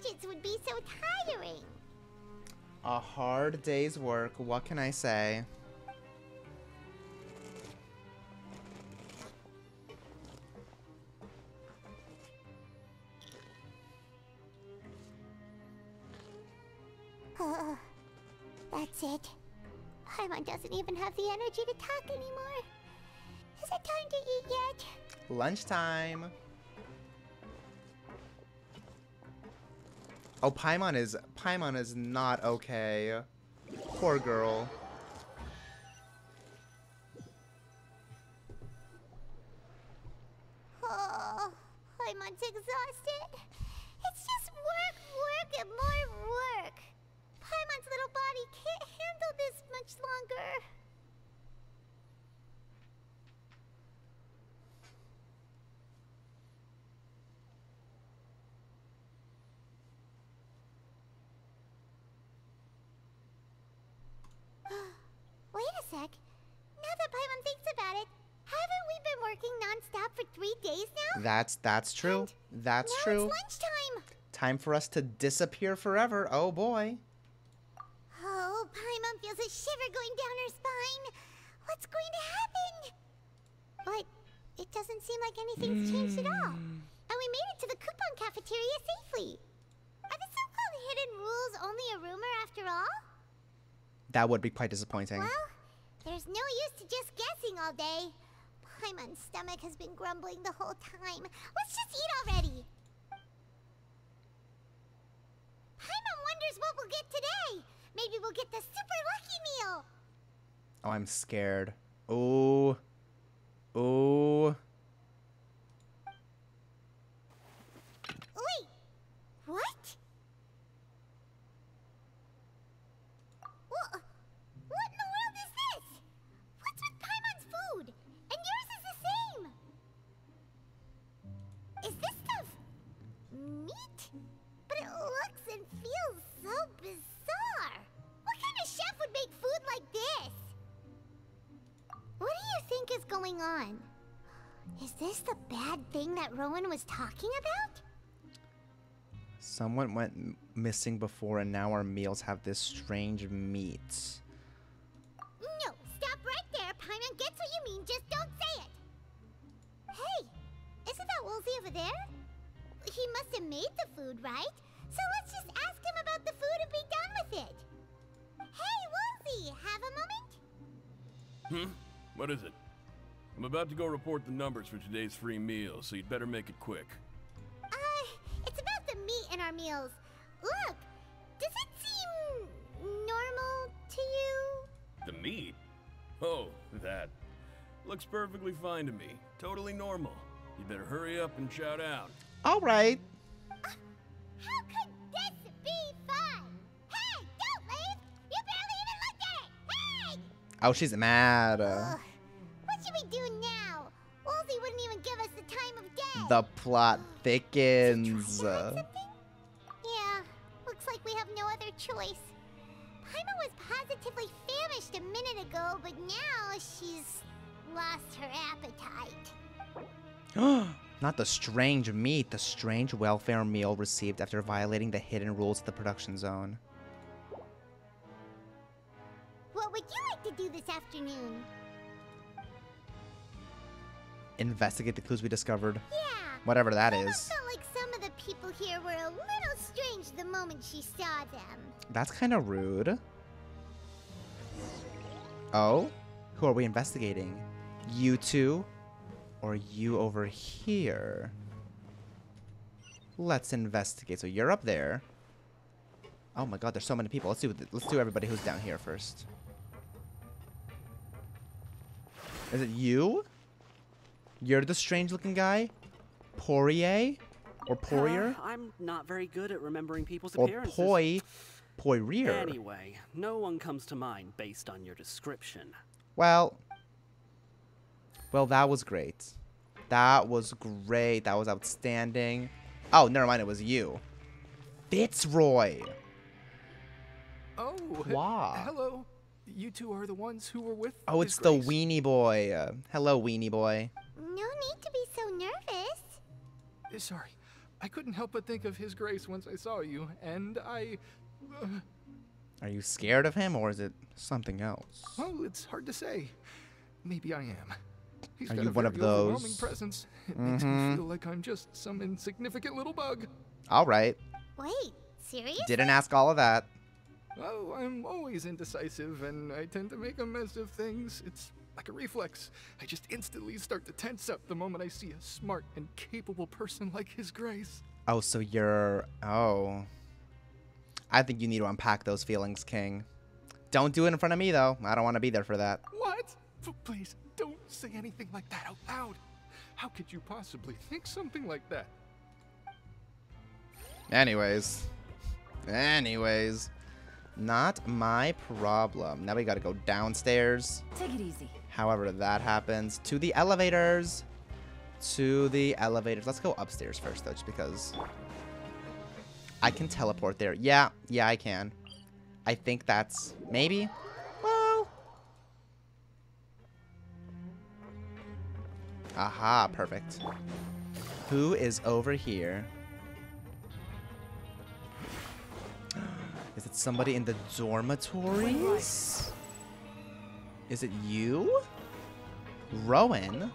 gadgets would be so tiring.
A hard day's work. What can I say?
That's it. Paimon doesn't even have the energy to talk anymore. Is it time to eat yet?
Lunchtime. Oh, Paimon is not okay. Poor girl.
Oh, Paimon's exhausted. It's just work, work, and more work. Paimon's little body can't handle this much longer. Wait a sec. Now that Paimon thinks about it, haven't we been working non-stop for 3 days now?
That's true. That's
now
true.
It's lunchtime.
Time for us to disappear forever. Oh boy.
Oh, Paimon feels a shiver going down her spine. What's going to happen? But it doesn't seem like anything's changed at all. And we made it to the coupon cafeteria safely. Are the so-called hidden rules only a rumor after all?
That would be quite disappointing.
Well, there's no use to just guessing all day. Paimon's stomach has been grumbling the whole time. Let's just eat already. Paimon wonders what we'll get today. Maybe we'll get the super lucky meal.
Oh, I'm scared. Oh. Oh.
Wait. What? What in the world is this? What's with Paimon's food? And yours is the same. Is this stuff meat? But it looks and feels so bizarre. What kind of chef would make food like this? What do you think is going on? Is this the bad thing that Rowan was talking about?
Someone went missing before and now our meals have this strange meat.
No, stop right there. Paimon gets what you mean, just don't say it. Hey, isn't that Woolsey over there? He must have made the food, right? So let's just ask him about the food and be done with it. Hey, Woolsey, have a moment?
What is it? I'm about to go report the numbers for today's free meal, so you'd better make it quick.
It's about the meat in our meals. Look, does it seem normal to you?
The meat? Oh, that. Looks perfectly fine to me. Totally normal. You better hurry up and shout out.
All right.
How could this be fun? Hey, don't leave! You barely even looked at it! Hey!
Oh, she's mad.
What should we do now? Woolsey wouldn't even give us the time of day.
The plot thickens.
Yeah, looks like we have no other choice. Paimon was positively famished a minute ago, but now she's lost her appetite.
Not the strange meat, the strange welfare meal received after violating the hidden rules of the production zone.
What would you like to do this afternoon?
Investigate the clues we discovered.
Yeah.
Whatever that
Paimon
is.
felt like some of the people here were a little strange the moment she saw them.
That's kind of rude. Oh? Who are we investigating? You two? Or you over here? Let's investigate. So you're up there. Oh my god, there's so many people. Let's do everybody who's down here first. Is it you? You're the strange looking guy? Poirier? Or Poirier?
I'm not very good at remembering people's
Or
appearances.
Poirier.
Anyway, no one comes to mind based on your description.
Well, that was great. That was great. That was outstanding. Oh, never mind. It was you. Fitzroy.
Oh,
wow.
Hello. You two are the ones who were with.
Oh,
His
it's the
Grace.
weenie boy. Hello, weenie boy.
No need to be so nervous.
Sorry. I couldn't help but think of His Grace once I saw you, and I...
Are you scared of him, or is it something else?
Well, it's hard to say. Maybe I am. He's
Are
got
you
a
one
very
of those?
overwhelming presence. It makes me feel like I'm just some insignificant little bug.
All right.
Wait, seriously?
Didn't ask all of that.
Oh, I'm always indecisive, and I tend to make a mess of things. It's like a reflex. I just instantly start to tense up the moment I see a smart and capable person like His Grace.
Oh, so you're... Oh. I think you need to unpack those feelings, King. Don't do it in front of me, though. I don't want to be there for that.
What? Please, don't say anything like that out loud. How could you possibly think something like that?
Anyways. Not my problem. Now we gotta go downstairs.
Take it easy.
However that happens. To the elevators. Let's go upstairs first, though, just because I can teleport there. Yeah, I can. I think that's... Maybe? Well... Aha, perfect. Who is over here? Is it somebody in the dormitories? Is it you? Rowan?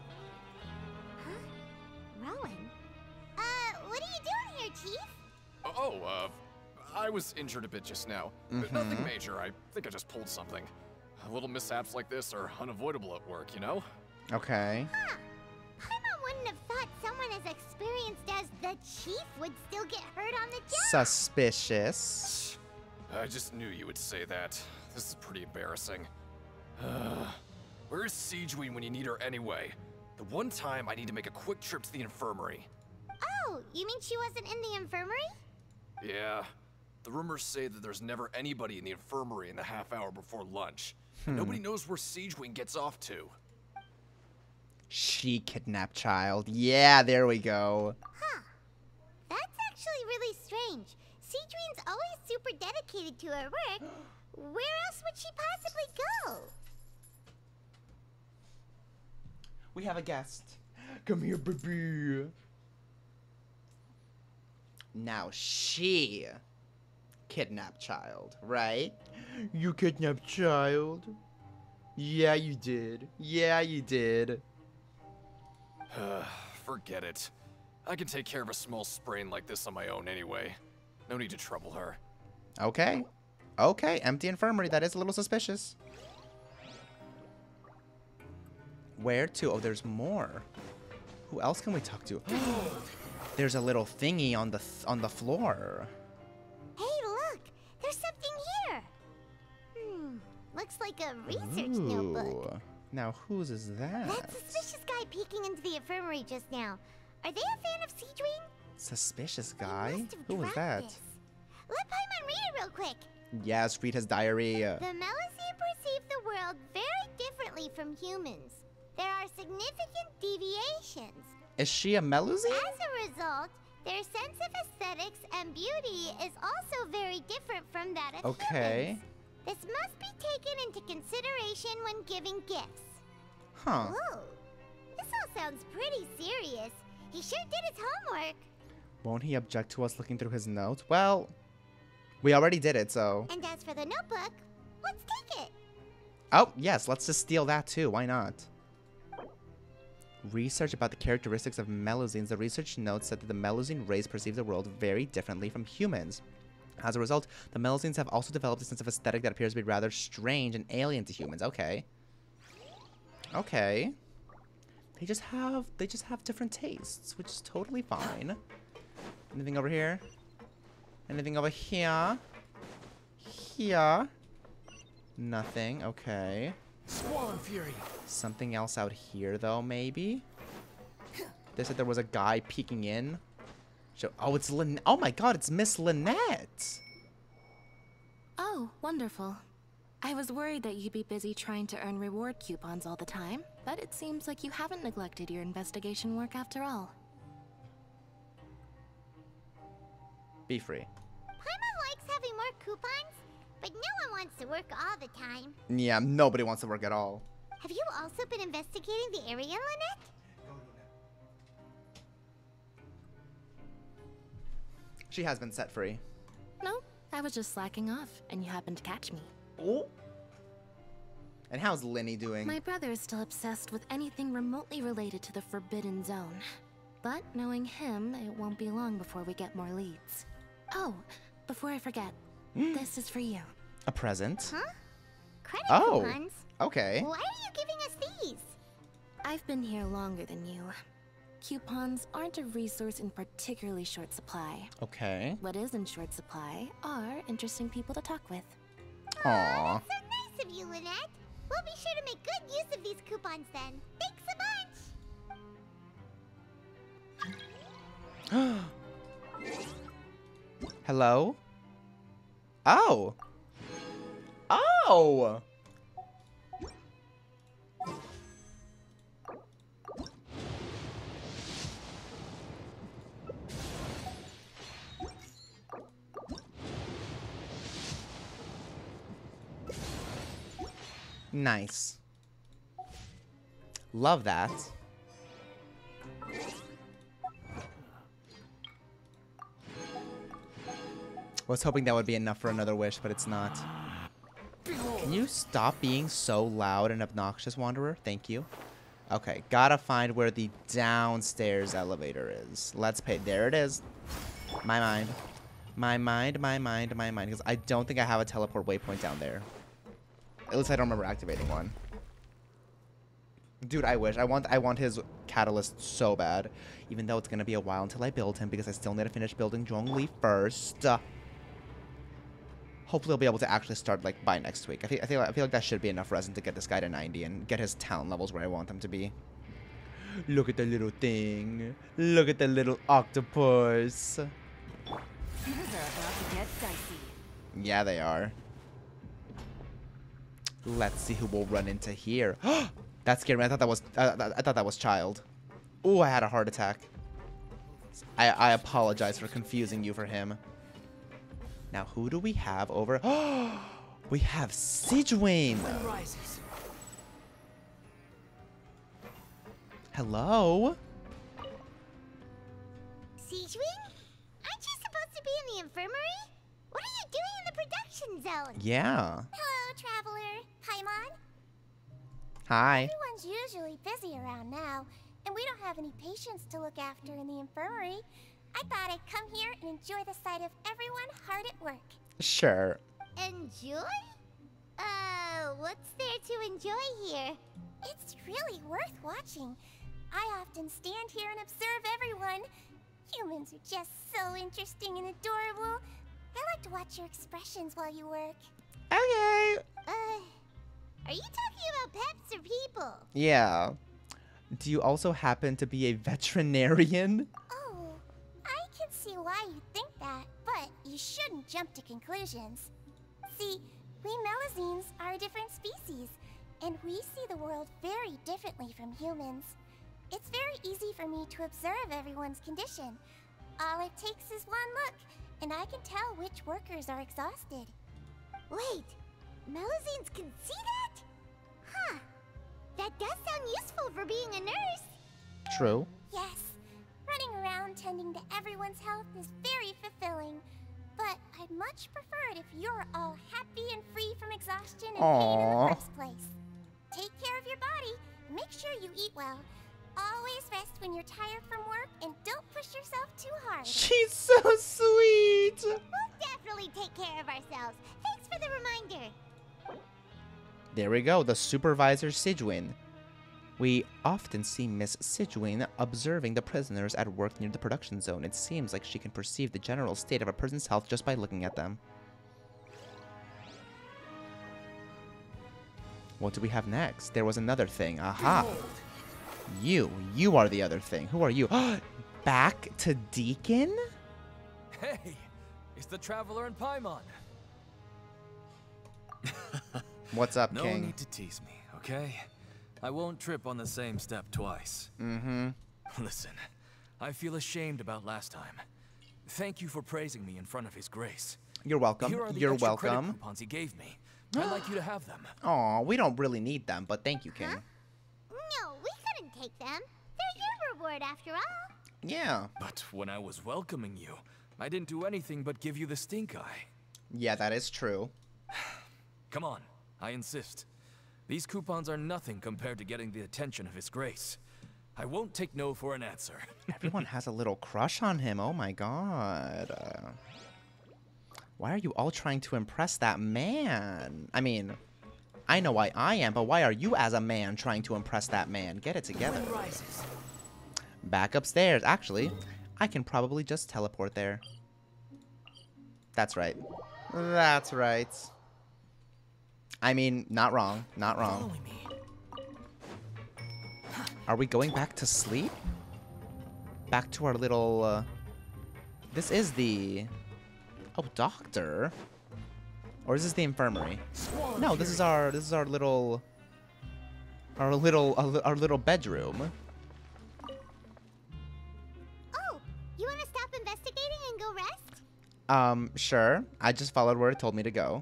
Rowan? What are you doing here, Chief?
I was injured a bit just now. Nothing major. I think I just pulled something. Little mishaps like this are unavoidable at work, you know?
Okay.
Huh. Paimon wouldn't have thought someone as experienced as the Chief would still get hurt on the job.
Suspicious.
I just knew you would say that. This is pretty embarrassing. Where's Siegeween when you need her anyway? The one time I need to make a quick trip to the infirmary.
Oh, you mean she wasn't in the infirmary?
Yeah. The rumors say that there's never anybody in the infirmary in the half hour before lunch. Nobody knows where Siegeween gets off to.
She kidnapped child. Yeah, there we go.
Huh. That's actually really strange. Siegeween's always super dedicated to her work. Where else would she possibly go?
We have a guest. Come here, baby. Now she kidnapped child, right? You kidnapped child? Yeah, you did. Yeah, you did.
Forget it. I can take care of a small sprain like this on my own anyway. No need to trouble her.
Okay. Okay, empty infirmary. That is a little suspicious. Where to? Oh, there's more. Who else can we talk to? There's a little thingy on the floor.
Hey, look! There's something here! Looks like a research notebook.
Now, whose is that?
That suspicious guy peeking into the infirmary just now. Are they a fan of Siegeween?
Suspicious guy? Who was that?
Let Paimon read it real quick.
Yes, read his diary.
The Melusine perceive the world very differently from humans. There are significant deviations.
Is she a Melusine?
As a result, their sense of aesthetics and beauty is also very different from that of humans. This must be taken into consideration when giving gifts.
Huh.
Whoa. This all sounds pretty serious. He sure did his homework.
Won't he object to us looking through his notes? Well, we already did it, so...
And as for the notebook, let's take it.
Oh, yes, let's just steal that too. Why not? Research about the characteristics of Melusines. The research notes that the Melusine race perceive the world very differently from humans. As a result, the Melusines have also developed a sense of aesthetic that appears to be rather strange and alien to humans. Okay. Okay. They just have different tastes, which is totally fine. Anything over here? Anything over here? Here? Nothing. Okay.
Swan Fury.
Something else out here, though, maybe? They said there was a guy peeking in. Oh, it's Lynette. Oh my god, it's Miss Lynette.
Oh, wonderful. I was worried that you'd be busy trying to earn reward coupons all the time, but it seems like you haven't neglected your investigation work after all.
Be free.
Paimon likes having more coupons, but no one wants to work all the time.
Yeah, nobody wants to work at all.
Have you also been investigating the area, Lynette?
She has been set free.
Nope, I was just slacking off, and you happened to catch me.
Oh. And how's Linny doing?
My brother is still obsessed with anything remotely related to the Forbidden Zone. But knowing him, it won't be long before we get more leads. Oh, before I forget, this is for you.
A present?
Huh? Credit
Oh,
coupons?
okay.
Why are you giving us these?
I've been here longer than you. Coupons aren't a resource in particularly short supply.
Okay.
What is in short supply are interesting people to talk with.
Aww.
So nice of you, Lynette. We'll be sure to make good use of these coupons then. Thanks a bunch!
Hello? Oh! Oh! Nice. Love that. Was hoping that would be enough for another wish, but it's not. Can you stop being so loud and obnoxious, Wanderer? Thank you. Okay, gotta find where the downstairs elevator is. Let's pay. There it is. My mind. My mind, my mind, my mind. Because I don't think I have a teleport waypoint down there. At least I don't remember activating one. Dude, I wish. I want his catalyst so bad. Even though it's gonna be a while until I build him because I still need to finish building Zhongli first. Hopefully I'll be able to actually start like by next week. I feel like that should be enough resin to get this guy to 90 and get his talent levels where I want them to be. Look at the little thing. Look at the little octopus.
Things are about to get dicey.
Yeah, they are. Let's see who we'll run into here. That scared me. I thought that was Child. Ooh, I had a heart attack. I apologize for confusing you for him. Now, who do we have over? We have Sigewin. Hello?
Sigewin? Aren't you supposed to be in the infirmary? What are you doing in the production zone?
Yeah.
Hello, Traveler. Paimon.
Hi.
Everyone's usually busy around now, and we don't have any patients to look after in the infirmary. I thought I'd come here and enjoy the sight of everyone hard at work.
Sure.
Enjoy? What's there to enjoy here? It's really worth watching. I often stand here and observe everyone. Humans are just so interesting and adorable. I like to watch your expressions while you work.
Okay.
Are you talking about pets or people?
Yeah. Do you also happen to be a veterinarian?
Oh, I can see why you think that, but you shouldn't jump to conclusions. See, we Melazines are a different species, and we see the world very differently from humans. It's very easy for me to observe everyone's condition. All it takes is one look, and I can tell which workers are exhausted. Wait, Melazines can see that? Huh. That does sound useful for being a nurse.
True.
Yes. Running around tending to everyone's health is very fulfilling. But I'd much prefer it if you're all happy and free from exhaustion and pain in the first place. Take care of your body, make sure you eat well. Always rest when you're tired from work, and don't push yourself too hard.
She's so sweet.
We'll definitely take care of ourselves. Thanks for the reminder.
There we go, the supervisor Sigewin. We often see Miss Sigewin observing the prisoners at work near the production zone. It seems like she can perceive the general state of a person's health just by looking at them. What do we have next? There was another thing. Aha. You are the other thing. Who are you? Back to Deacon?
Hey, it's the Traveler and Paimon.
What's up,
No
King?
need to tease me, okay? I won't trip on the same step twice.
Mm-hmm.
Listen, I feel ashamed about last time. Thank you for praising me in front of His Grace.
You're welcome.
Here are the
You're
extra credit
welcome.
coupons he gave me. I'd like you to have them.
Aw, we don't really need them, but thank you, King.
No, we couldn't take them. They're your reward after all.
Yeah.
But when I was welcoming you, I didn't do anything but give you the stink eye.
Yeah, that is true.
Come on, I insist. These coupons are nothing compared to getting the attention of His Grace. I won't take no for an answer.
Everyone has a little crush on him. Oh my god. Why are you all trying to impress that man? I mean, I know why I am, but why are you as a man trying to impress that man? Get it together. Back upstairs. Actually, I can probably just teleport there. That's right. That's right. I mean, not wrong. Not wrong. Are we going back to sleep? Back to our little, This is the... Oh, doctor? Or is this the infirmary? No, this is our little... Our little bedroom.
Oh, you want to stop investigating and go rest?
Sure. I just followed where it told me to go.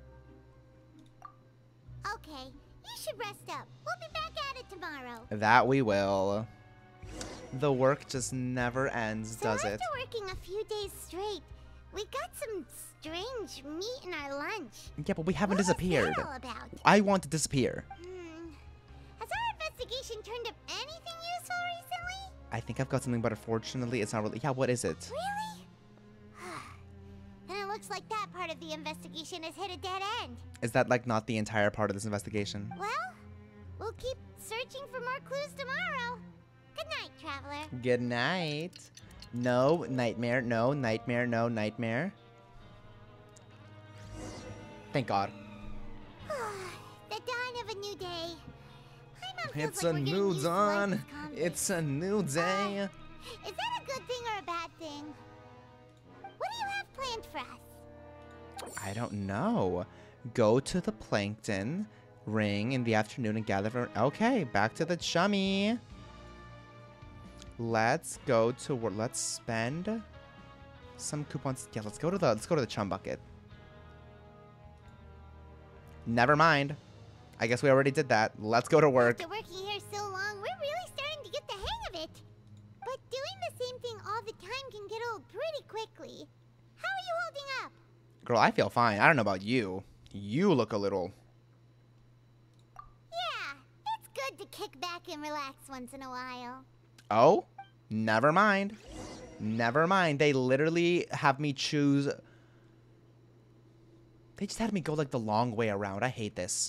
Okay, you should rest up. We'll be back at it tomorrow.
That we will. The work just never ends, does it?
After working a few days straight, we got some strange meat in our lunch.
Yeah, but we haven't disappeared.
What's that all about?
I want to disappear.
Has our investigation turned up anything useful recently?
I think I've got something, but unfortunately, it's not really. Yeah, what is it?
Really? Then it looks like that part of the investigation has hit a dead end.
Is that like not the entire part of this investigation?
Well, we'll keep searching for more clues tomorrow. Good night, traveler.
Good night. No nightmare. No nightmare. No nightmare. Thank God.
The dawn of a new day.
It's a new dawn. It's a new day.
Is that a good thing or a bad thing? What do you have planned for us?
I don't know. Go to the plankton ring in the afternoon and gather for... Okay, back to the chummy. Let's go to work. Let's spend some coupons. Yeah, let's go to the chum bucket. Never mind. I guess we already did that. Let's go to work.
After working here so long, we're really starting to get the hang of it. But doing the same thing all the time can get old pretty quickly. How are you holding up?
Girl, I feel fine. I don't know about you. You look a little...
Yeah, it's good to kick back and relax once in a while.
Oh? Never mind. Never mind. They literally have me choose... They just had me go like the long way around. I hate this.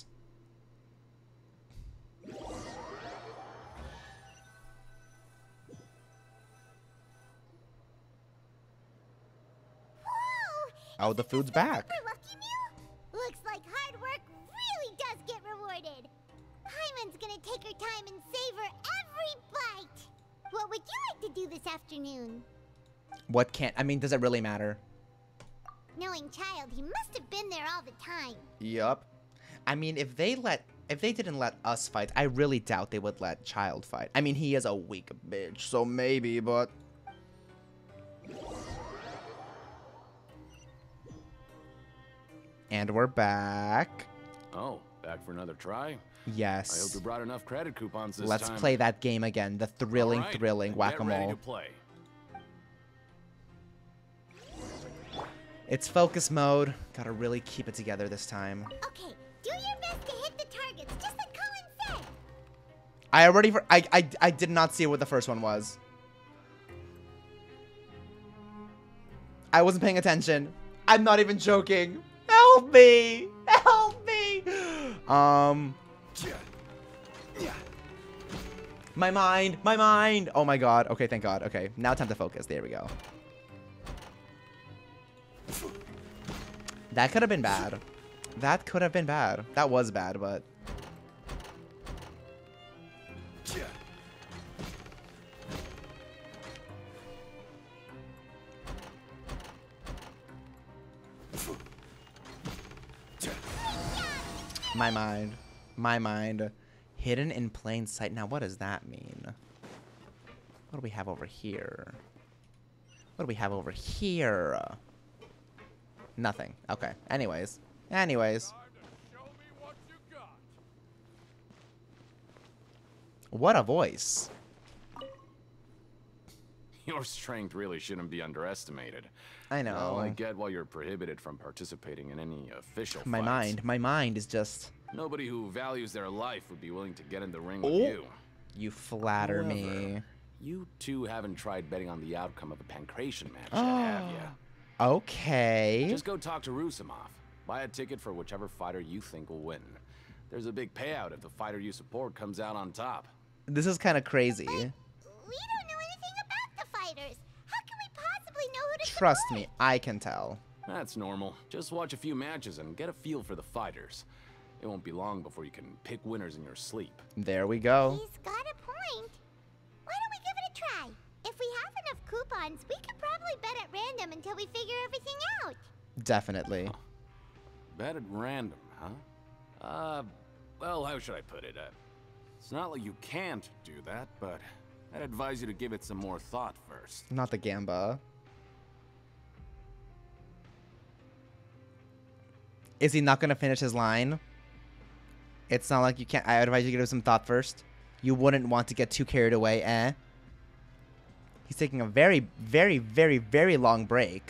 Oh, the food's back.
Lucky meal? Looks like hard work really does get rewarded. Paimon's gonna take her time and savor every bite. What would you like to do this afternoon?
What can't... I mean, does it really matter?
Knowing Child, he must have been there all the time.
Yup. I mean, if they didn't let us fight, I really doubt they would let Child fight. I mean, he is a weak bitch, so maybe, but... And we're back.
Oh, back for another try?
Yes.
I hope you brought enough credit coupons this
Let's
time.
play that game again. The thrilling whack-a-mole.
Get ready to play.
It's focus mode. Gotta really keep it together this time.
Okay, do your best to hit the targets, just like Colin said.
I did not see what the first one was. I wasn't paying attention. I'm not even joking. Help me! Help me! My mind! My mind! Oh my god. Okay, thank god. Okay, now time to focus. There we go. That could have been bad. That could have been bad. That was bad, but... My mind. My mind. Hidden in plain sight. Now, what does that mean? What do we have over here? What do we have over here? Nothing. Okay. Anyways. What a voice.
Your strength really shouldn't be underestimated.
I know.
Well, I get why you're prohibited from participating in any official
My
fights.
my mind is just...
Nobody who values their life would be willing to get in the ring
Oh,
with you.
You flatter
However,
me.
You two haven't tried betting on the outcome of a pancration match yet, have you?
Okay.
Just go talk to Rusimov. Buy a ticket for whichever fighter you think will win. There's a big payout if the fighter you support comes out on top.
This is kind of crazy.
We don't know anything about the fighters. How can we possibly know who to
Trust
support?
me, I can tell.
That's normal. Just watch a few matches and get a feel for the fighters. It won't be long before you can pick winners in your sleep.
There we go.
He's got a point. Why don't we give it a try? If we have enough coupons, we could probably bet at random until we figure everything out.
Definitely.
Bet at random, huh? Well, how should I put it? It's not like you can't do that, but I'd advise you to give it some more thought first.
Not the Gamba. Is he not going to finish his line? It's not like you can't. I advise you to give it some thought first. You wouldn't want to get too carried away, eh? He's taking a very, very, very, very long break.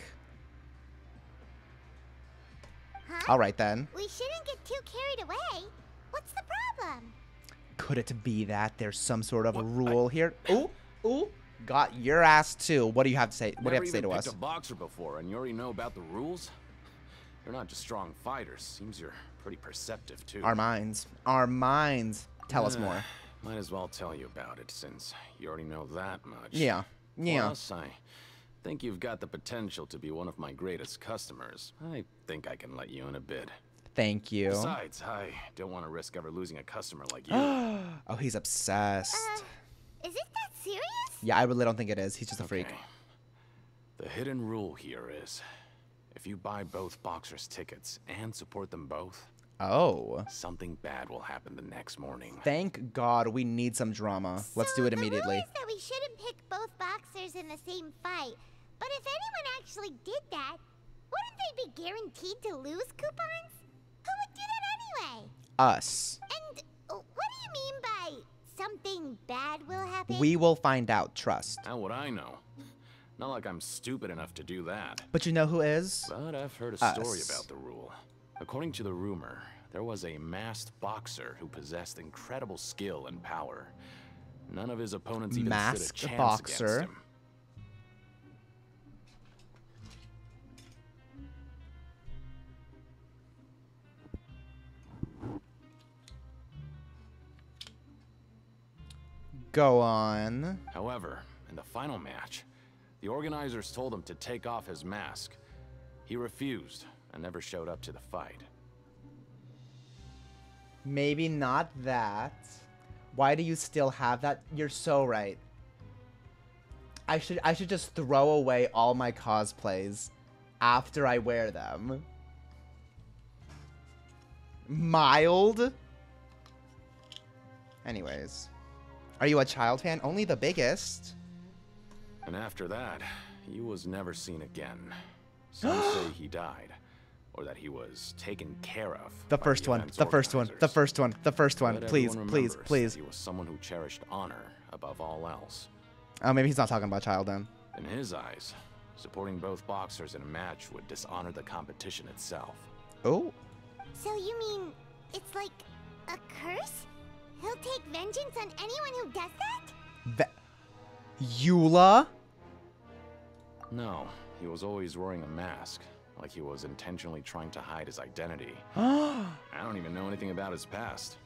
Huh?
All right, then.
We shouldn't get too carried away. What's the problem?
Could it be that there's some sort of a rule here? Ooh, ooh. Got your ass, too. What do you have to say? What do you have to say to us?
Never even picked a boxer before, and you already know about the rules? You're not just strong fighters. Seems you're pretty perceptive, too.
Our minds. Our minds. Tell us more.
Might as well tell you about it, since you already know that much.
Yeah. Yeah.
Plus, I think you've got the potential to be one of my greatest customers. I think I can let you in a bit.
Thank you.
Besides, I don't want to risk ever losing a customer like you.
Oh, he's obsessed.
Is it that serious?
Yeah, I really don't think it is. He's just a freak.
The hidden rule here is, if you buy both boxers' tickets and support them both, something bad will happen the next morning.
Thank God we need some drama. Let's do it immediately.
The rule is that we shouldn't pick both boxers in the same fight. But if anyone actually did that, wouldn't they be guaranteed to lose coupons? Who would do that anyway?
Us.
And what do you mean by something bad will happen?
We will find out. Trust.
How would I know? Not like I'm stupid enough to do that.
But you know who is?
But I've heard a story about the rule. According to the rumor, there was a masked boxer who possessed incredible skill and power. None of his opponents even stood a chance against him.
Go on.
However, in the final match, the organizers told him to take off his mask. He refused and never showed up to the fight.
Maybe not that. Why do you still have that? You're so right. I should just throw away all my cosplays after I wear them. Mild? Anyways. Are you a child fan? Only the biggest.
And after that, he was never seen again. Some say he died, or that he was taken care of.
The first one. The first one. The first one. The first one.
But
Please,
everyone
please,
remembers
please.
that he was someone who cherished honor above all else.
Oh, maybe he's not talking about child then.
In his eyes, supporting both boxers in a match would dishonor the competition itself.
Oh.
So you mean it's like a curse? He'll take vengeance on anyone who does that?
Eula?
No, he was always wearing a mask, like he was intentionally trying to hide his identity.
I
don't even know anything about his past.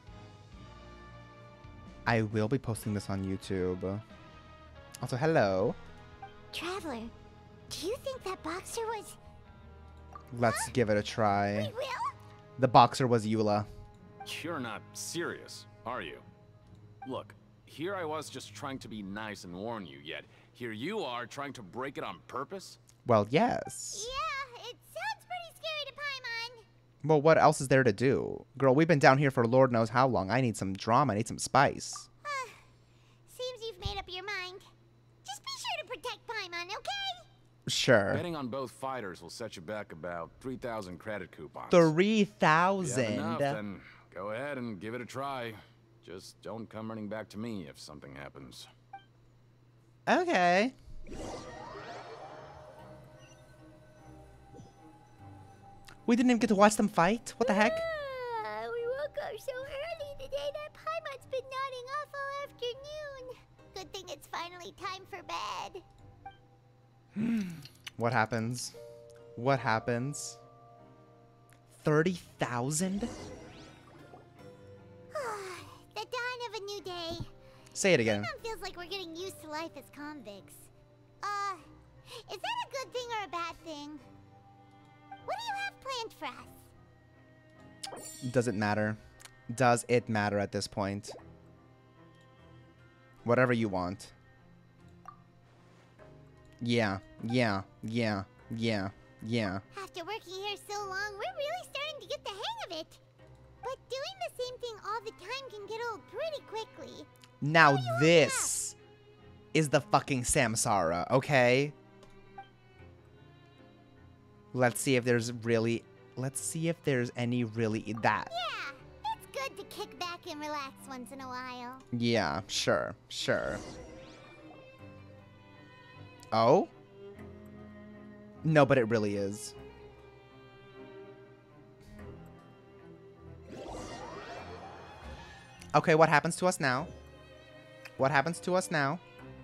will be posting this on YouTube. Also, hello.
Traveler, do you think that boxer was...
Let's give it a try.
We will?
The boxer was Eula.
You're not serious, are you? Look, here I was just trying to be nice and warn you, yet here you are trying to break it on purpose?
Well, yes.
Yeah, it sounds pretty scary to Paimon.
Well, what else is there to do? Girl, we've been down here for Lord knows how long. I need some drama. I need some spice.
Seems you've made up your mind. Just be sure to protect Paimon, okay?
Sure.
Betting on both fighters will set you back about 3,000 credit coupons.
3,000?
If you have enough, then go ahead and give it a try. Just don't come running back to me if something happens.
Okay. We didn't even get to watch them fight? What the heck?
We woke up so early today that Paimon's been nodding off all afternoon. Good thing it's finally time for bed.
What happens? What happens? 30,000?
The dawn of a new day.
Say it again.
Paimon feels like we're getting used to life as convicts. Is that a good thing or a bad thing? What do you have planned for us?
Does it matter? Does it matter at this point? Whatever you want. Yeah.
After working here so long, we're really starting to get the hang of it. But doing the same thing all the time can get old pretty quickly.
Now this is the fucking Samsara, okay? Let's see if there's any really that.
Yeah, it's good to kick back and relax once in a while.
Yeah, sure. Oh? No, but it really is. Okay, what happens to us now? What happens to us now?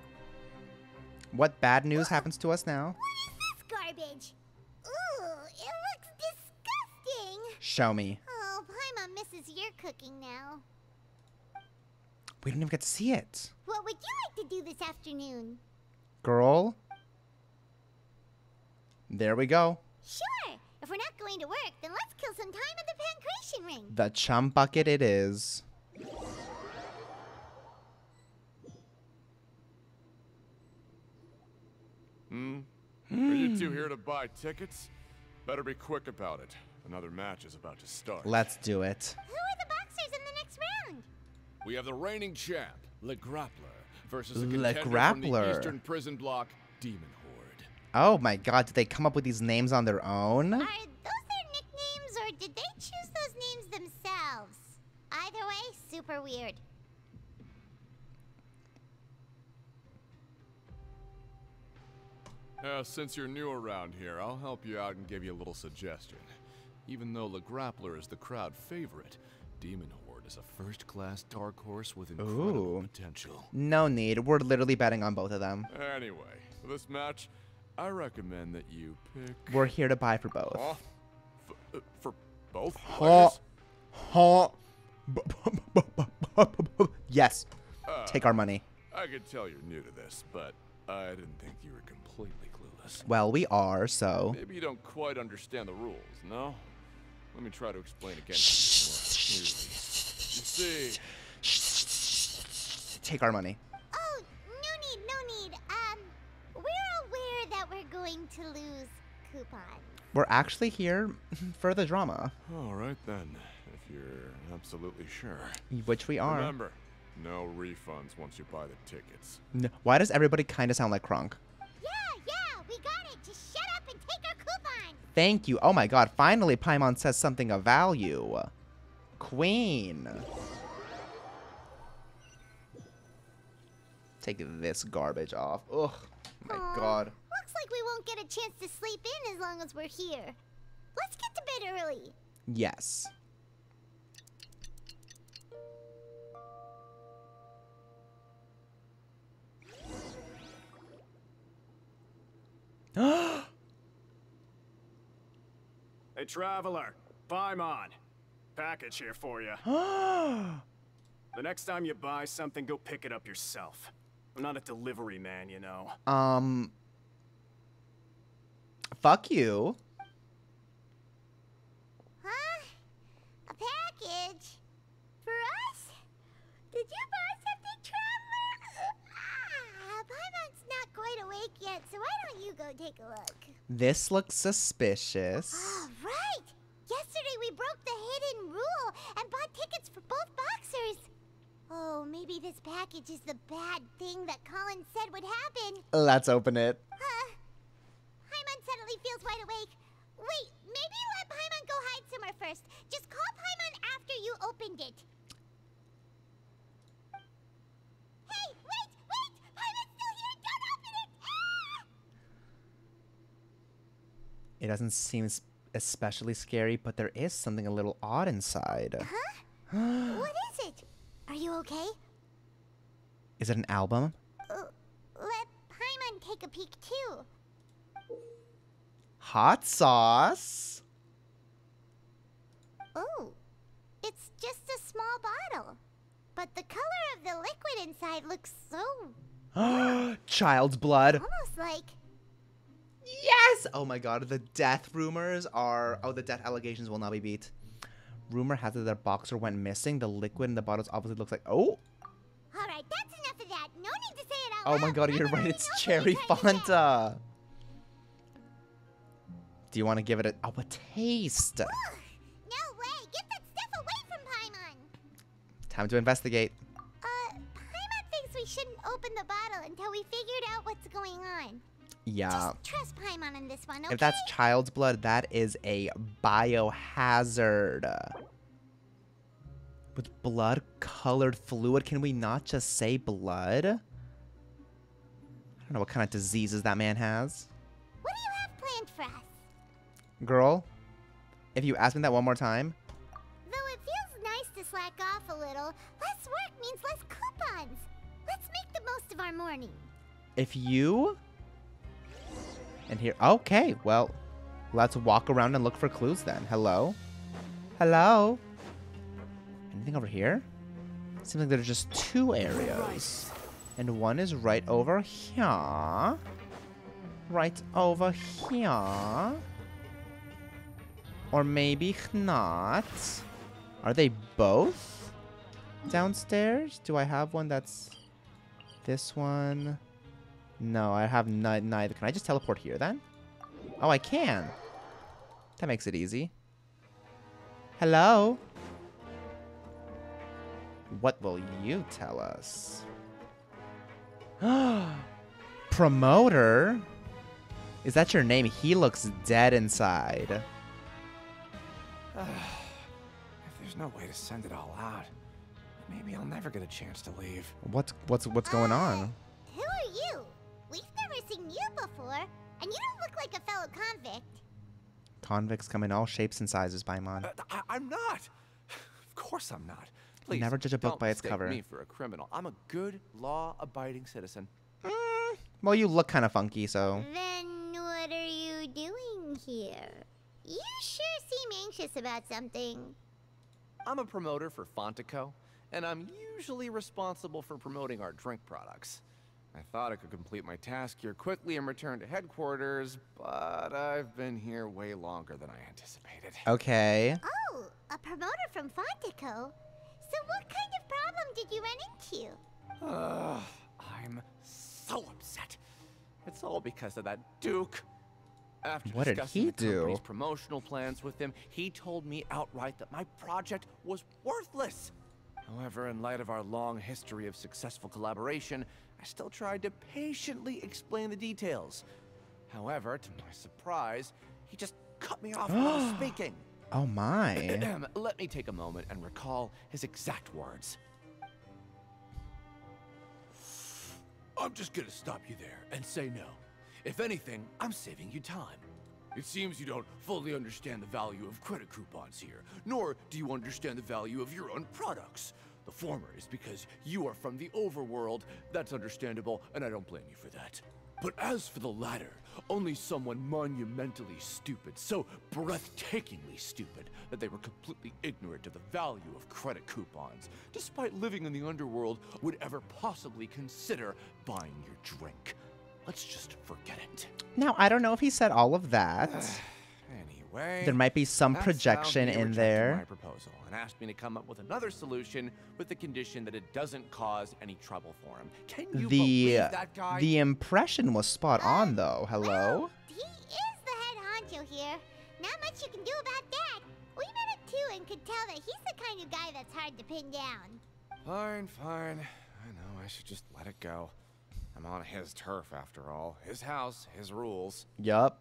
What bad news happens to us now?
What is this garbage? Ooh, it looks disgusting.
Show me.
Oh, Paimon misses your cooking now.
We don't even get to see it.
What would you like to do this afternoon?
Girl. There we go.
Sure. If we're not going to work, then let's kill some time at the Pancration Ring.
The chum bucket it is.
Are you two here to buy tickets? Better be quick about it. Another match is about to start.
Let's do it.
Who are the boxers in the next round?
We have the reigning champ, Le Grappler, versus a
Le
contender from
Grappler.
the Eastern Prison Block, Demon Horde.
Oh my god, did they come up with these names on their own?
Are those their nicknames, or did they choose those names themselves? Either way, super weird.
Since you're new around here, I'll help you out and give you a little suggestion. Even though Le Grappler is the crowd favorite, Demon Horde is a first-class dark horse with incredible potential.
No need. We're literally betting on both of them.
Anyway, for this match, I recommend that you pick...
We're here to buy for both.
For both players?
Yes. Take our money.
I could tell you're new to this, but I didn't think you were completely clueless.
Well, we are, so...
Maybe you don't quite understand the rules, no? Let me try to explain again. You see...
Take our money.
Oh, no need. We're aware that we're going to lose coupons.
We're actually here for the drama.
All right, then. If you're absolutely sure.
Which we are.
Remember, no refunds once you buy the tickets.
Why does everybody kind of sound like Kronk?
Yeah, we got it. Just shut up and take our coupon.
Thank you. Oh my god, finally Paimon says something of value. Queen. Take this garbage off. Ugh, my god.
Looks like we won't get a chance to sleep in as long as we're here. Let's get to bed early.
Yes.
Hey, traveler. Paimon. Package here for you. The next time you buy something, go pick it up yourself. I'm not a delivery man, you know.
Fuck you.
Huh? A package? For us? Did you buy something, traveler? Paimon's not quite awake yet, so why don't you go take a look?
This looks suspicious.
Right! Yesterday we broke the hidden rule and bought tickets for both boxers. Oh, maybe this package is the bad thing that Colin said would happen.
Let's open it.
Paimon suddenly feels wide awake. Wait, maybe let Paimon go hide somewhere first. Just call Paimon after you opened it. Hey, wait! Paimon's still here! Don't open it! Ah!
It doesn't seem especially scary, but there is something a little odd inside.
Huh? What is it? Are you okay?
Is it an album?
Let Paimon take a peek too.
Hot sauce?
Oh, it's just a small bottle. But the color of the liquid inside looks so...
Child's blood.
almost like...
Yes! Oh my god, the death rumors are... Oh, the death allegations will not be beat. Rumor has it that their boxer went missing. The liquid in the bottles obviously looks like... Oh!
Alright, that's enough of that. No need to say it out loud.
Oh my god, you're right. It's cherry Fanta. Do you want to give it a taste?
No way. Get that stuff away from Paimon.
Time to investigate.
Paimon thinks we shouldn't open the bottle until we figured out what's going on.
Yeah.
Just trust Paimon on this one, okay?
If that's child's blood, that is a biohazard. With blood-colored fluid, can we not just say blood? I don't know what kind of diseases that man has.
What do you have planned for us?
Girl, if you ask me that one more time.
Though it feels nice to slack off a little, less work means less coupons. Let's make the most of our morning.
If you... And here... Okay, well, let's walk around and look for clues then. Hello? Hello? Anything over here? Seems like there's just 2 areas. And one is right over here. Right over here. Or maybe not. Are they both downstairs? Do I have one that's this one? No, I have neither. Can I just teleport here then? Oh, I can. That makes it easy. Hello? What will you tell us? Promoter? Is that your name? He looks dead inside.
If there's no way to send it all out, maybe I'll never get a chance to leave.
What's going on?
Who are you? We've never seen you before, and you don't look like a fellow convict.
Convicts come in all shapes and sizes, Paimon.
I'm not. Of course I'm not. Please,
never judge a book by its
don't
cover.
mistake me for a criminal. I'm a good, law-abiding citizen.
Well, you look kind of funky, so...
Then what are you doing here? You sure seem anxious about something.
I'm a promoter for Fontaine, and I'm usually responsible for promoting our drink products. I thought I could complete my task here quickly and return to headquarters, but I've been here way longer than I anticipated.
Okay.
Oh, a promoter from Fontaine. So what kind of problem did you run into?
I'm so upset. It's all because of that Duke. After
What did
discussing
he
the company's
do?
promotional plans with him, he told me outright that my project was worthless. However, in light of our long history of successful collaboration, I still tried to patiently explain the details. However, to my surprise, he just cut me off while speaking.
Oh my.
Let me take a moment and recall his exact words. I'm just gonna stop you there and say no. If anything, I'm saving you time. It seems you don't fully understand the value of credit coupons here, nor do you understand the value of your own products. The former is because you are from the overworld. That's understandable, and I don't blame you for that. But as for the latter, only someone monumentally stupid, so breathtakingly stupid, that they were completely ignorant of the value of credit coupons, despite living in the underworld, would ever possibly consider buying your drink. Let's just forget it.
Now, I don't know if he said all of that.
Anyway,
There might be some
that's
projection
how he
in
rejected
there.
my proposal and asked me to come up with another solution with the condition that it doesn't cause any trouble for him. Can you believe that guy?
The impression was spot on, though. Hello?
He is the head honcho here. Not much you can do about that. We met him too and could tell that he's the kind of guy that's hard to pin down.
Fine. I know, I should just let it go. I'm on his turf, after all. His house, his rules.
Yup.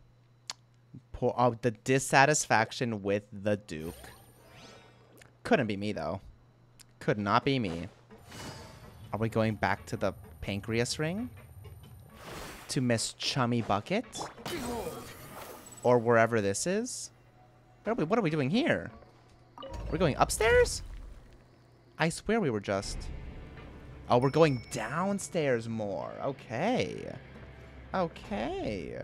The dissatisfaction with the Duke. Couldn't be me, though. Could not be me. Are we going back to the pancreas ring? To Miss Chummy Bucket? Or wherever this is? What are we doing here? We're going upstairs? I swear we were just... Oh, we're going downstairs more. Okay. Okay.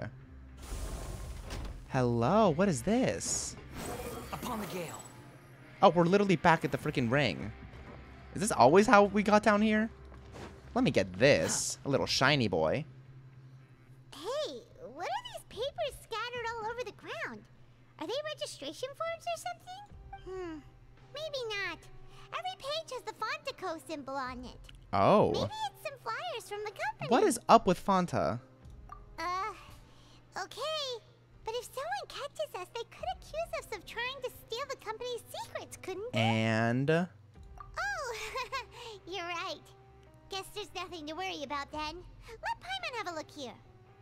Hello, what is this?
Upon the gale.
Oh, we're literally back at the freaking ring. Is this always how we got down here? Let me get this. A little shiny boy.
Hey, what are these papers scattered all over the ground? Are they registration forms or something? Maybe not. Every page has the Fontaco symbol on it.
Oh.
Maybe it's some flyers from the company.
What is up with Fanta?
Okay. But if someone catches us, they could accuse us of trying to steal the company's secrets, couldn't they?
And...
Oh, you're right. Guess there's nothing to worry about then. Let Paimon have a look here.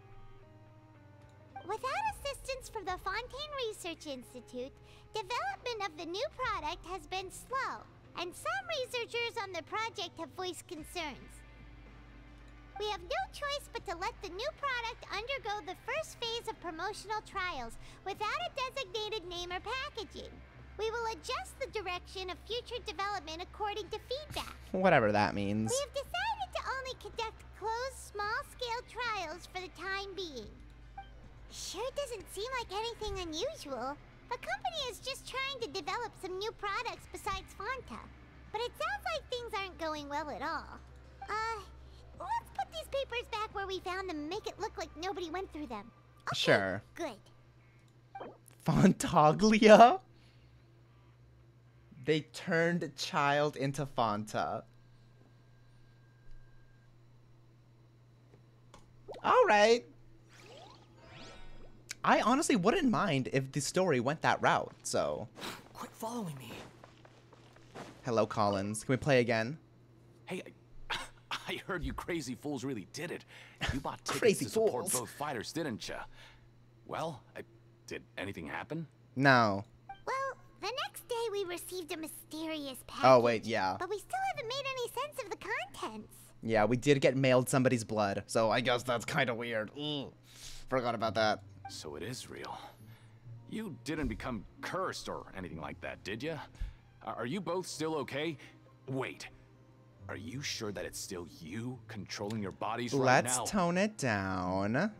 Without assistance from the Fontaine Research Institute, development of the new product has been slow, and some researchers on the project have voiced concerns. We have no choice but to let the new product undergo the first phase of promotional trials without a designated name or packaging. We will adjust the direction of future development according to feedback.
Whatever that means.
We have decided to only conduct closed, small-scale trials for the time being. Sure doesn't seem like anything unusual. The company is just trying to develop some new products besides Fanta. But it sounds like things aren't going well at all. Let's put these papers back where we found them and make it look like nobody went through them. Okay,
sure.
Good.
Fontaglia? They turned child into Fanta. Alright. I honestly wouldn't mind if the story went that route, so...
Quit following me.
Hello, Collins. Can we play again?
Hey, I heard you crazy fools really did it. You bought tickets
Crazy
to support
fools.
both fighters, didn't you? Well, did anything happen?
No.
Well, the next day we received a mysterious package.
Oh, wait, yeah.
But we still haven't made any sense of the contents.
Yeah, we did get mailed somebody's blood, so I guess that's kind of weird. Ugh. Forgot about that.
So it is real. You didn't become cursed or anything like that, did you? Are you both still okay? Wait. Are you sure that it's still you controlling your bodies right now?
Let's tone it down.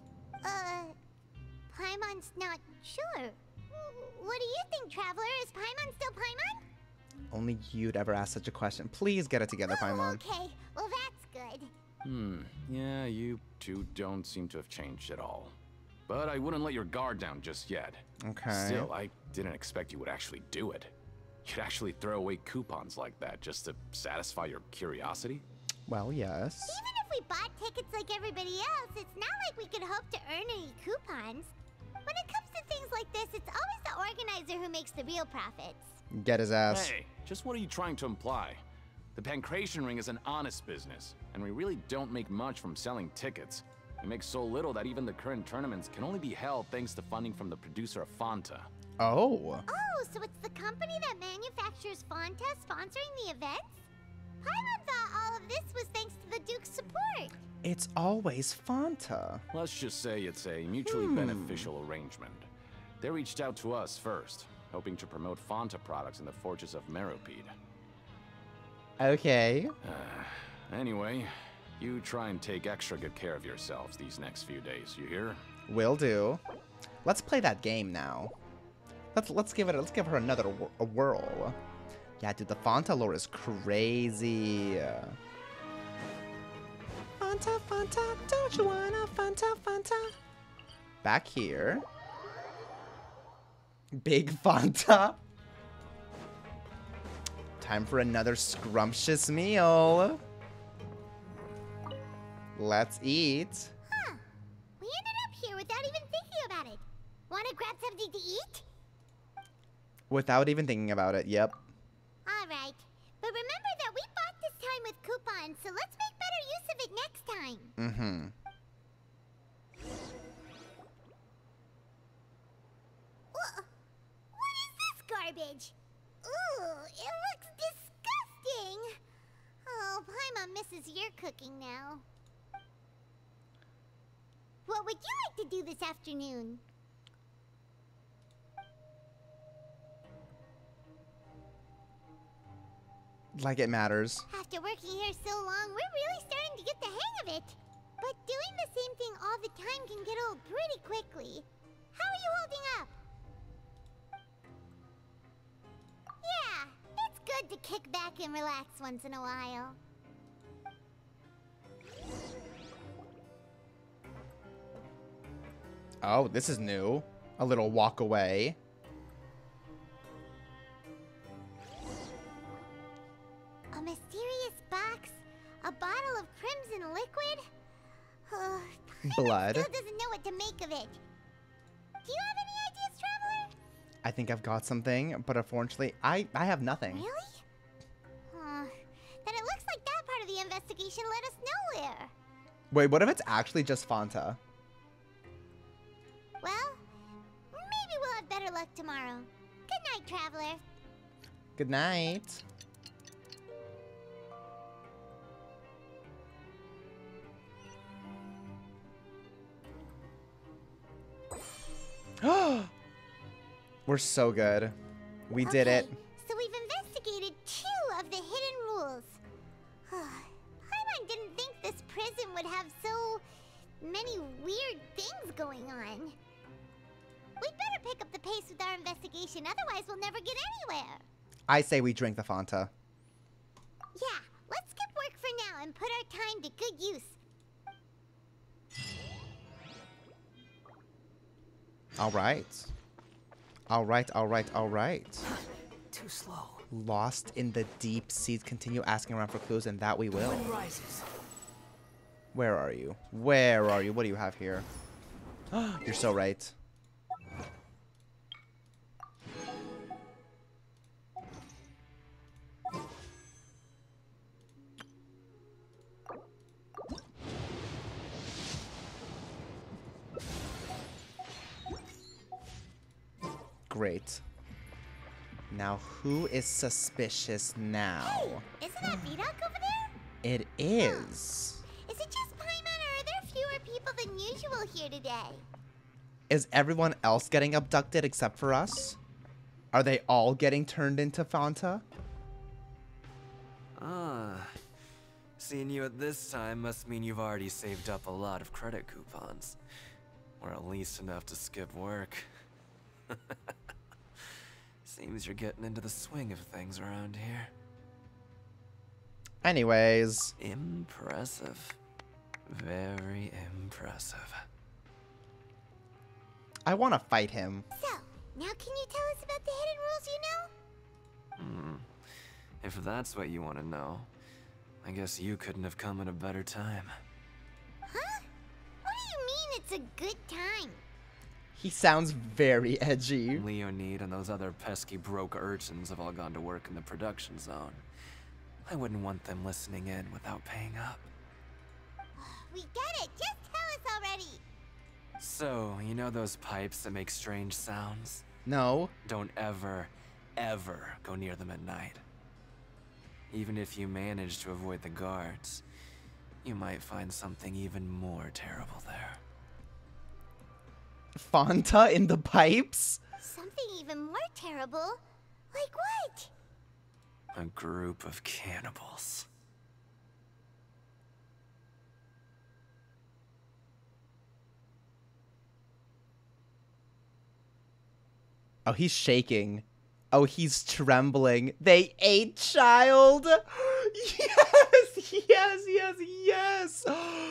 Paimon's not sure. What do you think, Traveler? Is Paimon still Paimon?
Only you'd ever ask such a question. Please get it together, Paimon.
Okay, well that's good.
Yeah, you two don't seem to have changed at all. But I wouldn't let your guard down just yet.
Okay.
Still, I didn't expect you would actually do it. You'd actually throw away coupons like that just to satisfy your curiosity?
Well, yes.
Even if we bought tickets like everybody else, it's not like we could hope to earn any coupons. When it comes to things like this, it's always the organizer who makes the real profits.
Get his ass.
Hey, just what are you trying to imply? The Pancration Ring is an honest business, and we really don't make much from selling tickets. We make so little that even the current tournaments can only be held thanks to funding from the producer of Fanta.
Oh.
Oh, so it's the company that manufactures Fanta sponsoring the events? Paimon thought all of this was thanks to the Duke's support.
It's always Fanta.
Let's just say it's a mutually beneficial arrangement. They reached out to us first, hoping to promote Fanta products in the Fortress of Meropide.
Okay.
Anyway, you try and take extra good care of yourselves these next few days, you hear?
Will do. Let's play that game now. Let's give her another whirl. Yeah, dude, the Fanta lore is crazy. Fanta, Fanta, don't you wanna Fanta, Fanta? Back here. Big Fanta. Time for another scrumptious meal. Let's eat.
Huh. We ended up here without even thinking about it. Wanna grab something to eat?
Without even thinking about it, yep.
Alright. But remember that we bought this time with coupons, so let's make better use of it next time.
Mm-hmm.
What is this garbage? Ooh, it looks disgusting. Oh, Paimon misses your cooking now. What would you like to do this afternoon?
Like it matters.
After working here so long, we're really starting to get the hang of it. But doing the same thing all the time can get old pretty quickly. How are you holding up? Yeah, it's good to kick back and relax once in a while.
Oh, this is new. A little walk away.
A mysterious box? A bottle of crimson liquid?
Blood.
Still doesn't know what to make of it. Do you have any ideas, Traveler?
I think I've got something, but unfortunately, I have nothing.
Really? Then it looks like that part of the investigation led us nowhere.
Wait, what if it's actually just Fanta?
Well, maybe we'll have better luck tomorrow. Good night, Traveler.
Good night. We're so good. We did it.
So we've investigated 2 of the hidden rules. Paimon didn't think this prison would have so many weird things going on. We'd better pick up the pace with our investigation, otherwise we'll never get anywhere.
I say we drink the Fanta.
Yeah, let's skip work for now and put our time to good use.
All right. All right, all right, all right.
Too slow.
Lost in the deep seas. Continue asking around for clues, and that we will.
Wind rises.
Where are you? Where are you? What do you have here? You're so right. Great. Now, who is suspicious now?
Hey, isn't that Vidoc over there?
It is.
Is it just Paimon, or are there fewer people than usual here today?
Is everyone else getting abducted except for us? Are they all getting turned into Fanta?
Seeing you at this time must mean you've already saved up a lot of credit coupons. Or at least enough to skip work. Seems you're getting into the swing of things around here.
Anyways.
Impressive. Very impressive.
I want to fight him.
So, now can you tell us about the hidden rules you know?
If that's what you want to know, I guess you couldn't have come at a better time.
Huh? What do you mean it's a good time?
He sounds very edgy.
Leonid and those other pesky broke urchins have all gone to work in the production zone. I wouldn't want them listening in without paying up.
We get it! Just tell us already!
So, you know those pipes that make strange sounds?
No.
Don't ever, ever go near them at night. Even if you manage to avoid the guards, you might find something even more terrible there.
Fanta in the pipes?
Something even more terrible? Like what?
A group of cannibals.
Oh, he's shaking. Oh, he's trembling. They ate child? Yes, yes, yes, yes.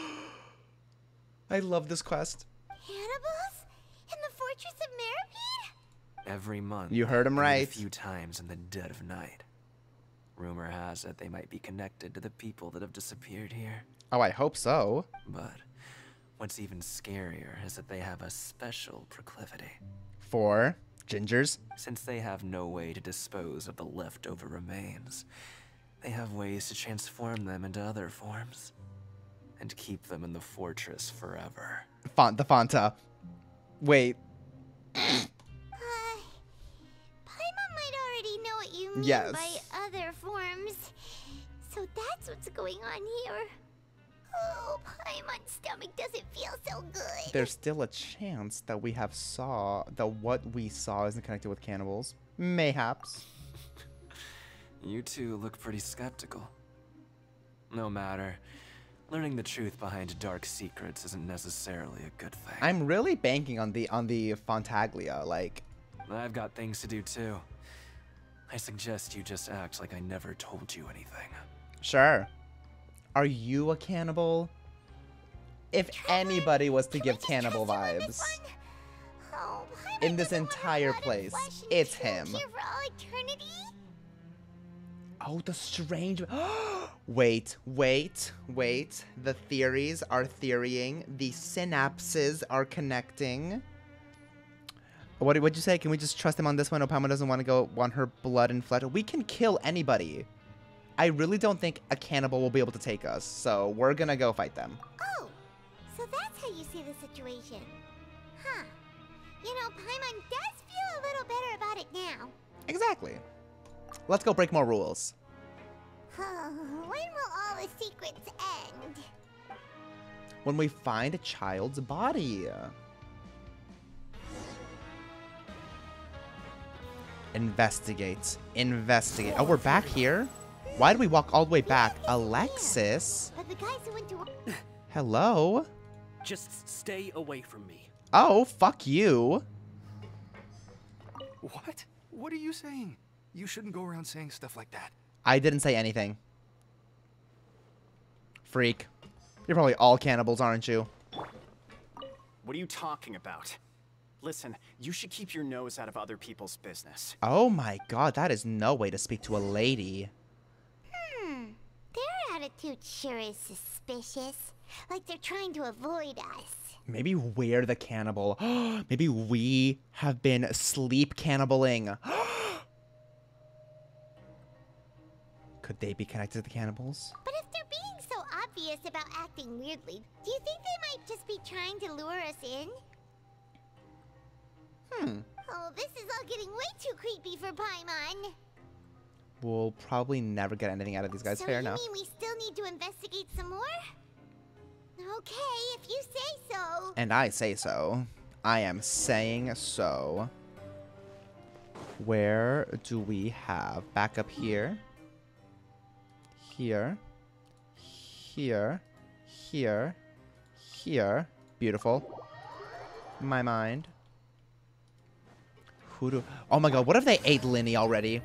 I love this quest.
Cannibals? In the Fortress of Meripede?
Every month.
You heard him right.
A few times in the dead of night. Rumor has it they might be connected to the people that have disappeared here.
Oh, I hope so.
But what's even scarier is that they have a special proclivity.
For gingers?
Since they have no way to dispose of the leftover remains, they have ways to transform them into other forms and keep them in the fortress forever.
The Fanta. Wait.
Paimon might already know what you mean
Yes.
by other forms. So that's what's going on here. Oh, Paimon's stomach doesn't feel so good.
There's still a chance that that what we saw isn't connected with cannibals. Mayhaps.
You two look pretty skeptical. No matter. Learning the truth behind dark secrets isn't necessarily a good thing.
I'm really banking on the Fontaglia, like.
I've got things to do too. I suggest you just act like I never told you anything.
Sure. Are you a cannibal? If anybody was to give cannibal vibes in this entire place, it's him. Oh, the strange. Wait. The theories are theorying. The synapses are connecting. What'd you say? Can we just trust him on this one? Opama doesn't want her blood and flesh. We can kill anybody. I really don't think a cannibal will be able to take us, so we're gonna go fight them.
Oh, so that's how you see the situation. Huh. You know, Paimon does feel a little better about it now.
Exactly. Let's go break more rules.
When will all the secrets end?
When we find a child's body. Investigate. Oh, we're back here? Why did we walk all the way back? Alexis?
But the guys who went to...
Hello?
Just stay away from me.
Oh, fuck you.
What? What are you saying? You shouldn't go around saying stuff like that.
I didn't say anything. Freak. You're probably all cannibals, aren't you?
What are you talking about? Listen, you should keep your nose out of other people's business.
Oh my god, that is no way to speak to a lady.
Their attitude sure is suspicious. Like they're trying to avoid us.
Maybe we're the cannibal. Maybe we have been sleep cannibaling. Could they be connected to the cannibals?
But if they're being so obvious about acting weirdly, do you think they might just be trying to lure us in? Oh, this is all getting way too creepy for Paimon.
We'll probably never get anything out of these guys.
So
Fair
you
enough.
mean we still need to investigate some more? Okay, if you say so.
And I say so. I am saying so. Where do we have? Back up here. Here. Here. Here. Here. Beautiful. My mind. Oh my god, what if they ate Linny already?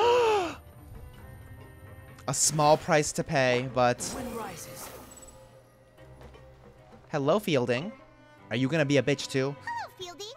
A small price to pay, but... Hello, Fielding. Are you gonna be a bitch too?
Hello, Fielding.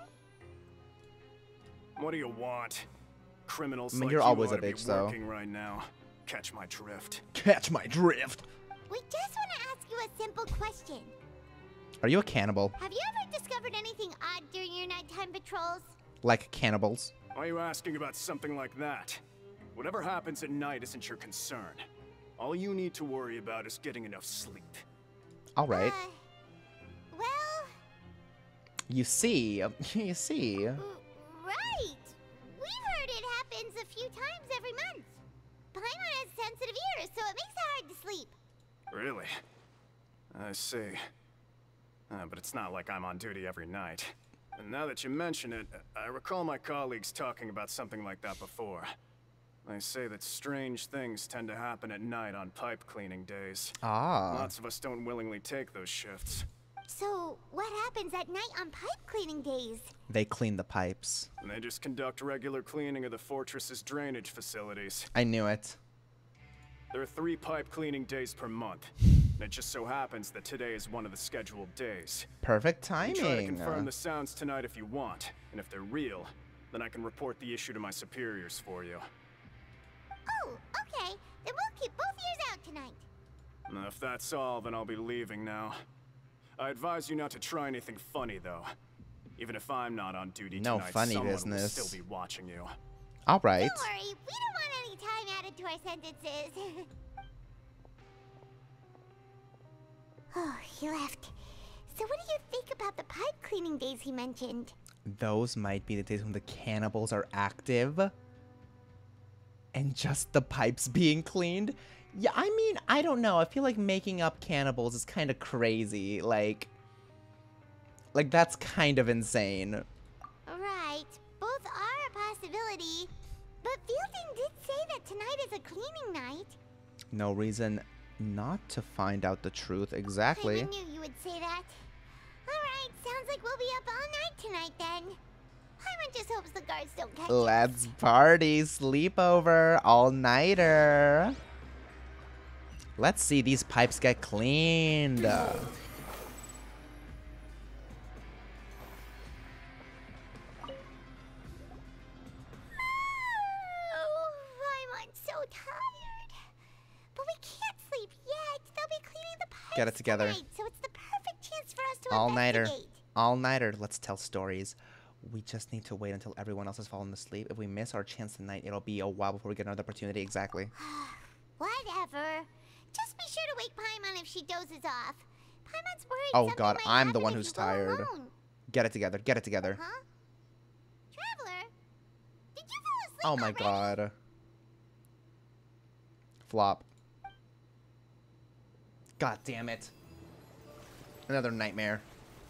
What do you want? Criminals
I mean,
like
you're
you
always
ought
a
to be
bitch, though.
working right now. Catch my drift.
Catch my drift.
We just want to ask you a simple question.
Are you a cannibal?
Have you ever discovered anything odd during your nighttime patrols?
Like cannibals?
Why are you asking about something like that? Whatever happens at night isn't your concern. All you need to worry about is getting enough sleep.
Alright.
Well...
You see.
Right! We've heard it happens a few times every month. Paimon has sensitive ears, so it makes it hard to sleep.
Really? I see. But it's not like I'm on duty every night. And now that you mention it, I recall my colleagues talking about something like that before. They say that strange things tend to happen at night on pipe cleaning days. Lots of us don't willingly take those shifts.
So, what happens at night on pipe cleaning days?
They clean the pipes.
And they just conduct regular cleaning of the fortress's drainage facilities.
I knew it.
There are 3 pipe cleaning days per month. And it just so happens that today is one of the scheduled days.
Perfect timing.
You try to confirm the sounds tonight if you want. And if they're real, then I can report the issue to my superiors for you.
Oh, okay. Then we'll keep both ears out tonight.
And if that's all, then I'll be leaving now. I advise you not to try anything funny, though. Even if I'm not on duty
No
tonight,
funny
someone
business.
will still be watching you.
Alright.
Don't worry, we don't want any time added to our sentences. Oh, he left. So what do you think about the pipe cleaning days he mentioned?
Those might be the days when the cannibals are active. And just the pipes being cleaned. Yeah, I mean, I don't know. I feel like making up cannibals is kind of crazy. Like that's kind of insane.
Right. Both are a possibility. But Fielding did say that tonight is a cleaning night.
No reason not to find out the truth exactly.
I knew you would say that. Alright, sounds like we'll be up all night tonight then. Paimon just hopes the guards don't catch us.
Let's party, sleepover, all-nighter. Let's see these pipes get cleaned.
So tired. But we can't sleep yet. They'll be cleaning the pipes
Get it together.
tonight, so it's the perfect chance for us to
All-nighter.
investigate.
All-nighter. Let's tell stories. We just need to wait until everyone else has fallen asleep. If we miss our chance tonight, it'll be a while before we get another opportunity. Exactly.
Whatever. Just be sure to wake Paimon if she dozes off. Paimon's worried
Oh
something
god,
might
I'm the
happen
one
if
who's
you go
tired.
alone.
Get it together. Get it together.
Huh? Traveler? Did you fall asleep
Oh my
already?
god. Flop. God damn it. Another nightmare.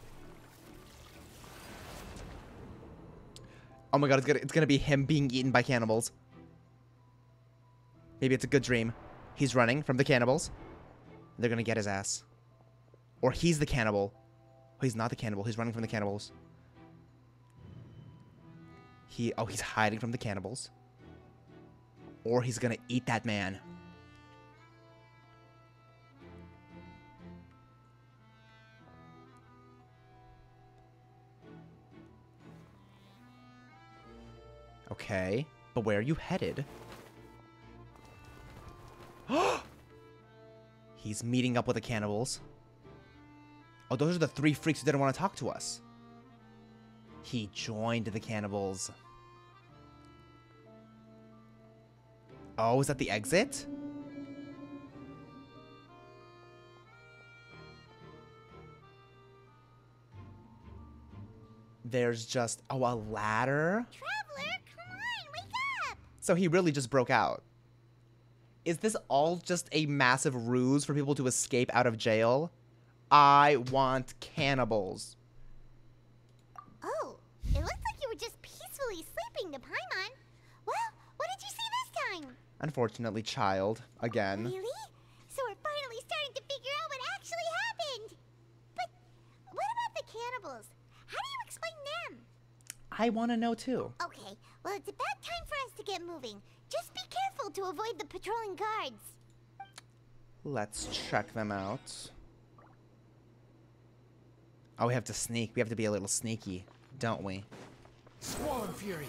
Oh my god, it's gonna be him being eaten by cannibals. Maybe it's a good dream. He's running from the cannibals. They're gonna get his ass. Or he's the cannibal. Oh, he's not the cannibal. He's running from the cannibals. He's hiding from the cannibals. Or he's gonna eat that man. Okay, but where are you headed? He's meeting up with the cannibals. Oh, those are the 3 freaks who didn't want to talk to us. He joined the cannibals. Oh, is that the exit? There's just, oh, a ladder?
Traveler, come on, wake up!
So he really just broke out. Is this all just a massive ruse for people to escape out of jail? I want cannibals.
Oh, it looks like you were just peacefully sleeping to Paimon. Well, what did you see this time?
Unfortunately, child. Again.
Really? So we're finally starting to figure out what actually happened. But what about the cannibals? How do you explain them?
I want to know too.
Okay, well, it's about time for us to get moving. Just be careful to avoid the patrolling guards.
Let's check them out. Oh, we have to sneak. We have to be a little sneaky, don't we?
Squall Fury.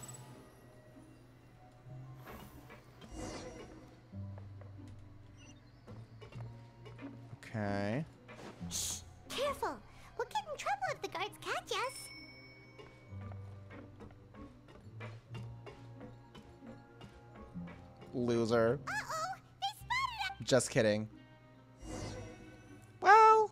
Okay.
Shh! Careful! We'll get in trouble if the guards catch us.
Loser.
Uh-oh! They spotted us!
Just kidding. Well.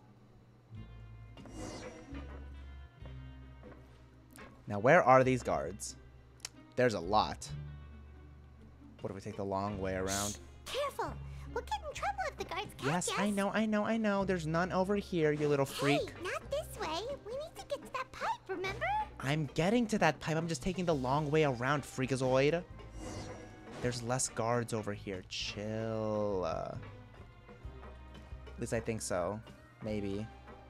Now, where are these guards? There's a lot. What if we take the long way around?
Careful! We'll get in trouble if the guards catch
Yes,
us.
I know. There's none over here, you little freak.
Hey, not this way. We need to get to that pipe, remember?
I'm getting to that pipe. I'm just taking the long way around, freakazoid. There's less guards over here. Chill. At least I think so. Maybe.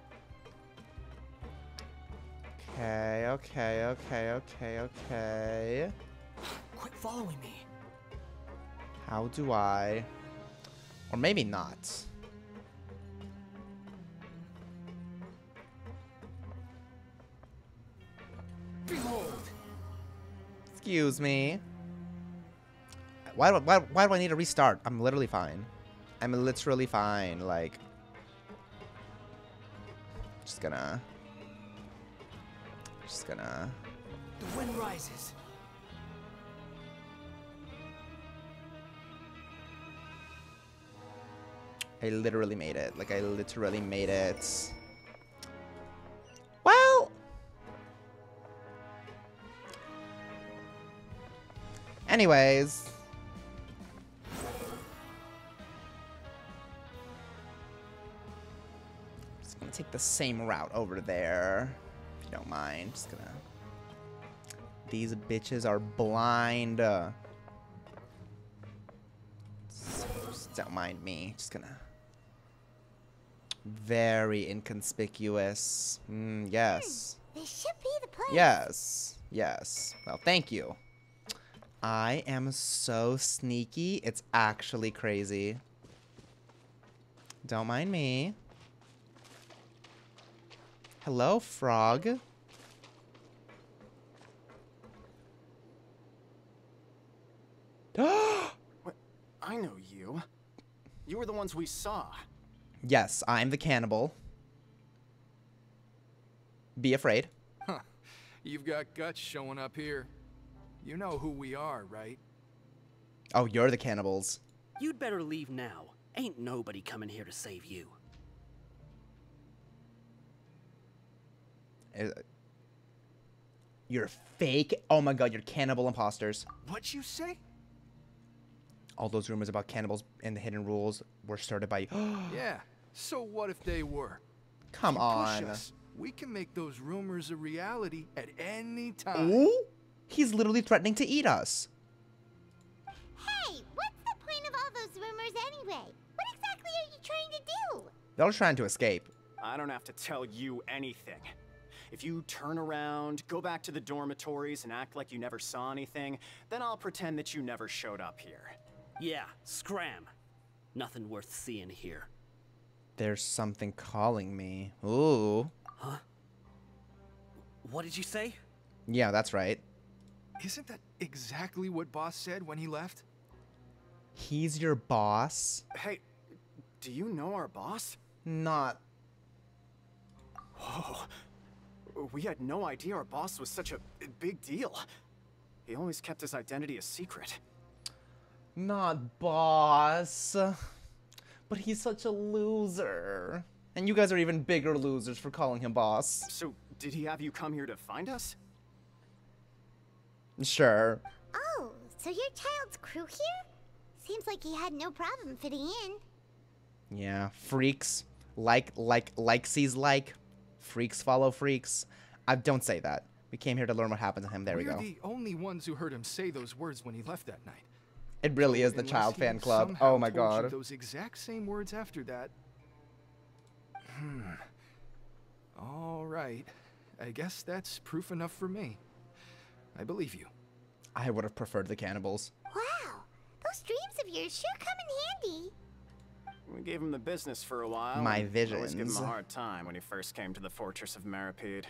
Okay.
Quit following me.
How do I? Or maybe not.
Behold.
Excuse me. Why do I need to restart? I'm literally fine. I'm literally fine. Like, just gonna.
The wind rises.
I literally made it. Like, I literally made it. Well. Anyways. Just gonna take the same route over there. If you don't mind. Just gonna. These bitches are blind. Don't mind me. Just gonna... Very inconspicuous. Yes.
This should be the place.
Yes. Yes. Well, thank you. I am so sneaky. It's actually crazy. Don't mind me. Hello, frog.
What? I know you. You were the ones we saw.
Yes, I'm the cannibal. Be afraid.
Huh. You've got guts showing up here. You know who we are, right?
Oh, you're the cannibals.
You'd better leave now. Ain't nobody coming here to save you.
You're fake. Oh my god, you're cannibal imposters.
What'd you say?
All those rumors about cannibals and the hidden rules were started by...
Yeah, so what if they were?
Come
Push
on.
us. We can make those rumors a reality at any time.
Ooh? He's literally threatening to eat us.
Hey, what's the point of all those rumors anyway? What exactly are you trying to do?
They're trying to escape.
I don't have to tell you anything. If you turn around, go back to the dormitories, and act like you never saw anything, then I'll pretend that you never showed up here.
Yeah, scram. Nothing worth seeing here.
There's something calling me. Ooh.
Huh? What did you say?
Yeah, that's right.
Isn't that exactly what Boss said when he left?
He's your boss?
Hey, do you know our boss?
Not.
Whoa. We had no idea our boss was such a big deal. He always kept his identity a secret.
Not boss. But he's such a loser. And you guys are even bigger losers for calling him boss.
So, did he have you come here to find us?
Sure.
Oh, so you're Child's crew here? Seems like he had no problem fitting in.
Yeah, freaks. Likesies like. Freaks follow freaks. Don't say that. We came here to learn what happened to him. There we go.
We're the only ones who heard him say those words when he left that night.
It really is the
Unless
child
he
fan club.
somehow
Oh my
told you
god.
those exact same words after that. All right. I guess that's proof enough for me. I believe you.
I would have preferred the cannibals.
Wow, those dreams of yours sure come in handy.
We gave him the business for a while.
My
and always gave him
visions.
a hard time when he first came to the fortress of Maripede.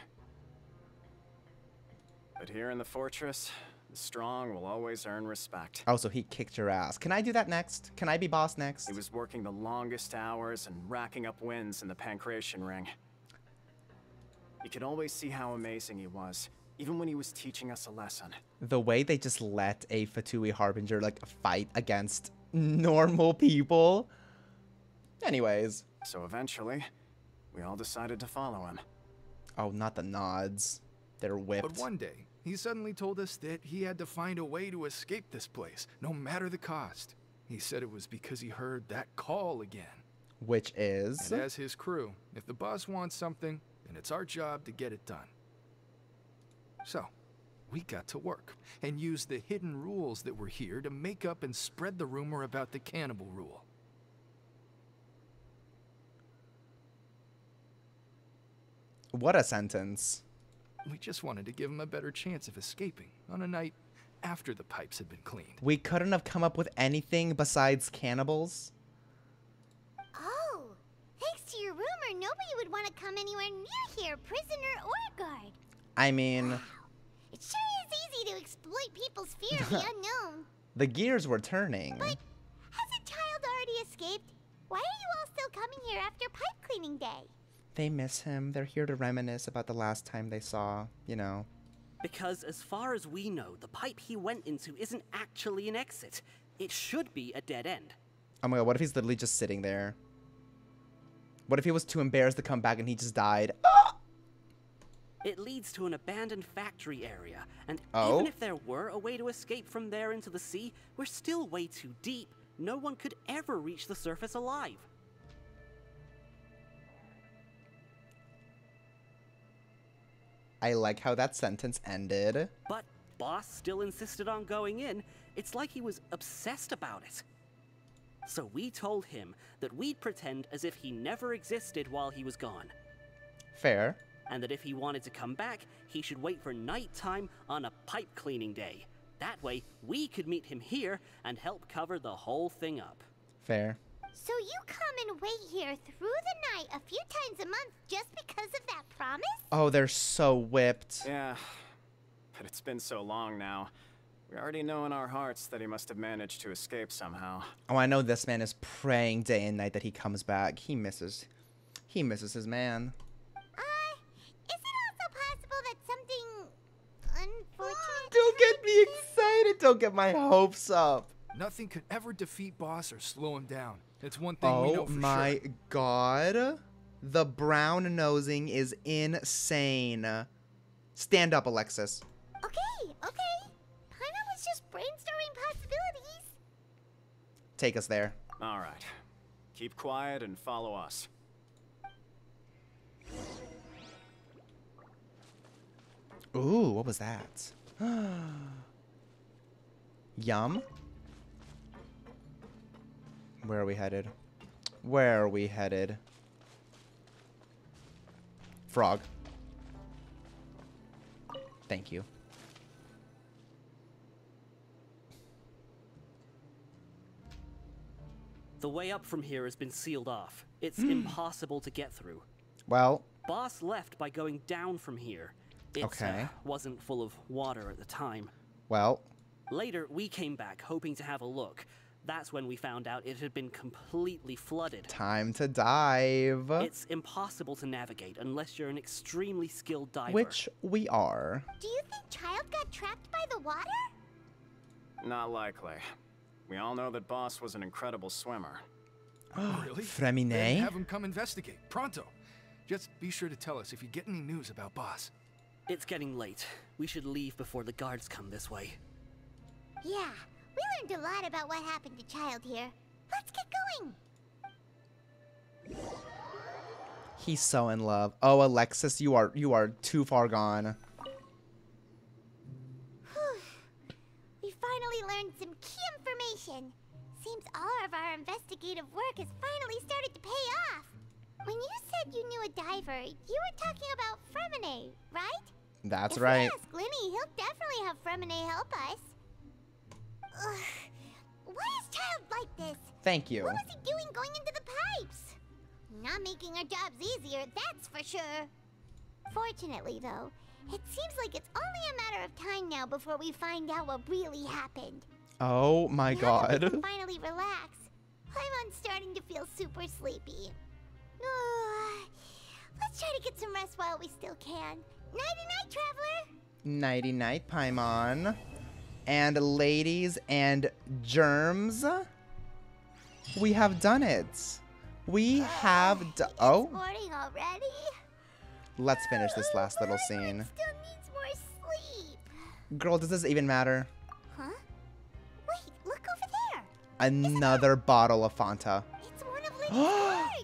But here in the fortress, the strong will always earn respect.
Oh, so he kicked your ass. Can I do that next? Can I be boss next?
He was working the longest hours and racking up wins in the Pancration Ring. You could always see how amazing he was, even when he was teaching us a lesson.
The way they just let a Fatui Harbinger, like, fight against normal people. Anyways.
So eventually, we all decided to follow him.
Oh, not the nods. They're whipped.
But one day, he suddenly told us that he had to find a way to escape this place, no matter the cost. He said it was because he heard that call again.
Which is?
And as his crew, if the boss wants something, then it's our job to get it done. So, we got to work, and used the hidden rules that were here to make up and spread the rumor about the cannibal rule.
What a sentence.
We just wanted to give him a better chance of escaping on a night after the pipes had been cleaned.
We couldn't have come up with anything besides cannibals?
Oh, thanks to your rumor, nobody would want to come anywhere near here, prisoner or guard.
I mean...
It sure is easy to exploit people's fear of the unknown.
The gears were turning.
But hasn't Child already escaped? Why are you all still coming here after pipe cleaning day?
They miss him. They're here to reminisce about the last time they saw, you know.
Because as far as we know, the pipe he went into isn't actually an exit. It should be a dead end.
Oh my god, what if he's literally just sitting there? What if he was too embarrassed to come back and he just died?
It leads to an abandoned factory area, and
Oh?
even if there were a way to escape from there into the sea, we're still way too deep. No one could ever reach the surface alive.
I like how that sentence ended.
But Boss still insisted on going in. It's like he was obsessed about it. So we told him that we'd pretend as if he never existed while he was gone.
Fair.
And that if he wanted to come back, he should wait for nighttime on a pipe cleaning day. That way, we could meet him here and help cover the whole thing up.
Fair.
So you come and wait here through the night a few times a month just because of that promise?
Oh, they're so whipped.
Yeah, but it's been so long now. We already know in our hearts that he must have managed to escape somehow.
Oh, I know this man is praying day and night that he comes back. He misses his man.
Is it also possible that something unfortunate...
Don't get me excited. Don't get my hopes up.
Nothing could ever defeat Boss or slow him down. It's one thing we know for sure.
Oh my god. The brown nosing is insane. Stand up, Alexis.
Okay. Paimon was just brainstorming possibilities.
Take us there.
All right. Keep quiet and follow us.
Ooh, what was that? Yum. Where are we headed? Where are we headed? Frog. Thank you.
The way up from here has been sealed off. It's impossible to get through.
Well.
Boss left by going down from here. It wasn't full of water at the time.
Well.
Later, we came back hoping to have a look. That's when we found out it had been completely flooded.
Time to dive.
It's impossible to navigate unless you're an extremely skilled diver.
Which we are.
Do you think Child got trapped by the water?
Not likely. We all know that Boss was an incredible swimmer.
Really?
Fremine?
Then have him come investigate. Pronto. Just be sure to tell us if you get any news about Boss.
It's getting late. We should leave before the guards come this way.
Yeah, we learned a lot about what happened to Child here. Let's get going.
He's so in love. Oh, Alexis, you are too far gone.
We finally learned some key information. Seems all of our investigative work has finally started to pay off. When you said you knew a diver, you were talking about Fremine, right?
That's right.
If we ask Linny, he'll definitely have Fremine help us. Ugh. Why is Child like this?
Thank you.
What was he doing going into the pipes? Not making our jobs easier, that's for sure. Fortunately, though, it seems like it's only a matter of time now before we find out what really happened.
Oh my god.
Now that we can finally relax. I'm starting to feel super sleepy. Let's try to get some rest while we still can. Nighty-night, traveler!
Nighty-night, Paimon. And ladies and germs, we have done it. We have done. Oh.
Morning already?
Let's finish this last little scene.
Still needs more sleep.
Girl, does this even matter?
Huh? Wait, look over there.
Another bottle of Fanta.
It's one of Linny's cards.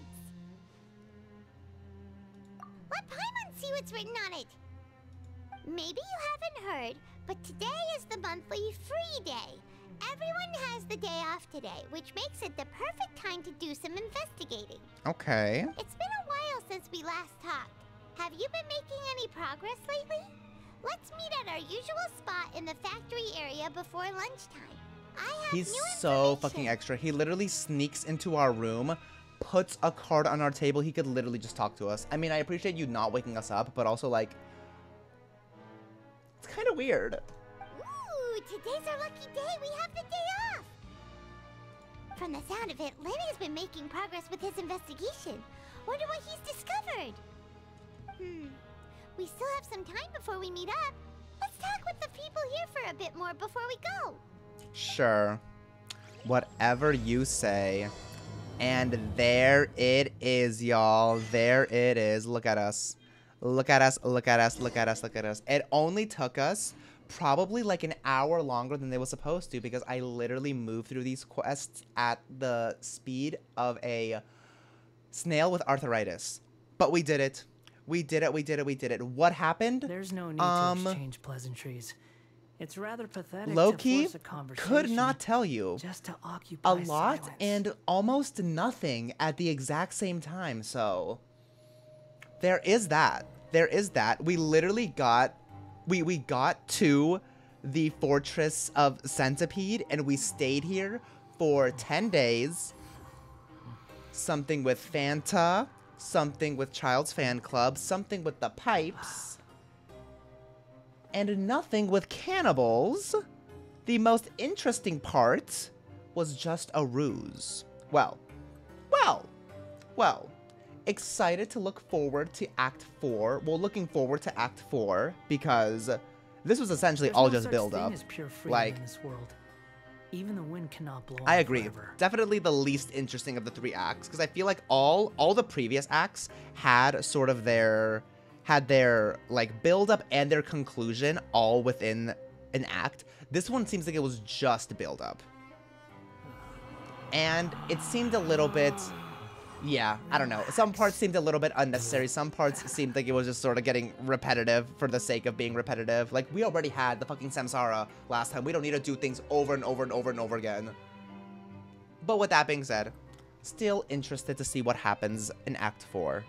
Let Paimon see what's written on it. Maybe you haven't heard, but today is the monthly free day. Everyone has the day off today, which makes it the perfect time to do some investigating.
Okay.
It's been a while since we last talked. Have you been making any progress lately? Let's meet at our usual spot in the factory area before lunchtime.
He's so fucking extra. He literally sneaks into our room, puts a card on our table. He could literally just talk to us. I mean, I appreciate you not waking us up, but also, like, it's kind of weird.
Ooh, today's our lucky day. We have the day off. From the sound of it, Lenny's been making progress with his investigation. Wonder what he's discovered. We still have some time before we meet up. Let's talk with the people here for a bit more before we go.
Sure. Whatever you say. And there it is, y'all. There it is. Look at us. Look at us, look at us, look at us, look at us. It only took us probably like an hour longer than they were supposed to because I literally moved through these quests at the speed of a snail with arthritis. But we did it. We did it, we did it, we did it. What happened?
There's no need to exchange pleasantries. It's rather pathetic
Low-key,
to force a conversation
could not tell you
just to occupy
a lot
silence.
and almost nothing at the exact same time. So there is that. There is that. We literally got we got to the Fortress of Centipede and we stayed here for 10 days. Something with Fanta, something with Child's Fan Club, something with the pipes, and nothing with cannibals. The most interesting part was just a ruse. Well. Excited to look forward to Act 4. Well, looking forward to Act 4 because this was essentially all just build up.
Like, in this world. Even the wind cannot blow
I
on
agree.
forever.
Definitely the least interesting of the 3 acts because I feel like all the previous acts had sort of their like build up and their conclusion all within an act. This one seems like it was just build up. And it seemed a little bit, yeah, I don't know. Some parts seemed a little bit unnecessary. Some parts seemed like it was just sort of getting repetitive for the sake of being repetitive. Like, we already had the fucking Samsara last time. We don't need to do things over and over and over and over again. But with that being said, still interested to see what happens in Act 4.